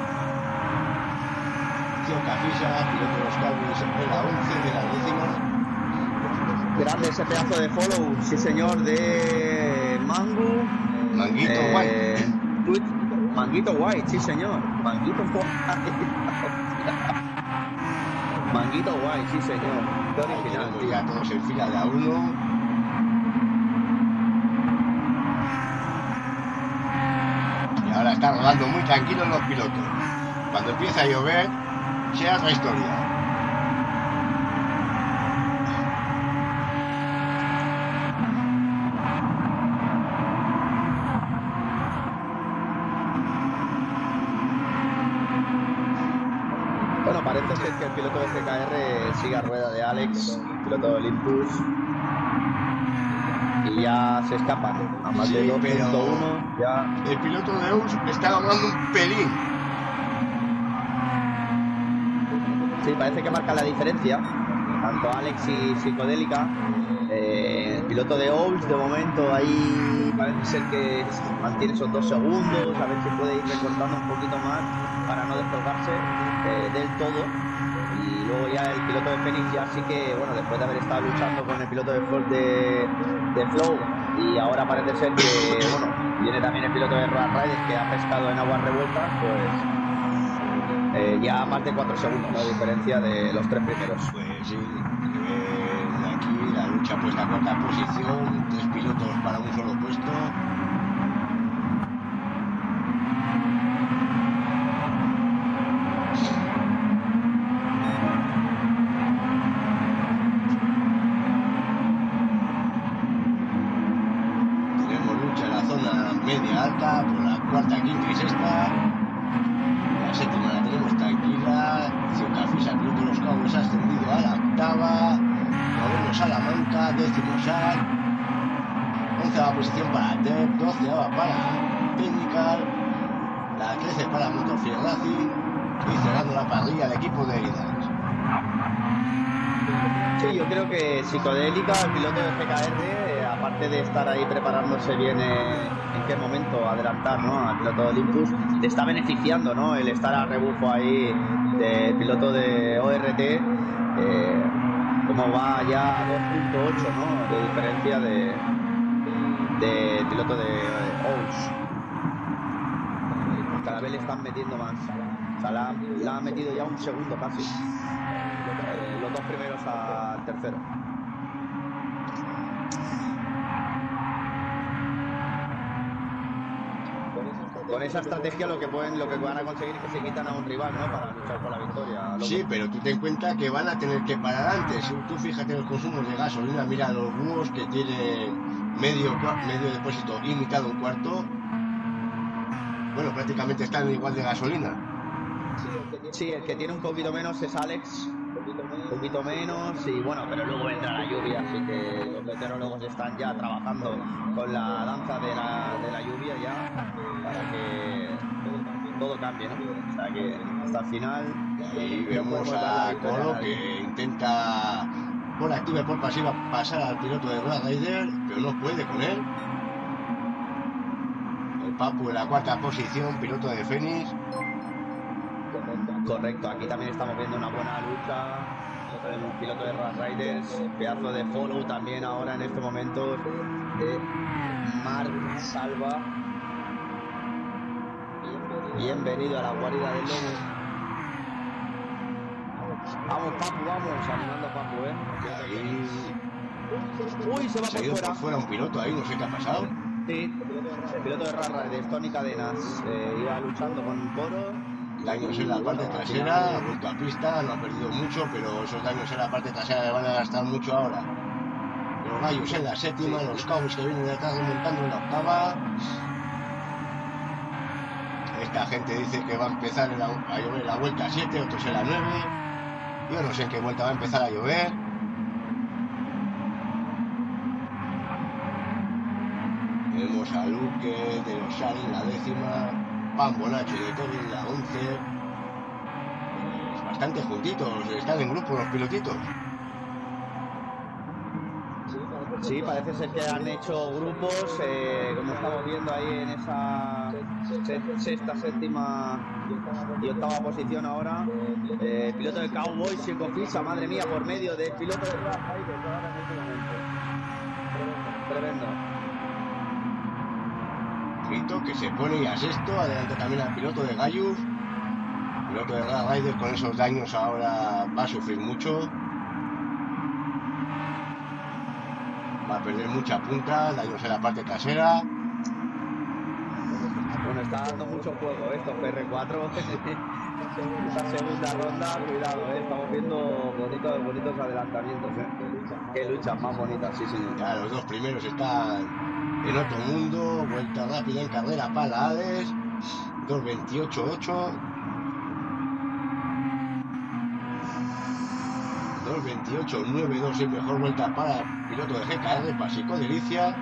Tío Cafisa, piloto de los Cowboys en la 11 de la décima.
Grande ese pedazo de follow, sí señor, de Mangu.
Manguito White.
Manguito White, sí señor. Manguito White. Manguito White, sí señor. Qué original.
Ya todos en fila de a uno. Y ahora están rodando muy tranquilos los pilotos. Cuando empieza a llover, sea otra historia.
Bueno, parece ser que el piloto de GKR sigue a rueda de Alex, piloto de Olympus, y ya se escapan a más de 2.1. Ya
el piloto de Ous está ganando un pelín.
sí, parece que marca la diferencia, tanto Alex y Psicodélica. El piloto de Ous de momento ahí parece ser que mantiene esos 2 segundos, a ver si puede ir recortando un poquito más para no descolgarse del todo. Y luego ya el piloto de Phoenix ya sí que, bueno, después de haber estado luchando con el piloto de Flow, y ahora parece ser que, bueno, viene también el piloto de Road Riders que ha pescado en aguas revueltas, pues ya más de 4 segundos, ¿no?, de diferencia de los 3 primeros.
Pues sí, aquí la lucha puesta a cuarta posición, 3 pilotos para un solo puesto. Media alta, por la cuarta, quinta y sexta. La séptima la tenemos tranquila. Ciocafisa, el piloto de los Cowboys, ha ascendido a la octava. Noveno Salamanca, décimo Sar. 11ª posición para Tep, 12ª para Technical, la 13 para Motorfield Racing y cerrando la parrilla el equipo de Heridas.
Sí, yo creo que Psicodélica, el piloto de GKR, aparte de estar ahí preparándose bien en qué momento adelantar, ¿no?, al piloto de Olympus, le está beneficiando, ¿no?, el estar a rebufo ahí del piloto de ORT, como va ya a 2.8, ¿no?, de diferencia de piloto de Ous. Cada vez le están metiendo más, o sea, la han metido ya un segundo casi. Los 2 primeros al tercero. Con esa estrategia lo que van a conseguir es que se quitan a un rival, ¿no?, para luchar por la victoria.
Sí, pero tú ten en cuenta que van a tener que parar antes. Tú fíjate en los consumos de gasolina, mira los búhos que tienen medio depósito y mitad un cuarto. Bueno, prácticamente están igual de gasolina.
Sí, el que tiene un poquito menos es Alex. Un poquito menos, y bueno, pero luego entra la lluvia, así que los meteorólogos están ya trabajando con la danza de la lluvia ya para que todo cambie, ¿no? O sea que hasta el final.
Y vemos a Colo que intenta por activa y por pasiva pasar al piloto de Road Rider, pero no puede con él. El Papu en la 4ª posición, piloto de Phoenix.
Correcto, aquí también estamos viendo una buena lucha. El piloto de Road Riders, pedazo de follow también ahora en este momento de Marc Salva. Bienvenido a la guarida del lobo. Vamos, Papu, vamos, animando a Papu, Uy, se va por
fuera un piloto ahí, no sé qué ha pasado.
Sí, el piloto de Road Riders, Tony Cadenas, iba luchando con Coro.
Daños en la parte trasera, junto a pista, no ha perdido mucho, pero esos daños en la parte trasera le van a gastar mucho ahora. Los gallos en la 7ª, los Cowboys que vienen detrás remontando en la 8ª. Esta gente dice que va a empezar a llover la vuelta 7, otros en la 9. Yo no sé en qué vuelta va a empezar a llover. Tenemos a Luque de los Sal en la 10ª, Pambo Nacho de Torre en la 11. Es bastante juntitos, están en grupo los pilotitos.
Sí, parece ser que han hecho grupos, como estamos viendo ahí en esa sexta, séptima y octava posición ahora. Piloto de Cowboy se confisa, madre mía, por medio del piloto de Rafael ahora en este momento. Tremendo.
Rito que se pone ya sexto, adelante también al piloto de Gaius. El piloto de Rad Rider con esos daños ahora va a sufrir mucho. Va a perder mucha punta, daños en la parte trasera.
Bueno, está dando mucho juego esto, PR4. Esta segunda ronda, cuidado, estamos viendo bonitos adelantamientos. Qué luchas más bonitas, sí señor.
Ya los dos primeros están en otro mundo. Vuelta rápida en carrera para Hades. 2.28.8. 2.28.92 y mejor vuelta para el piloto de GKR, para Psicodelicia.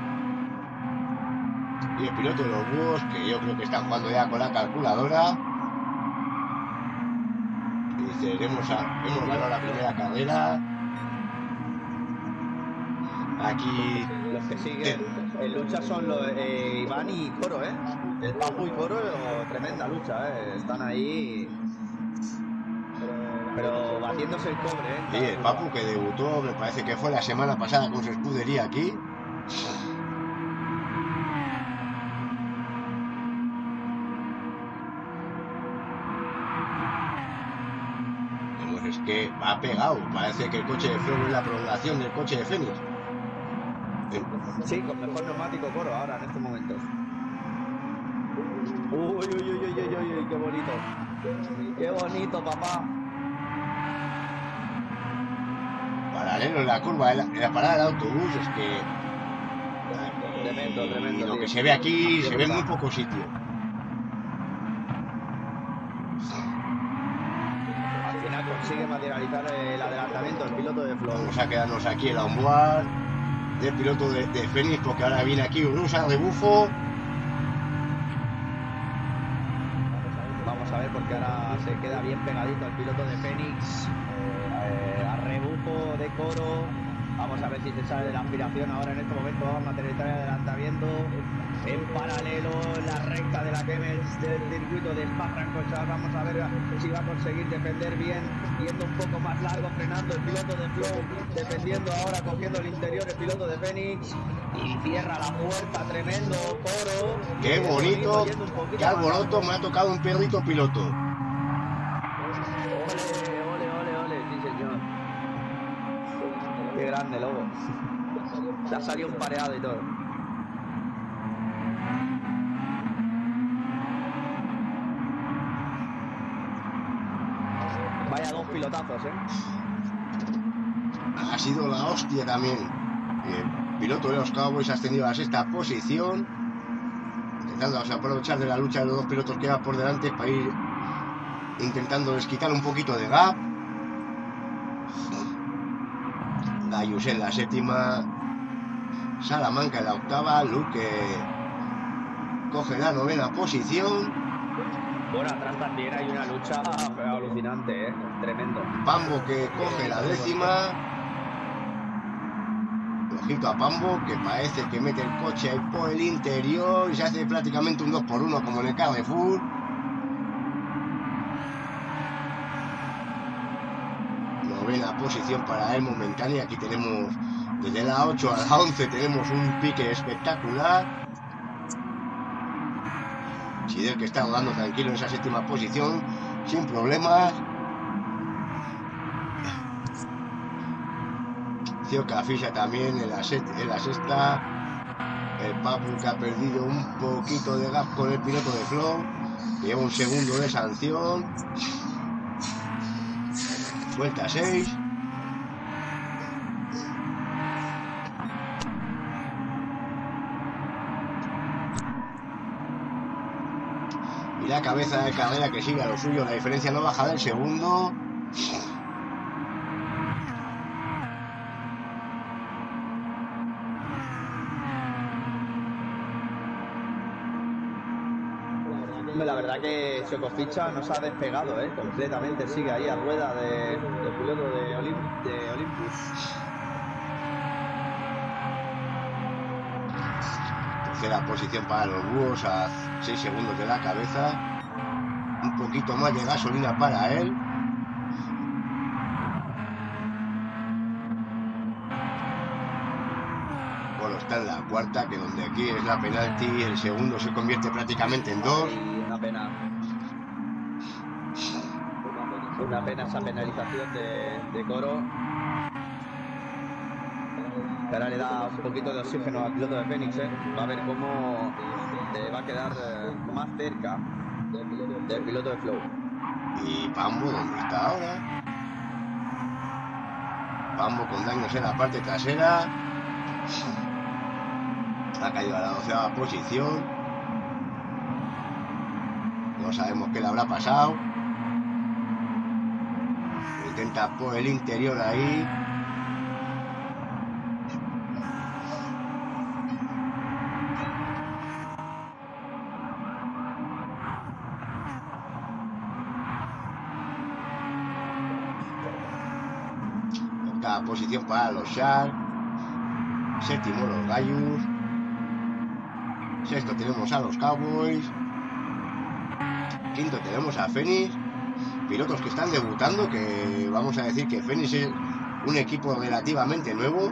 Y el piloto de los búhos, que yo creo que están jugando ya con la calculadora. Y dice, hemos ganado la primera carrera. Aquí
los que siguen en lucha son los Iván y Coro, el Papu y Coro, tremenda lucha, están ahí, pero batiéndose el cobre,
Sí, el Papu que debutó, me parece que fue la semana pasada con su escudería aquí. Vemos, es que va pegado, parece que el coche de Flow es la prolongación del coche de Fénix.
Sí, con mejor neumático Coro ahora en estos momentos. Uy, qué bonito. Qué bonito, papá.
Paralelo en la curva, en la parada del autobús, es que...
Tremendo.
Y lo que se ve aquí, se ve en muy poco sitio.
Al final consigue materializar el adelantamiento del piloto de Flow.
Vamos a quedarnos aquí en la onboard del piloto de Fénix, porque ahora viene aquí Urusa, rebufo.
Vamos a ver, porque ahora se queda bien pegadito el piloto de Fénix a rebufo de Coro. Vamos a ver si se sale de la aspiración ahora en este momento. Vamos a materializar el adelantamiento en paralelo en la recta de la Kemels del circuito de Spa-Francorchamps. Vamos a ver si va a conseguir defender bien, yendo un poco más largo, frenando el piloto de Flow, defendiendo ahora, cogiendo el interior el piloto de Fénix y cierra la puerta, tremendo Coro.
¡Qué bonito! ¡Qué alboroto! Me ha tocado un perrito piloto.
Ole, sí señor. Qué grande, Lobo. Se ha salido un pareado y todo. Vaya dos pilotazos,
Ha sido la hostia también. El piloto de los Cowboys ha ascendido a la sexta posición, intentando aprovechar de la lucha de los dos pilotos que va por delante para ir intentando desquitar un poquito de gap. Gaius en la séptima, Salamanca en la octava, Luque coge la novena posición.
Bueno, atrás también hay una lucha alucinante, tremendo.
Pambo que coge la décima. Ojito a Pambo, que parece que mete el coche ahí por el interior y se hace prácticamente un 2x1 como en el Carrefour. Novena posición para él momentánea. Aquí tenemos desde la 8 a la 11 tenemos un pique espectacular. Sidel que está rodando tranquilo en esa séptima posición sin problemas. Cioca Fisha también en la sexta. El Papu que ha perdido un poquito de gap con el piloto de Flow. Lleva un segundo de sanción. Vuelta 6. Ya cabeza de carrera que sigue a lo suyo, la diferencia no baja del segundo.
La verdad que Socoficha nos ha despegado, completamente. Sigue ahí a rueda de piloto de Olympus.
Tercera posición para los búhos a 6 segundos de la cabeza. Un poquito más de gasolina para él. Bueno, está en la cuarta, que donde aquí es la penalti, el segundo se convierte prácticamente en 2.
Una pena. Una pena esa penalización de Coro. Que ahora le da un poquito de oxígeno al piloto de Fénix, Va a ver cómo va a quedar más cerca del piloto de Flow.
Y Pambo, ¿dónde está ahora? Pambo con daños en la parte trasera. Ha caído a la 12ª posición. No sabemos qué le habrá pasado. Intenta por el interior ahí. Octava posición para los Sharks. Séptimo los Gallus. Sexto tenemos a los Cowboys. Quinto tenemos a Fénix. Pilotos que están debutando, que vamos a decir que Fénix es un equipo relativamente nuevo.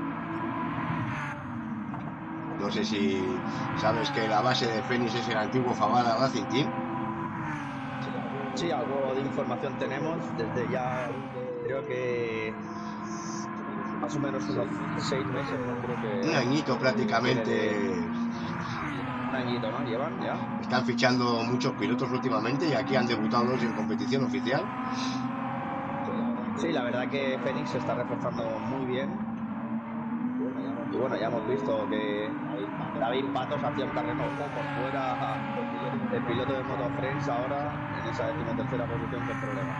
No sé si sabes que la base de Fénix es el antiguo Favara Racing Team.
Sí, algo de información tenemos desde ya, creo que más o menos unos 6 meses, ¿no? Creo que
Un añito prácticamente.
Un añito, ¿no? Llevan ya.
Están fichando muchos pilotos últimamente y aquí han debutado 2 en competición oficial.
Sí, la verdad que Fénix se está reforzando muy bien. Y bueno, ya hemos visto que David Patos hacía un terreno por fuera. El piloto de Moto Friends ahora en esa 13ª posición sin problemas.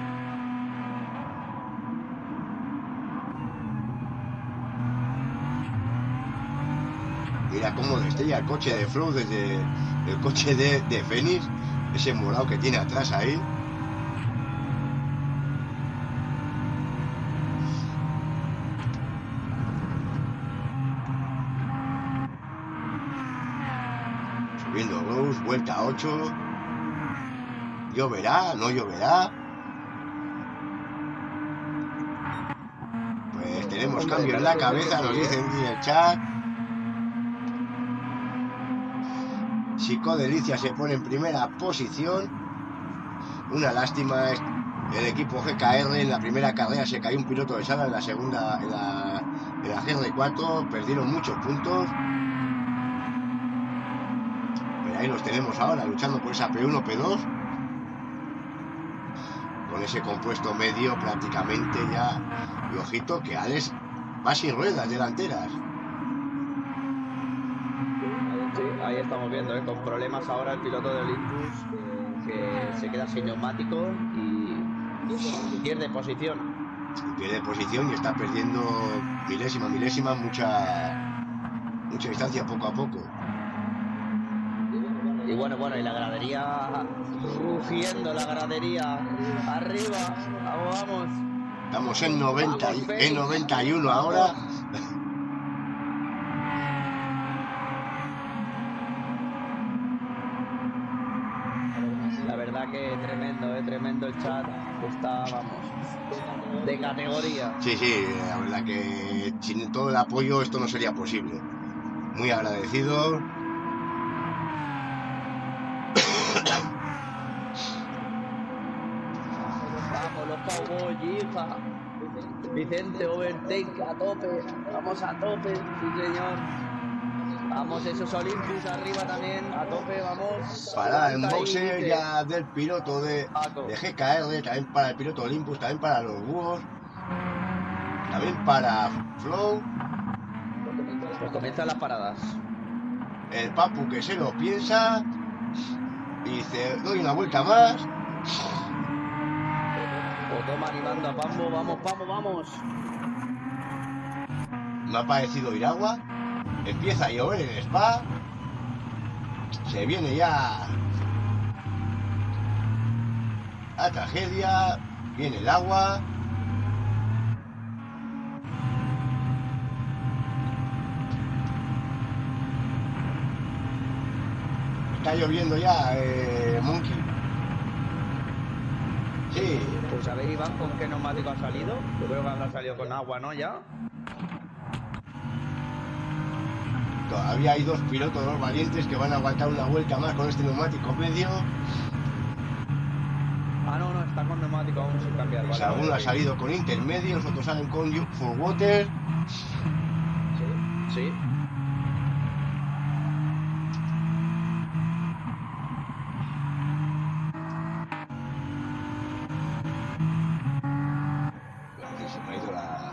Mira cómo destella el coche de Flow desde el coche de Fénix. Ese morado que tiene atrás ahí. Subiendo Rose, vuelta 8. ¿Lloverá? ¿No lloverá? Pues tenemos cambio en la cabeza, nos dicen en el chat. Chico Delicia se pone en primera posición. Una lástima, el equipo GKR en la primera carrera se cayó un piloto de sala, en la segunda, en la GR4, perdieron muchos puntos. Pero ahí los tenemos ahora luchando por esa P1, P2. Con ese compuesto medio prácticamente ya. Y ojito que Alex va sin ruedas delanteras.
Ahí estamos viendo, con problemas ahora el piloto de Olympus, que se queda sin neumático y pierde posición.
Pierde posición y está perdiendo milésima, mucha distancia poco a poco.
Y bueno, y la gradería, rugiendo la gradería, arriba, vamos.
Estamos en 90, en 91 ahora.
Que tremendo el chat, está, vamos, de categoría.
Sí, la verdad que sin todo el apoyo esto no sería posible. Muy agradecido.
Vamos los Cowboys, hija. Vicente overtake a tope, vamos a tope, sí señor. Vamos esos Olympus arriba también, a tope, vamos.
Para el boxe ya del piloto de GKR, también para el piloto Olympus, también para los búhos, también para Flow.
Pues comienzan las paradas.
El Papu que se lo piensa. Y dice, doy una vuelta más.
O toma animando a Pambo, vamos, Pambo, vamos.
Me ha parecido ir agua. Empieza a llover en Spa. Se viene ya la tragedia. Viene el agua. Está lloviendo ya, Monkey. Sí.
Pues a ver, Iván, ¿con qué neumático ha salido? Yo creo que habrá salido con agua, ¿no? Ya.
Todavía hay dos pilotos, dos valientes que van a aguantar una vuelta más con este neumático medio.
Ah, no, está con neumático aún sin cambiar.
Pues
Vale,
alguno ha salido con intermedios, otros salen con full water.
Sí.
Se me ha ido la...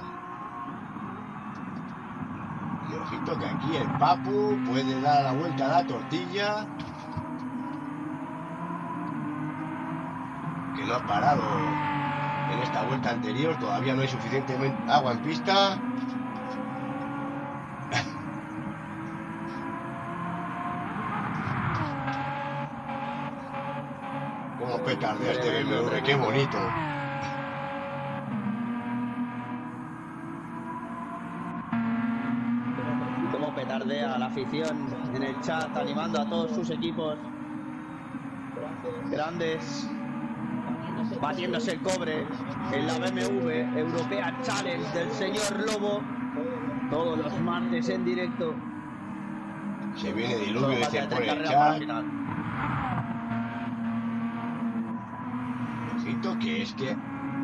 Y ojito que aquí el Papu puede dar la vuelta a la tortilla. Que no ha parado en esta vuelta anterior, todavía no hay suficiente agua en pista. Cómo petardea este BMW, qué bonito.
Cómo petardea la afición en el chat animando a todos sus equipos grandes. Batiéndose el cobre en la BMW European Challenge del señor Lobo. Todos los martes en directo.
Se viene diluvio, dice por el
carreras
chat.
para el final.
Ojito que es que...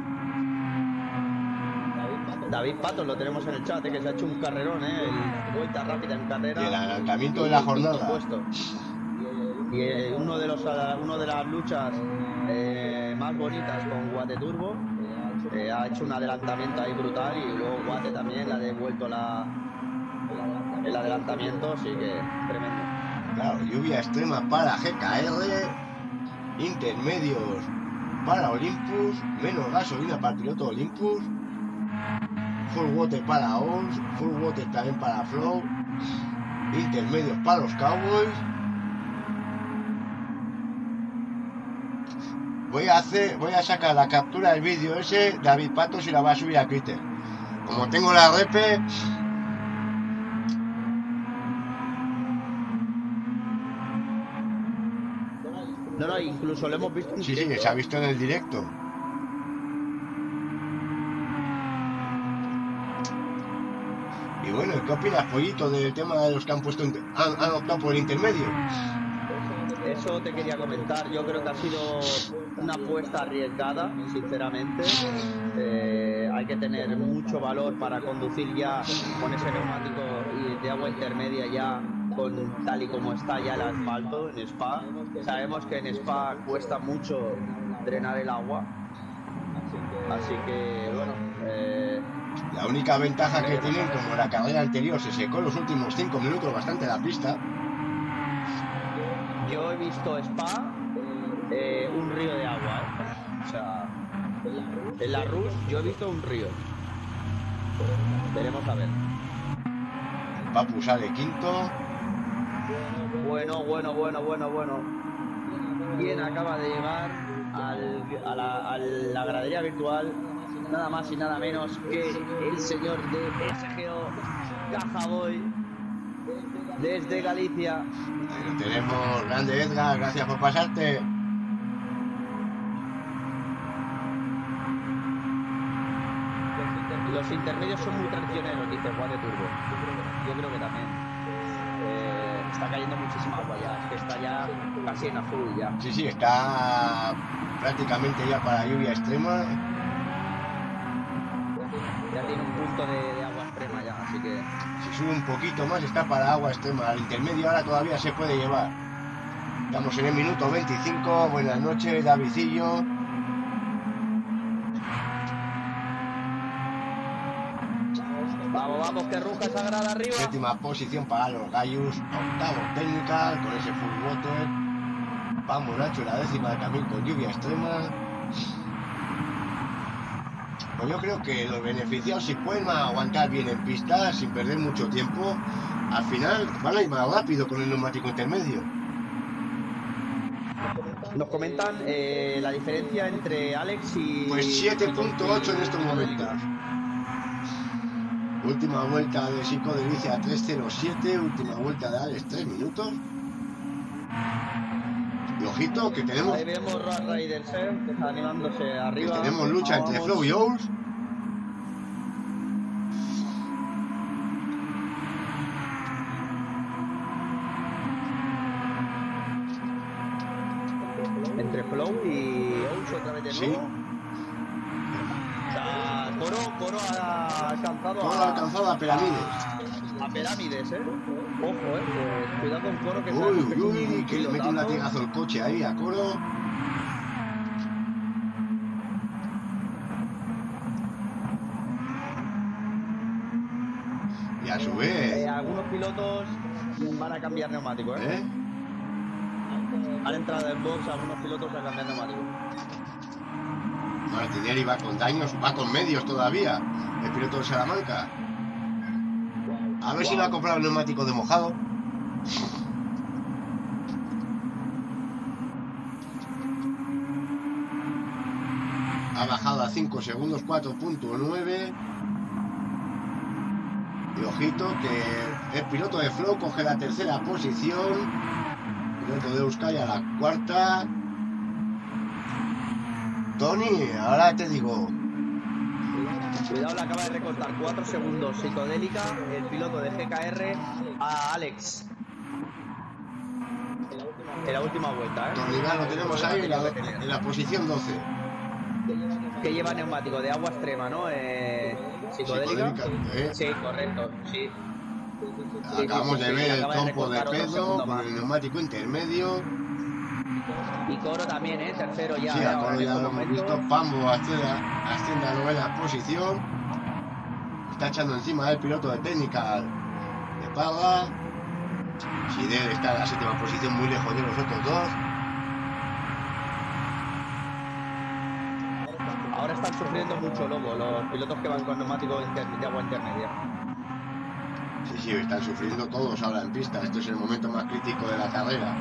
David Patos lo tenemos en el chat, que se ha hecho un carrerón, el vuelta rápida en carrera.
Y el adelantamiento de la jornada.
Puesto. Y uno de las luchas más bonitas con Guate Turbo ha hecho un adelantamiento ahí brutal, y luego Guate también le ha devuelto el adelantamiento, así que tremendo.
Claro, lluvia extrema para GKR, intermedios para Olympus, menos gasolina para el piloto Olympus, full water para ONS, full water también para Flow, intermedios para los Cowboys. Voy a sacar la captura del vídeo ese, David Patos, y la voy a subir a Twitter. Como tengo la repe...
No, incluso lo hemos visto en
Sí,
directo.
se ha visto en el directo. Y bueno, ¿qué opinas, Pollito, del tema de los que han puesto han optado por el intermedio?
Eso te quería comentar. Yo creo que ha sido una apuesta arriesgada, sinceramente. Hay que tener mucho valor para conducir ya con ese neumático de agua intermedia, ya con tal y como está ya el asfalto en Spa. Sabemos que en Spa cuesta mucho drenar el agua, así que bueno,
La única ventaja que tienen, como la carrera anterior se secó los últimos 5 minutos bastante la pista.
yo he visto Spa un río de agua, o sea, en la Rus yo he visto un río. Veremos a ver.
El Papu sale quinto.
Bueno. ¿Quién acaba de llegar a la gradería virtual? Nada más y nada menos que el señor de SGO, Caja Boy, desde Galicia.
Ahí lo tenemos, grande Edgar, gracias por pasarte.
Los intermedios son muy traicioneros, dice Guate Turbo. Yo creo que también. Está cayendo muchísima agua ya, es que está ya casi en azul ya.
Sí, está prácticamente ya para lluvia extrema.
Ya tiene un punto de agua extrema ya, así que...
Si sube un poquito más está para agua extrema. Al intermedio ahora todavía se puede llevar. Estamos en el minuto 25. Buenas noches, Davidillo.
Vamos, que ruja esa grada arriba.
Séptima posición para los Gallus. Octavo Technical con ese full water Vamos, Nacho, la 10ª también con lluvia extrema. Pues yo creo que los beneficiados, si pueden aguantar bien en pista sin perder mucho tiempo, al final van a ir más rápido con el neumático intermedio.
Nos comentan la diferencia entre Alex y...
Pues 7.8 en estos momentos. Última vuelta de Psicodelicia 3.07, última vuelta de Alex 3 minutos. Y ojito que tenemos...
Ahí vemos Road Riders, que está animándose arriba.
Que tenemos lucha entre Flow y Owls.
Entre Flow y Owls otra vez de nuevo.
Sí.
O sea, Coro ha alcanzado
Coro ha alcanzado a Piramides.
A Piramides, Ojo, pues cuidado con Coro que
Uy, que le mete un latigazo el coche ahí a Coro. Y a su vez...
algunos pilotos van a cambiar neumáticos, Han entrado en box algunos pilotos a cambiar neumáticos.
Martinelli va con daños, va con medios todavía. El piloto de Salamanca. A ver si le ha comprado el neumático de mojado. Ha bajado a 5 segundos, 4.9. Y ojito que el piloto de Flow coge la 3ª posición. El piloto de Euskadi a la 4ª. Tony, ahora te digo.
Cuidado, le acaba de recortar 4 segundos Psicodélica, el piloto de GKR, a Alex. En la última vuelta,
Tony lo tenemos ahí en la posición 12.
Que lleva neumático de agua extrema, ¿no? Psicodélica. Sí, correcto, sí.
Acabamos de ver el trompo de Pedro con el neumático intermedio.
Y Coro también, tercero ya.
Sí, a Coro ya lo hemos visto. Pambo asciende a la 9ª posición. Está echando encima del piloto de técnica de Parga. Sidel está en la 7ª posición, muy lejos de los otros dos.
Ahora están sufriendo mucho Lobo, los pilotos que van con neumáticos de agua intermedia.
Sí, están sufriendo todos ahora en pista. Esto es el momento más crítico de la carrera.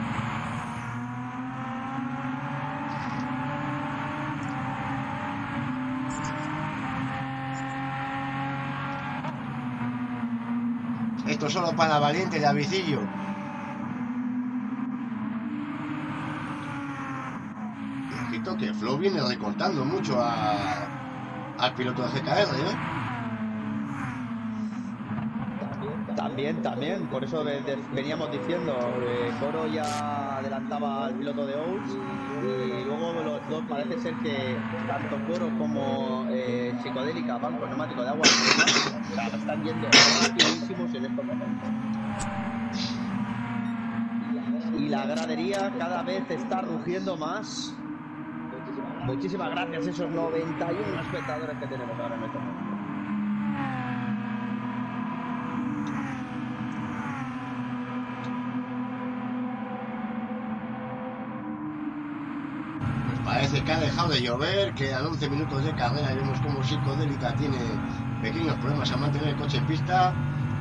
Esto solo para Valiente de Avicillo. Y ojito que Flow viene recortando mucho al piloto de GKR,
También, por eso veníamos diciendo, Coro ya adelantaba al piloto de Owls y luego los dos parece ser que tanto Coro como Psicodélica van con neumático de agua, o sea, están yendo rapidísimos en estos momentos. Y la gradería cada vez está rugiendo más. Muchísimas gracias a esos 91 espectadores que tenemos ahora en este momento.
Parece que ha dejado de llover, quedan 11 minutos de carrera y vemos como Psicodélica tiene pequeños problemas a mantener el coche en pista.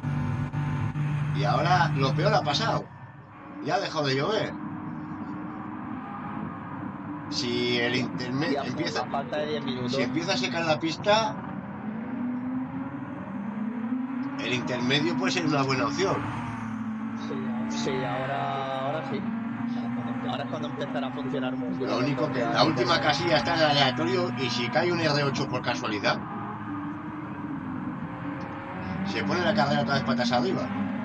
Y ahora lo peor ha pasado, ya ha dejado de llover. Si el intermedio empieza, si empieza a secar la pista, el intermedio puede ser una buena opción.
Sí, ahora sí. Ahora es cuando empezará a funcionar un poco.
Lo único que la última casilla está en el aleatorio y si cae un R8 por casualidad, se pone la carrera otra vez patas arriba.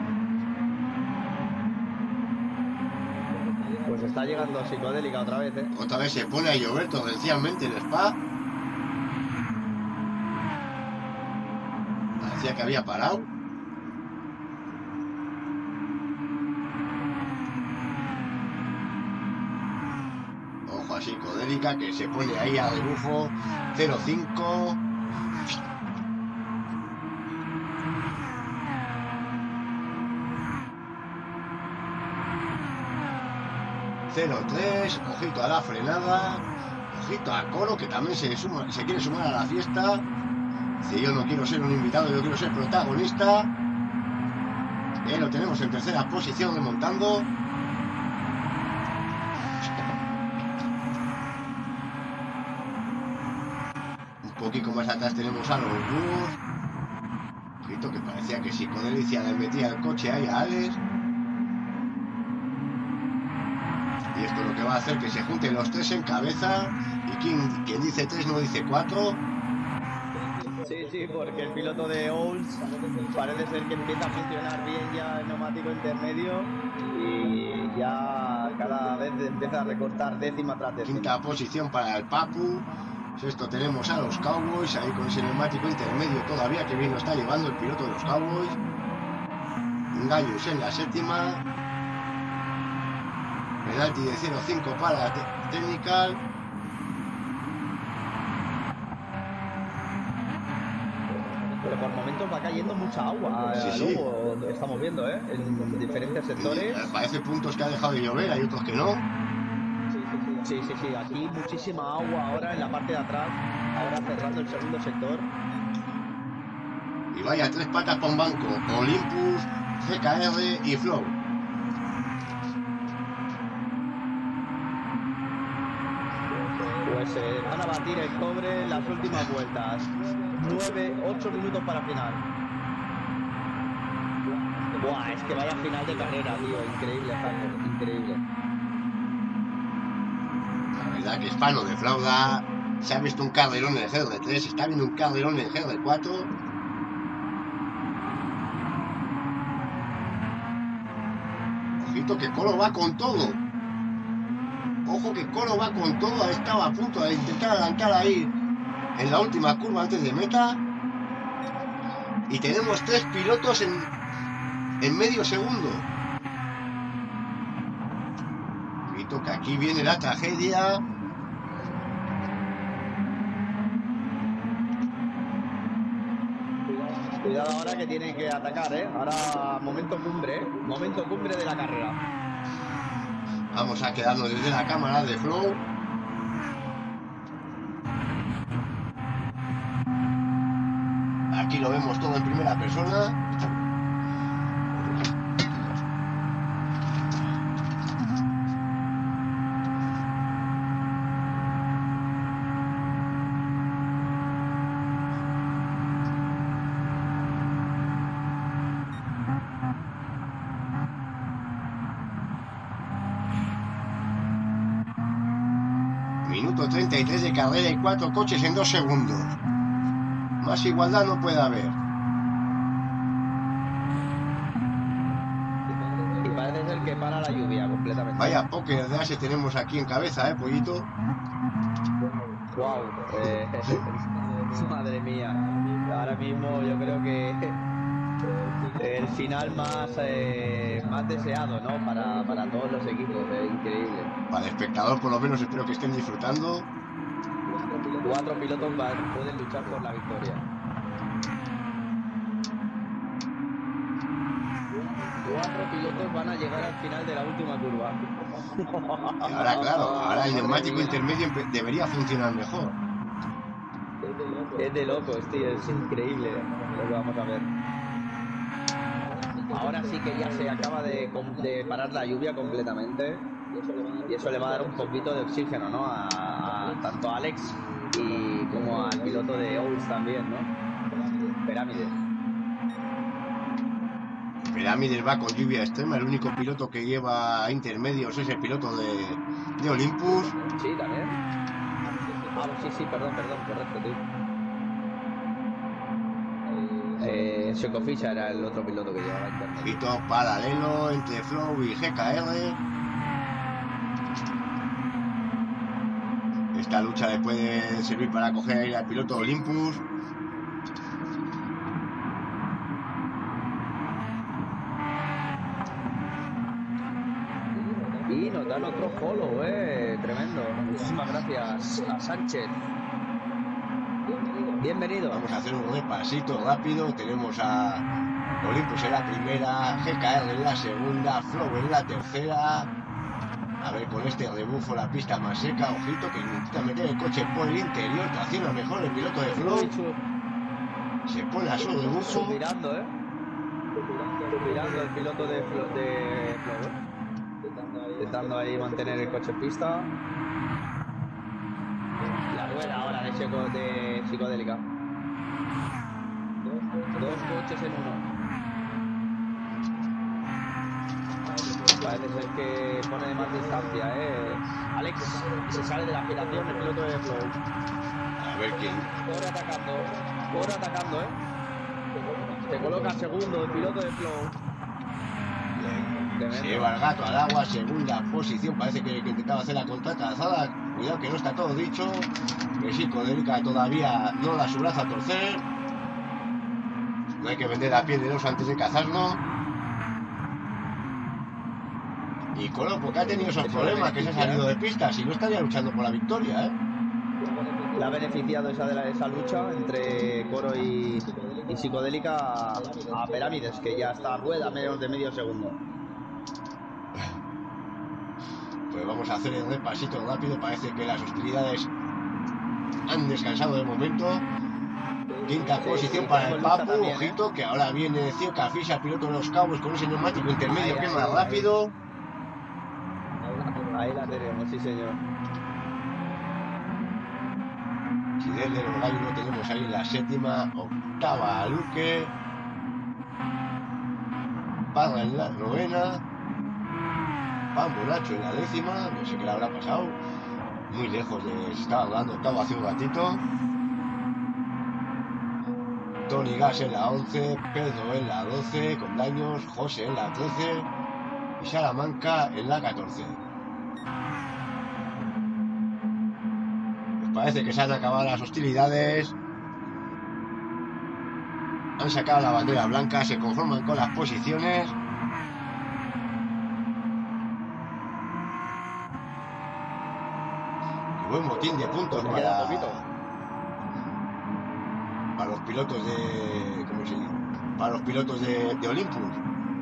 Pues está llegando a Psicodélica otra vez,
Otra vez se pone a llover torrencialmente en Spa. Parecía que había parado. Ojo a Psicodélica que se pone ahí a rebufo 0.5. 0-3, ojito a la frenada, ojito a Coro que también se quiere sumar a la fiesta. Dice, yo no quiero ser un invitado, yo quiero ser protagonista. Lo tenemos en tercera posición remontando. Un poquito más atrás tenemos a los Bus. Ojito que parecía que Psicodelicia le metía el coche ahí a Alex. Y esto lo que va a hacer que se junten los tres en cabeza. Y quien dice 3 no dice 4.
Sí, porque el piloto de Olds parece ser que empieza a funcionar bien ya el neumático intermedio y ya cada vez empieza a recortar décima tras décima.
Quinta posición para el Papu. Sexto tenemos a los Cowboys, ahí con ese neumático intermedio todavía, que bien lo está llevando el piloto de los Cowboys. Gallus en la séptima. Penalti de 0-5 para Technical.
Pero por momentos va cayendo mucha agua.
Sí.
Luego estamos viendo, en diferentes sectores.
Parece puntos que ha dejado de llover, hay otros que no.
Sí. Aquí muchísima agua ahora en la parte de atrás. Ahora cerrando el segundo sector.
Y vaya, 3 patas para un banco. Olympus, GKR y Flow.
Pues van a batir el cobre en las últimas vueltas. 8 minutos para final. Buah, es que vaya final de carrera, tío. Increíble, Jaco, increíble.
La verdad que Hispano defrauda. Se ha visto un carrerón en el GR3, se está viendo un carrerón en el GR4. Ojito que Colo va con todo. Ojo que Colo va con todo. Estaba a punto de intentar arrancar ahí en la última curva antes de meta. Y tenemos 3 pilotos en medio segundo. Ojito que aquí viene la tragedia.
Cuidado ahora que tienen que atacar, Ahora momento cumbre de la carrera.
Vamos a quedarnos desde la cámara de Flow. Aquí lo vemos todo en primera persona. Minuto 33 de carrera y 4 coches en 2 segundos. Más igualdad no puede haber.
Y parece ser que para la lluvia completamente.
Vaya póker de ase tenemos aquí en cabeza, pollito.
Wow. Madre mía. Ahora mismo yo creo que el final más deseado, ¿no? Para todos los equipos. Increíble.
Para el espectador, por lo menos, espero que estén disfrutando.
4 pilotos pueden luchar por la victoria. 4 pilotos van a llegar al final de la última curva.
Y ahora, claro, ahora el neumático intermedio debería funcionar mejor.
Es de locos, tío, es increíble lo que vamos a ver. Ahora sí que ya se acaba de parar la lluvia completamente y eso le va a dar un poquito de oxígeno, ¿no? Tanto a Alex y como al piloto de Olds también, ¿no?
Pirámides va con lluvia extrema, el único piloto que lleva intermedios es el piloto de Olympus.
Sí, también. Sí, perdón, correcto, tío. Sokofisha era el otro piloto que llevaba intermedio.
Pito paralelo entre Flow y GKR. Esta lucha le puede servir para coger aire al piloto Olympus.
Y nos dan otro follow, tremendo. Muchísimas gracias a Sánchez. Bienvenido.
Vamos a hacer un repasito rápido. Tenemos a Olympus en la primera, GKR en la segunda, Flow en la tercera. A ver, con este rebufo la pista más seca, ojito que intenta meter el coche por el interior, tracciona mejor el piloto de Flow. Se pone a su rebufo.
Mirando, mirando el piloto de Flow, intentando ahí mantener el coche en pista. La rueda ahora de psicodélica. Dos coches en uno. Parece ser que pone de más distancia, Alex, se sale de la aspiración el piloto de Flow.
A ver quién.
Corre atacando, Se coloca segundo el piloto de Flow.
Se lleva el gato al agua, segunda posición. Parece que intentaba hacer la contratrazada. Cuidado que no está todo dicho. Que psicodélica todavía no da su brazo a torcer. No hay que vender la piel del oso antes de cazarlo. Y Colo, porque ha tenido esos problemas, que se ha salido de pista, si no estaría luchando por la victoria,
Le ha beneficiado esa lucha entre Coro y psicodélica a Pirámides, que ya está a rueda menos de medio segundo.
Pues vamos a hacer el repasito rápido. Parece que las hostilidades han descansado de momento. Quinta posición para el Papu, ojito, que ahora viene Cioca Fischer, piloto de los Cowboys, con ese neumático intermedio que es más rápido.
Ahí la tenemos, sí señor.
Fidel de los Gallos lo tenemos ahí en la séptima, octava Luque, Parra en la novena, Pambo Nacho en la décima, no sé qué le habrá pasado, muy lejos de, se estaba dando octavo hace un ratito. Tony Gas en la 11, Pedro en la 12 con daños, José en la 13 y Salamanca en la 14. Parece que se han acabado las hostilidades. Han sacado la bandera blanca, se conforman con las posiciones. Y buen botín de puntos para los pilotos de... ¿cómo se dice? Para los pilotos de Olympus.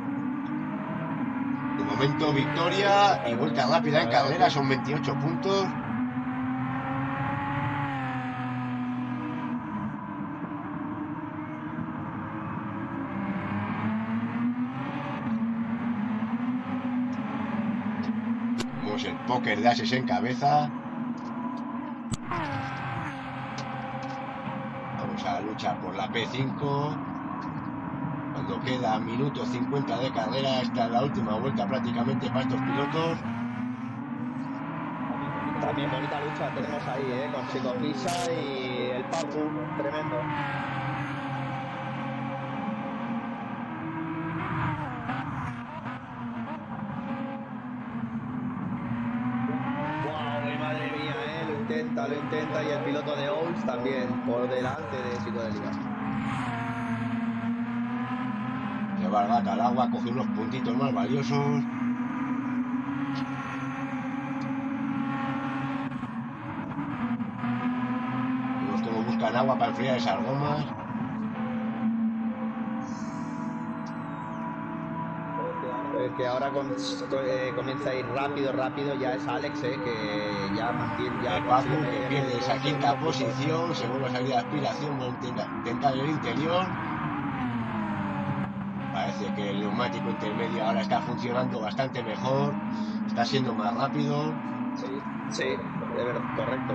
De momento victoria y vuelta rápida en carrera, son 28 puntos. El póker de ases en cabeza. Vamos a luchar por la P5. Cuando queda minuto 50 de carrera, esta es la última vuelta prácticamente para estos pilotos.
También bonita lucha tenemos ahí, con Chico Pisa y el Papu, tremendo. Lo intenta y el piloto de Owls también por delante de psicodélica.
Lleva el gato al agua, coge unos puntitos más valiosos. Vemos cómo buscan agua para enfriar esas gomas.
El que ahora comienza a ir rápido ya es Alex, que ya mantiene...
El Papu que pierde esa quinta posición, se vuelve a salir de aspiración, vuelve a intentar el interior. Parece que el neumático intermedio ahora está funcionando bastante mejor, está siendo más rápido.
Sí, de verdad, correcto.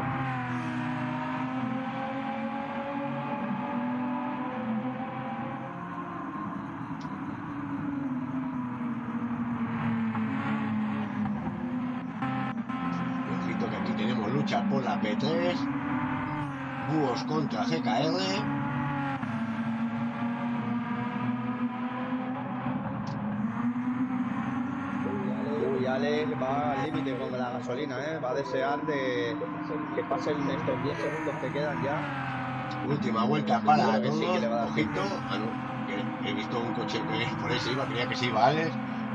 Por la P3, Búhos contra GKR.
Uy, Alex va al límite con la gasolina, va a desear de que pasen estos 10 segundos que quedan ya.
Última vuelta para todos,
sí, que
ojito. Ah, no, he visto un coche que por ahí se iba, creía que se iba Alex.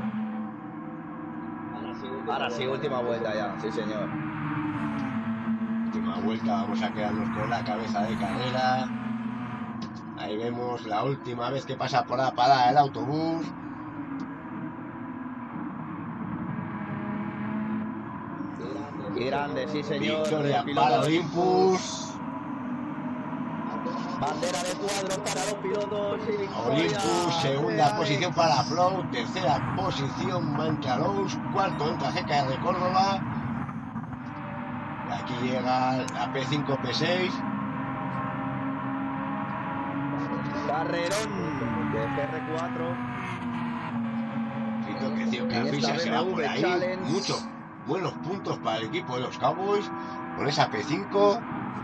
Ahora sí, última vuelta ya, sí señor.
Última vuelta, vamos a quedarnos con la cabeza de carrera. Ahí vemos la última vez que pasa por la parada del autobús.
Y grande, sí señor.
Victoria
Pilotos.
para Olympus.
Bandera de cuadros para los pilotos y victoria.
Olympus, segunda
Ay.
posición para Flow, tercera posición Manchalous, cuarto entra GKR Córdoba. Y aquí llega la P5, P6.
Carrerón de GR4.
Que
En
Fischer
esta
se va por
BMW
ahí.
Challenge.
Muchos buenos puntos para el equipo de los Cowboys con esa P5.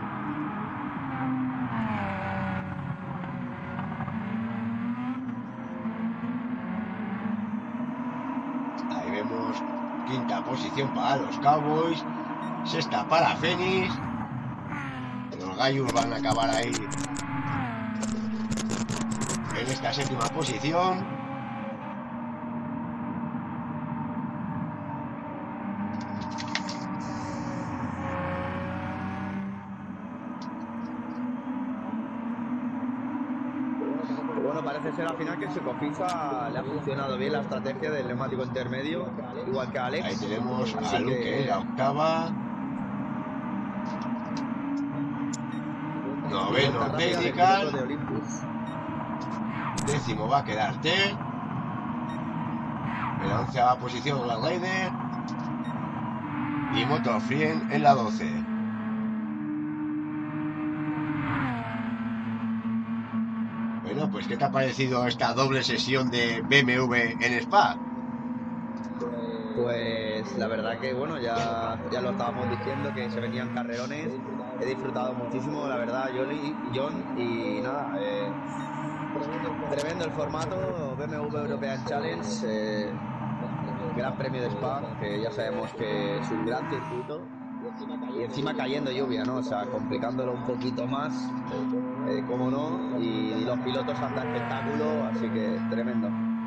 Ahí vemos quinta posición para los Cowboys, sexta para Phoenix. Los Gallos van a acabar ahí en esta séptima posición.
Bueno, parece ser al final que Secofisa le ha funcionado bien la estrategia del neumático intermedio, igual que a Alex.
Ahí tenemos a
Así
Luke
que-
en la octava. Noveno
Vuelta rápida del piloto
Technical.
de Olympus.
Décimo va a quedar Ted. En la 11ª posición la Raider. Y Motorfrien en la 12. Bueno, pues ¿qué te ha parecido esta doble sesión de BMW en Spa?
Pues la verdad que bueno, ya lo estábamos diciendo que se venían carrerones. He disfrutado muchísimo, la verdad, John, y nada, tremendo el formato, BMW European Challenge, Gran Premio de Spa, que ya sabemos que es un gran circuito. Y encima cayendo lluvia, ¿no? O sea, complicándolo un poquito más, cómo no, y los pilotos andan espectáculo, así que tremendo.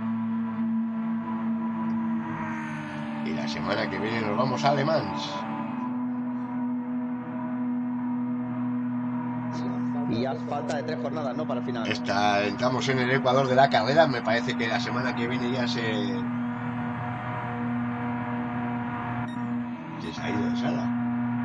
Y la semana que viene nos vamos a Le Mans.
Y ya falta de 3 jornadas, ¿no? Para el final.
Entramos en el Ecuador de la carrera. Me parece que la semana que viene ya se ha ido de sala.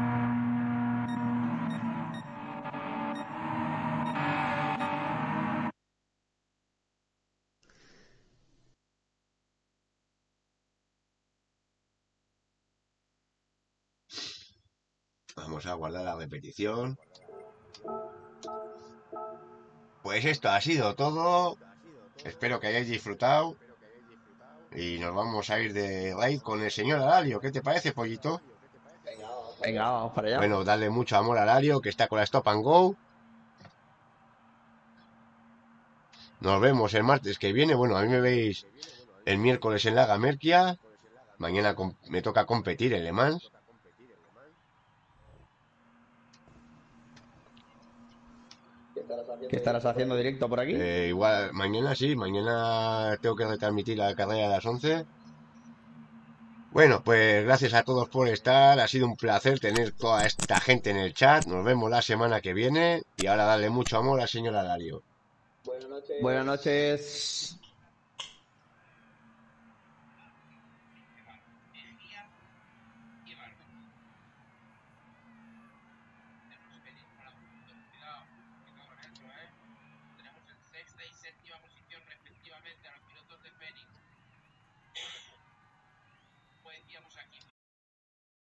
Vamos a guardar la repetición. Pues esto ha sido todo. Espero que hayáis disfrutado. Y nos vamos a ir de raid con el señor Alario. ¿Qué te parece, pollito?
Venga, vamos para allá.
Bueno, darle mucho amor a Alario, que está con la Stop and Go. Nos vemos el martes que viene. Bueno, a mí me veis el miércoles en la Gamerquia. Mañana me toca competir en Le Mans.
¿Qué estarás haciendo directo por aquí?
Igual, mañana sí, mañana tengo que retransmitir la carrera a las 11. Bueno, pues gracias a todos por estar, ha sido un placer tener toda esta gente en el chat, nos vemos la semana que viene y ahora darle mucho amor al señor Alario.
Buenas noches.